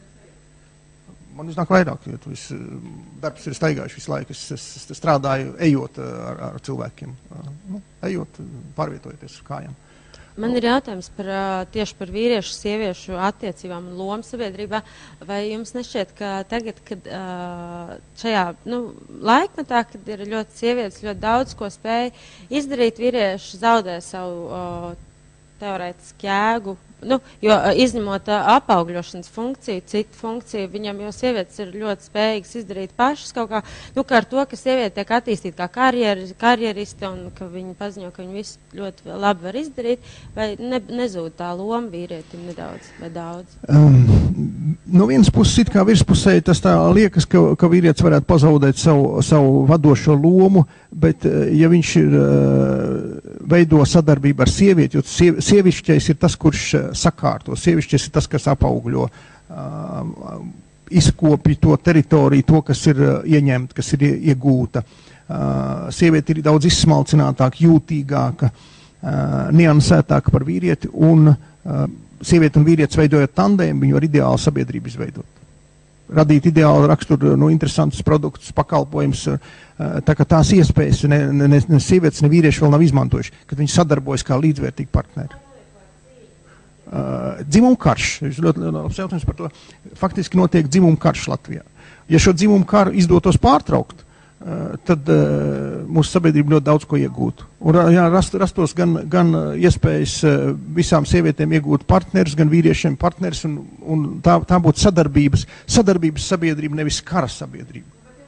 Man iznāk vairāk, jo tu esi, darbs ir staigājuši visu laiku. Es, es, es strādāju, ejot ar, ar cilvēkiem, nu, ejot, pārvietojoties ar kājām. Man ir jautājums par, tieši par vīriešu, sieviešu attiecībām un lomu sabiedrībā. Vai jums nešķiet, ka tagad, kad šajā nu, laikmetā, kad ir ļoti sievietes, ļoti daudz ko spēj izdarīt, vīrieši zaudē savu teorētisku jēgu? Nu, jo izņemot apaugļošanas funkciju, citu funkciju, viņam jau sievietes ir ļoti spējīgas izdarīt pašas kaut kā, nu, kā ar to, ka sieviete tiek attīstīta kā karjeri, karjeristi un ka viņi paziņo, ka viņi visu ļoti labi var izdarīt, vai ne, nezūd tā loma vīrietim nedaudz vai daudz? Um, no vienas puses, it kā virspusē, tas tā liekas, ka, ka vīrietis varētu pazaudēt savu, savu vadošo lomu, bet ja viņš ir uh, veido sadarbību ar sievieti, jo siev, sievišķais ir tas, kurš sakārto. Sievišķis ir tas, kas apaugļo, uh, izkopja to teritoriju, to, kas ir uh, ieņemta, kas ir iegūta. Uh, sieviete ir daudz izsmalcinātāka, jūtīgāka, uh, niansētāka par vīrieti, un uh, uh, sievieti un vīrietis veidojot tandēmu, viņi var ideālu sabiedrību izveidot. Radīt ideālu raksturu, nu, interesantus produktus, pakalpojumus, uh, tā kā tās iespējas ne, ne, ne sievietes, ne vīrieši vēl nav izmantojuši, kad viņi sadarbojas kā līdzvērtīgi partneri. Uh, dzimumu karš, jūs ļoti labs jautājums par to, faktiski notiek dzimumu karš Latvijā. Ja šo dzimumu karu izdotos pārtraukt, uh, tad uh, mūsu sabiedrība ļoti daudz ko iegūtu. Un jā, rast, rastos gan, gan iespējas uh, visām sievietēm iegūt partnerus, gan vīriešiem partnerus, un, un tā, tā būtu sadarbības, sadarbības sabiedrība, nevis kara sabiedrība.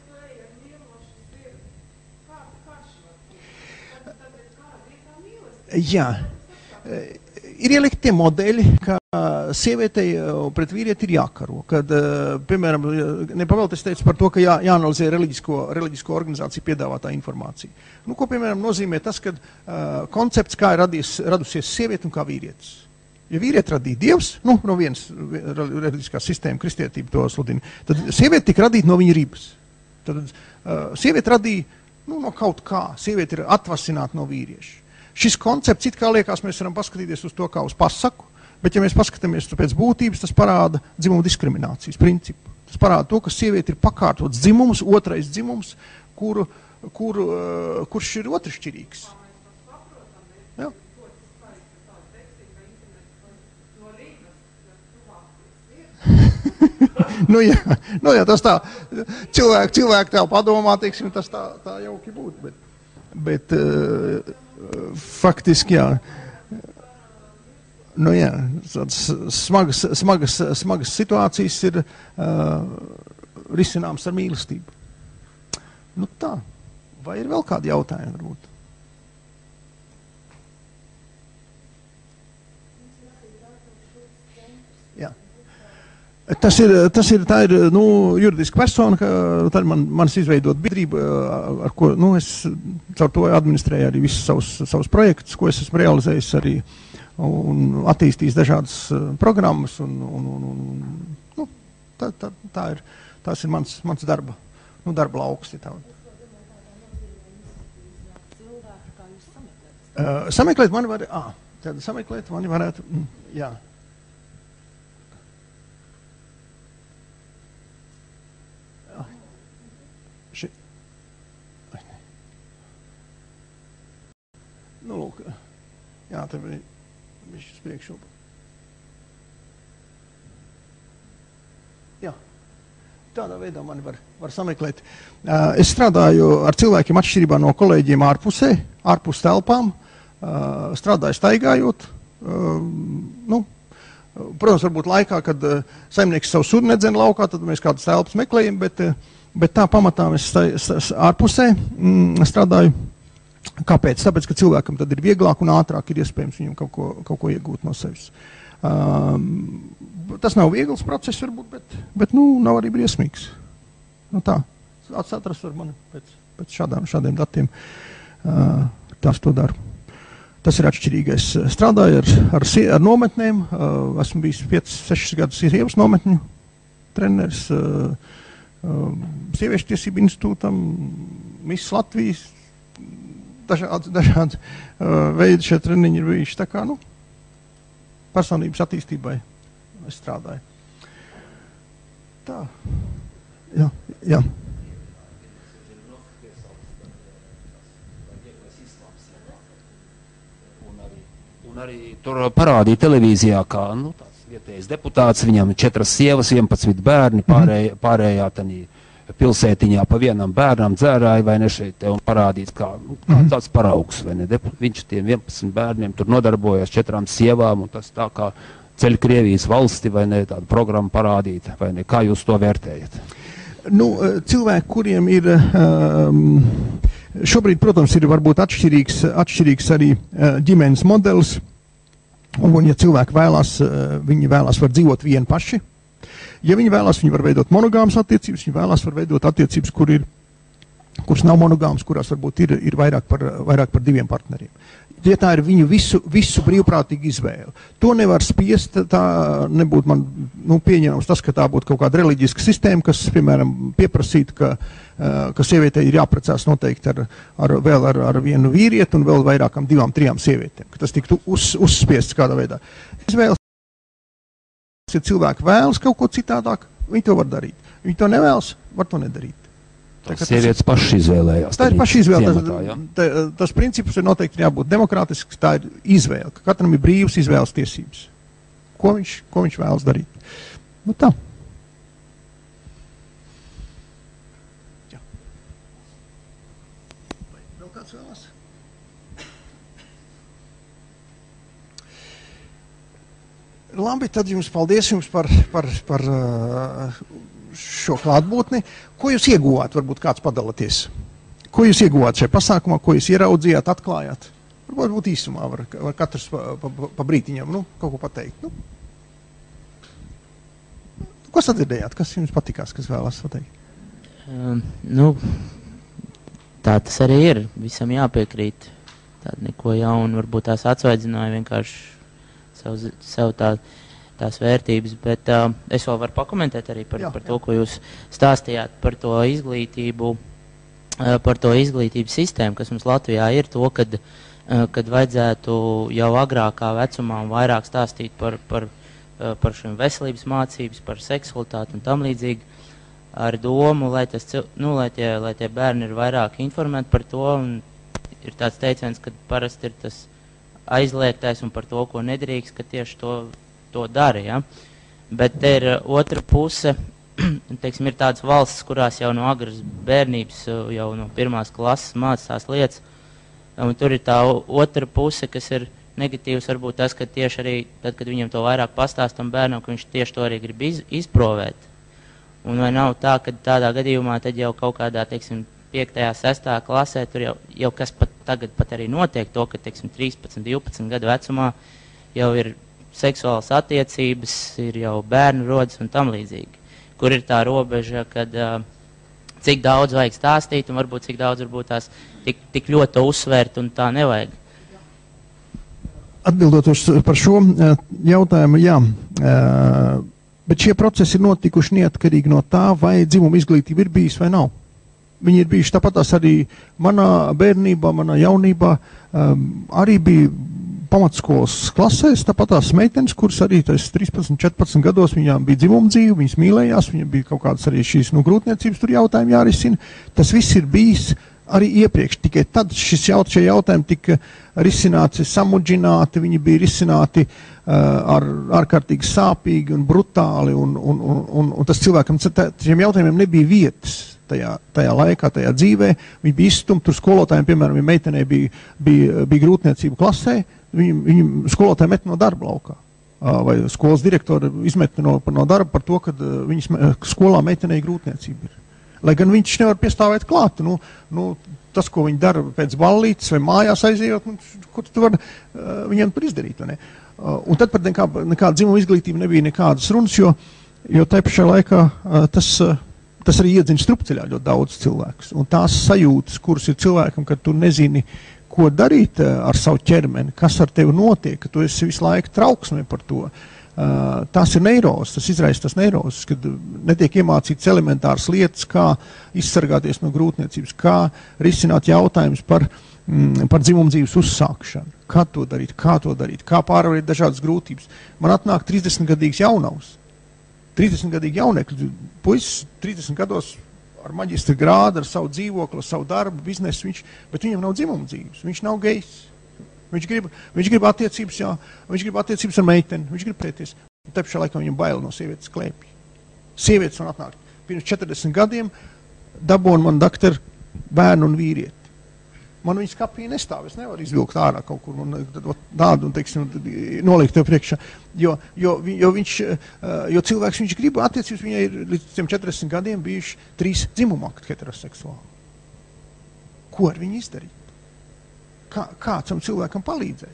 Jā. Ir ielikt tie modeļi, ka sievietei pret vīrieti ir jākaro. Kad, piemēram, nepavēlties teicu par to, ka jā, jāanalizē reliģisko, reliģisko organizāciju piedāvātā informācija. Nu, ko, piemēram, nozīmē tas, ka uh, koncepts, kā ir radies, radusies sieviete un kā vīrietis. Ja vīrieti radīja Dievs, nu, no vienas reliģiskā sistēma, kristietība to sludina, tad sieviete tika radīta no viņa ribas. Tad uh, sieviete radīja, nu, no kaut kā. Sieviete ir atvasināta no vīrieša. Šis koncepts, it kā liekas, mēs varam paskatīties uz to kā uz pasaku, bet ja mēs paskatāmies pēc būtības, tas parāda dzimumu diskriminācijas principu. Tas parāda to, ka sieviete ir pakārtots dzimums, otrais dzimums, kuru, kuru, uh, kurš ir otršķirīgs. Jā. nu, jā, nu jā, tas tā, cilvēki, cilvēki tā padomā, teiksim, tas tā, tā jauki būtu, bet, bet uh, faktiski, jā, nu jā, smagas, smagas, smagas situācijas ir uh, risināmas ar mīlestību. Nu tā, vai ir vēl kādi jautājumi varbūt? Jā. Tas ir, tas ir, tā ir, nu, juridiska persona, ka tā ir man, manas izveidot biedrība, ar ko, nu, es caur to administrēju arī visus savus, savus projektus, ko es esmu realizējis arī un attīstījis dažādas programmas, un, un, un, un nu, tā, tā, tā ir, tās ir mans, mans darba, nu, darba lauks, ja tā. Uh, sameklēt mani var, ā, tad sameklēt mani varētu, mm, jā. Ši... Nu, lūk, jā, te bija viņš uz priekšu. Jā, tādā veidā mani var, var sameklēt. Uh, es strādāju ar cilvēkiem atšķirībā no kolēģiem ārpusē, ārpus telpām, uh, strādāju staigājot, uh, nu, protams, varbūt laikā, kad uh, saimnieks savu sunu nedzen laukā, tad mēs kādas telpas meklējam, bet uh, Bet tā pamatā es ārpusē mm, strādāju. Kāpēc? Tāpēc, ka cilvēkam tad ir vieglāk un ātrāk ir iespējams viņam kaut ko, kaut ko iegūt no sevis. Um, tas nav viegls process varbūt, bet, bet nu, nav arī briesmīgs. Nu tā, atrast var mani pēc, pēc šādām, šādiem datiem. Uh, tās to daru. Tas ir atšķirīgais. Strādāju ar, ar, ar nometnēm. Uh, esmu bijis piecus, sešus gadus sievas nometņu treneris. Uh, Sieviešu tiesību institūtam, Miss Latvijas, dažādi, dažādi uh, veidi šie treniņi ir bijuši. Tā kā, nu, personības attīstībai es strādāju. Tā, jā, jā. Un arī, un arī tur parādīja televīzijā, kā, nu, tā. Vietējais deputāts, viņam četras sievas, vienpadsmit bērni, pārējā, pārējā tanī pilsētiņā pa vienam bērnam dzērāja, vai ne šeit, un parādīts kā, nu, kā tāds paraugs, vai ne, viņš tiem vienpadsmit bērniem tur nodarbojas četrām sievām, un tas tā kā ceļ Krievijas valsti, vai ne, tāda programma parādīta, vai ne, kā jūs to vērtējat? Nu, cilvēki, kuriem ir, um, šobrīd, protams, ir varbūt atšķirīgs, atšķirīgs arī ģimenes modelis. Un, ja cilvēki vēlās, viņi vēlās var dzīvot vieni paši. Ja viņi vēlās, viņi var veidot monogāmas attiecības, viņi vēlās var veidot attiecības, kur ir, kuras nav monogāmas, kurās varbūt ir, ir vairāk, par, vairāk par diviem partneriem. Ja tā ir viņu visu, visu brīvprātīga izvēle. To nevar spiest, tā nebūtu man nu, pieņemams tas, ka tā būtu kaut kāda reliģiska sistēma, kas, piemēram, pieprasītu, ka, ka sievietei ir jāprecās noteikti ar, ar, vēl ar, ar vienu vīrieti un vēl vairākam divām, trijām sievietēm, ka tas tiktu uz, uzspiests kādā veidā. Izvēles, ja cilvēki vēlas kaut ko citādāk, viņi to var darīt. Viņi to nevēlas, var to nedarīt. Tā sievietes paši izvēlējās. Tā ir paši izvēle. Tas, ja? tā, tas princips ir noteikti jābūt demokrātisks, tā ir izvēle. Ka katram ir brīvas izvēles tiesības. Ko viņš, ko viņš vēlas darīt. Nu tā. Jā. Vēl kāds vēlas? Labi, tad jums paldies jums par, par, par uh, šo klātbūtni. Ko jūs ieguvāt, varbūt kāds padalaties? Ko jūs ieguvāt šajā pasākumā, ko jūs ieraudzījāt, atklājāt? Varbūt īsumā var, var katrs pa, pa, pa brītiņam nu, kaut ko pateikt. Nu. Ko sadzirdējāt? Kas jums patikās, kas vēlas pateikt? Um, nu, tā tas arī ir. Visam jāpiekrīt. Tāda neko jaunu, varbūt tās atsvaidzināja vienkārši sev, sev tā... tās vērtības, bet uh, es vēl varu pakomentēt arī par, jā, par to, ko jūs stāstījāt par to izglītību, uh, par to izglītības sistēmu, kas mums Latvijā ir, to, kad, uh, kad vajadzētu jau agrākā vecumā vairāk stāstīt par, par, uh, par šiem veselības mācības, par seksualitāti un tam līdzīgi, ar domu, lai, tas, nu, lai, tie, lai tie bērni ir vairāk informēti par to, un ir tāds teiciens, ka parasti ir tas aizliegtais un par to, ko nedrīkst, ka tieši to to dara, ja? Bet te ir otra puse, teiksim, ir tādas valstis, kurās jau no agras bērnības, jau no pirmās klases mācās tās lietas, un tur ir tā otra puse, kas ir negatīvs, varbūt tas, ka tieši arī, tad, kad viņam to vairāk pastāstam bērnam, ka viņš tieši to arī grib iz, izprovēt. Un vai nav tā, ka tādā gadījumā tad jau kaut kādā, teiksim, piektajā, sestā klasē, tur jau, jau kas pat tagad pat arī notiek to, ka, teiksim, trīspadsmit, divpadsmit gadu vecumā jau ir seksuālas attiecības, ir jau bērnu rodas un tam līdzīgi. Kur ir tā robeža, kad uh, cik daudz vajag stāstīt un varbūt cik daudz varbūt tās tik, tik ļoti uzsvērt un tā nevajag. Atbildot par šo jautājumu, jā, bet šie procesi ir notikuši neatkarīgi no tā, vai dzimuma izglītība ir bijis vai nav. Viņi ir bijuši tāpatās arī manā bērnībā, manā jaunībā, arī bija pamatskolas klasēs, tāpat tās meitenes, kuras arī trīspadsmit, četrpadsmit gados viņām bija dzimuma dzīve, viņas mīlējās, viņam bija kaut kādas arī šīs nu, grūtniecības tur jautājumi jārisina. Tas viss ir bijis arī iepriekš, tikai tad šis jaut, šie jautājumi tika risināti, samudžināti, viņi bija risināti uh, ar ārkārtīgi sāpīgi un brutāli, un, un, un, un, un tas cilvēkam, šiem jautājumiem nebija vietas. Tajā, tajā laikā, tajā dzīvē, viņi bija izstumti, tur skolotājiem, piemēram, ja meitenei bija, bija, bija grūtniecība klasē, viņu, viņu skolotāji met no darba laukā. Vai skolas direktori izmet no, no darba par to, ka viņas skolā meitenei grūtniecība ir. Lai gan viņš nevar piestāvēt klāt. Nu, nu, tas, ko viņi dara pēc ballītes vai mājās aizējot, nu, ko tu var viņiem tur izdarīt. Ne? Un tad par nekā, nekāda dzimuma izglītība nebija nekādas runas, jo, jo tai pašā laikā tas... Tas arī iedzina strupceļā ļoti daudz cilvēkus. Un tās sajūtas, kuras ir cilvēkam, kad tu nezini, ko darīt ar savu ķermeni, kas ar tevi notiek, ka tu esi visu laiku trauksmē par to. Uh, tās ir neirozes, tas izraisa tas neirozes, kad netiek iemācīts elementāras lietas, kā izsargāties no grūtniecības, kā risināt jautājumus par, mm, par dzimumdzīves uzsākšanu. Kā to darīt, kā to darīt, kā pārvarēt dažādas grūtības. Man atnāk trīsdesmitgadīgs jaunavs. trīsdesmitgadīgi jauniekļi, puisis trīsdesmit gados ar maģistra grādu, ar savu dzīvokli, ar savu darbu, biznesu, viņš, bet viņam nav dzimuma dzīves, viņš nav gejs. Viņš grib, viņš grib attiecības, jā, viņš grib attiecības ar meiteni, viņš grib pēties. Te pašā laikā viņam bail no sievietes klēpja. Sievietes man atnāk pirms četrdesmit gadiem, dabūna man dakteru bērnu un vīrieti. Man viņas kapī nestāv, es nevaru izvilkt ārā kaut kur un tādu, un, teiksim, nolikt tev priekšā, jo, jo, jo viņš, jo cilvēks viņš grib attiecības, viņai ir līdz tiem četrdesmit gadiem bijuši trīs dzimumakti heteroseksuāli. Ko ar viņu izdarīt? Kā, kā tam cilvēkam palīdzēt?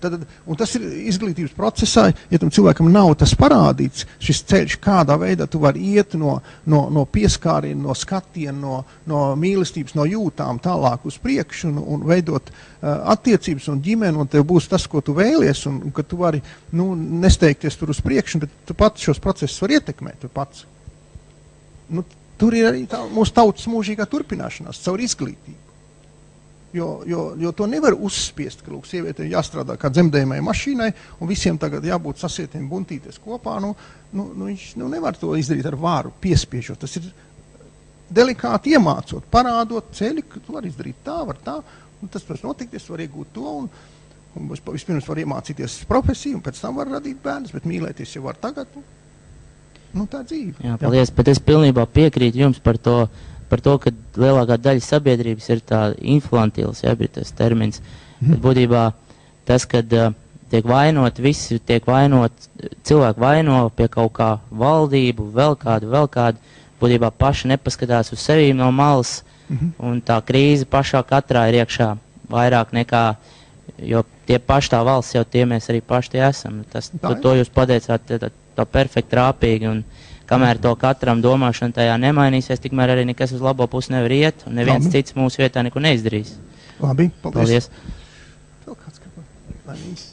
tad, un tas ir izglītības procesā, ja tam cilvēkam nav tas parādīts, šis ceļš, kādā veidā tu vari iet no, no, no pieskāriena, no skatiena, no, no mīlestības, no jūtām tālāk uz priekšu un, un veidot uh, attiecības un ģimeni, un tev būs tas, ko tu vēlies, un, un ka tu vari, nu, nesteigties tur uz priekšu, bet tu pats šos procesus var ietekmēt, tu pats. Nu, tur ir arī tā mūsu tautas mūžīgā turpināšanās, caur izglītību. Jo, jo, jo to nevar uzspiest, ka, lūk, sievietei jāstrādā kā dzemdējumai mašīnai, un visiem tagad jābūt sasietiem buntīties kopā. Nu, nu, nu, viņš nu, nevar to izdarīt ar vāru, piespiežot. Tas ir delikāti iemācot, parādot ceļu, ka tu var izdarīt tā, var tā, un tas, protams, notikties, var iegūt to, un, un vispirms var iemācīties profesiju, un pēc tam var radīt bērnus, bet mīlēties jau var tagad. Nu, tā dzīve. Jā, paldies, jā. Bet es pilnībā piekrītu jums par to, par to, ka lielākā daļa sabiedrības ir tā infantils, jā, bija tas termins. Mm. Bet būtībā tas, kad uh, tiek vainot, visi tiek vainot, cilvēki vaino pie kaut kā valdību, vēl kādu, vēl kādu, būtībā paši nepaskatās uz sevi no malas, mm-hmm. un tā krīze pašā katrā ir iekšā vairāk nekā, jo tie paši tā valsts jau tie mēs arī paši tie esam. Tas, to, to jūs pateicāt tā, tā, tā perfekti rāpīgi, un kamēr to katram domāšana tajā nemainīsies, tikmēr arī nekas uz labo pusi nevar iet, un neviens Labi. Cits mūsu vietā neko neizdarīs. Labi, paldies. paldies.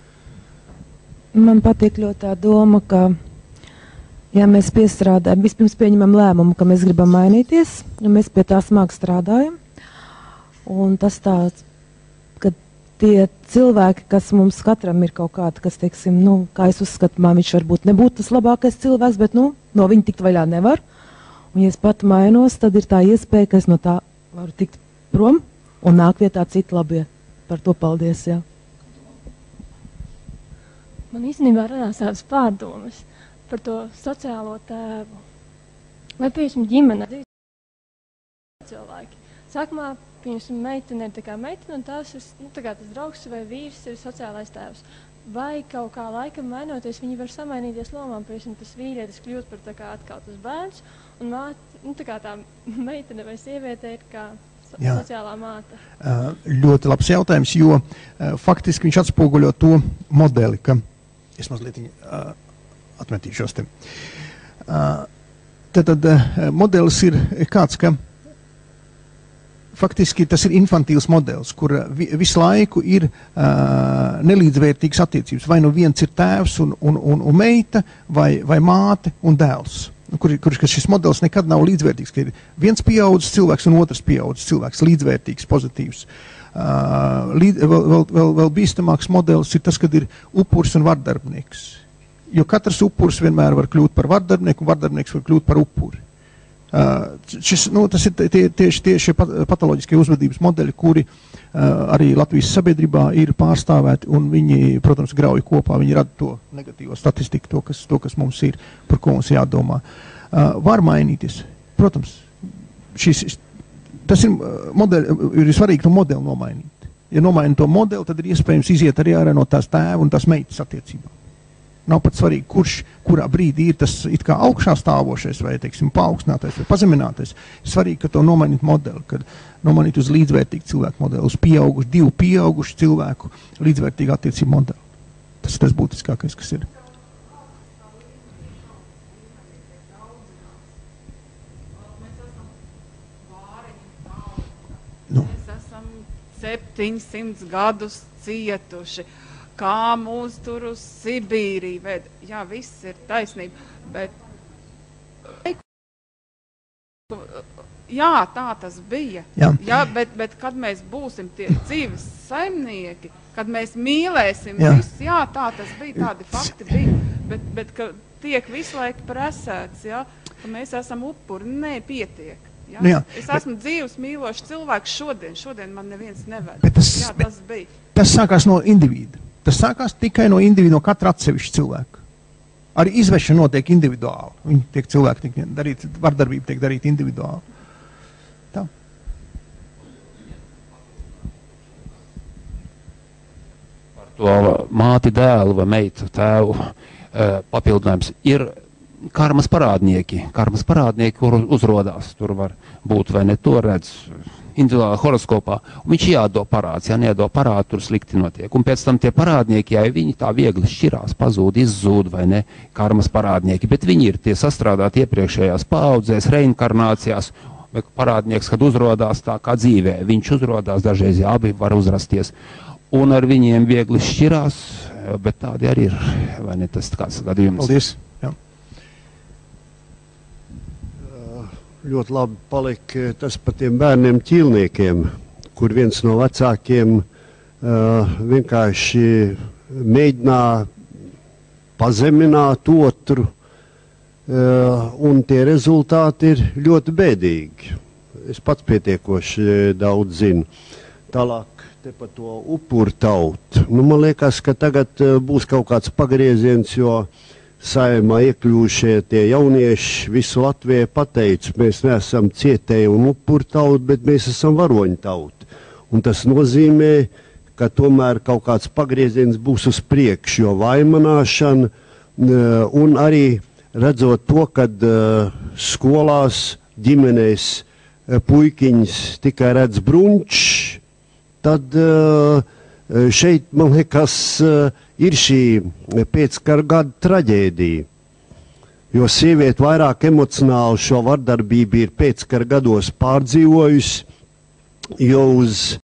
Man patīk ļoti tā doma, ka, ja mēs piestrādājam, vispirms pieņemam lēmumu, ka mēs gribam mainīties, un mēs pie tā smagi strādājam, un tas tāds, ka tie cilvēki, kas mums katram ir kaut kādi, kas, teiksim, nu, kā es uzskatu, man viņš varbūt nebūtu tas labākais cilvēks, bet, nu, no viņa tikt vaļā nevar. Un, ja es pat mainos, tad ir tā iespēja, ka es no tā varu tikt prom un nāk vietā citi labie. Par to paldies, jā. Man īstenībā radās tādas pārdomas par to sociālo tēvu. Vai, piemēram, ģimene cilvēki. Sākumā, piemēram, meitene ir tā kā meitene, un tās ir, nu, tā kā tas draugs vai vīrs ir sociālais tēvs. Vai kaut kā laikam mainoties, viņi var samainīties lomām, piemēram, tas vīrietis kļūt par tā kā atkal tas bērns, un māte, nu, tā kā tā meitene vai sieviete ir kā so, sociālā māte. Uh, ļoti labs jautājums, jo uh, faktiski viņš atspoguļo to modeli, ka es mazliet uh, atmetīšos te. Uh, tad tad uh, modelis ir kāds, ka faktiski tas ir infantīls modelis, kur vi, visu laiku ir uh, nelīdzvērtīgas attiecības. Vai nu viens ir tēvs un, un, un, un meita, vai, vai māte un dēls. Kur, kur šis modelis nekad nav līdzvērtīgs, ka ir viens pieaudzis cilvēks un otrs pieaudzis cilvēks, līdzvērtīgs, pozitīvs. Uh, līd, vēl, vēl, vēl, vēl bīstamāks modelis ir tas, kad ir upuris un vardarbnieks. Jo katrs upuris vienmēr var kļūt par vardarbnieku, un vardarbnieks var kļūt par upuri. Uh, šis, nu, tas ir tie, tieši tieši patoloģiskie uzvedības modeļi, kuri uh, arī Latvijas sabiedrībā ir pārstāvēti, un viņi, protams, grauj kopā, viņi rada to negatīvo statistiku, to, kas, to, kas mums ir, par ko mums jādomā. Uh, var mainīties, protams, šis, tas ir, modeļi, ir svarīgi to modeli nomainīt. Ja nomaini to modeli, tad ir iespējams iziet arī ārā no tās tēva un tās meitas attiecībām. Nav pat svarīgi, kurš, kurā brīdī ir tas it kā augšā stāvošais vai, teiksim, paaugstinātais vai pazeminātais. Svarīgi, ka to nomainīt modeli, kad nomainīt uz līdzvērtīgu cilvēku modeli, uz pieaugušu, divu pieaugušu cilvēku līdzvērtīgu attiecību modeli. Tas ir tas būtiskākais, kas ir. Nu. Mēs esam septiņsimt gadus cietuši. Kā mūs tur uz Sibīriju ved. Jā, viss ir taisnība, bet... Jā, tā tas bija. Jā. Jā, bet, bet kad mēs būsim tie dzīves saimnieki, kad mēs mīlēsim jā. Visu, jā, tā tas bija, tādi fakti bija, bet, bet ka tiek visu laiku presēts, jā, ka mēs esam upuri, nē, pietiek. Jā? Nu jā, es esmu bet... dzīves mīlošs cilvēks šodien, šodien man neviens neved. Tas, jā, tas bija. Tas sākās no indivīda. Tas sākās tikai no individu, no katra atsevišķa cilvēka. Arī izvešana notiek individuāli. Viņi tiek cilvēki tiek darīt, vardarbība tiek darīta individuāli. Tā. Par to māti, dēlu vai meitu, tēvu papildinājums ir karmas parādnieki. Karmas parādnieki, kur uzrodās. Tur var būt vai ne to redz. individuālā horoskopā, un viņš jādo parāds, ja nedo parādu, tur slikti notiek. Un pēc tam tie parādnieki, ja viņi tā viegli šķirās, pazūd, izzūd, vai ne, karmas parādnieki, bet viņi ir tie sastrādāti iepriekšējās paaudzēs, reinkarnācijās, vai parādnieks, kad uzrodās tā kā dzīvē, viņš uzrodās, dažreiz jā, abi var uzrasties, un ar viņiem viegli šķirās, bet tādi arī ir, vai ne, tas kāds gadījums. Paldies. Ļoti labi palika tas par tiem bērniem ķīlniekiem, kur viens no vecākiem uh, vienkārši mēģināja pazemināt otru, uh, un tie rezultāti ir ļoti bēdīgi. Es pats pietiekoši daudz zinu. Tālāk te par to upuru tautu. Nu, man liekas, ka tagad uh, būs kaut kāds pagrieziens, jo Saeimā iekļūšie tie jaunieši visu Latviju pateica, mēs neesam cietēji un upuru tauta, bet mēs esam varoņu tauta. Un tas nozīmē, ka tomēr kaut kāds pagrieziens būs uz priekšu, jo vaimanāšana un arī redzot to, kad skolās, ģimenēs puikiņas tikai redz brunčs, tad šeit, man liekas, ir šī pēckara gada traģēdija, jo sieviete vairāk emocionāli šo vardarbību ir pēckara gados pārdzīvojusi, jo uz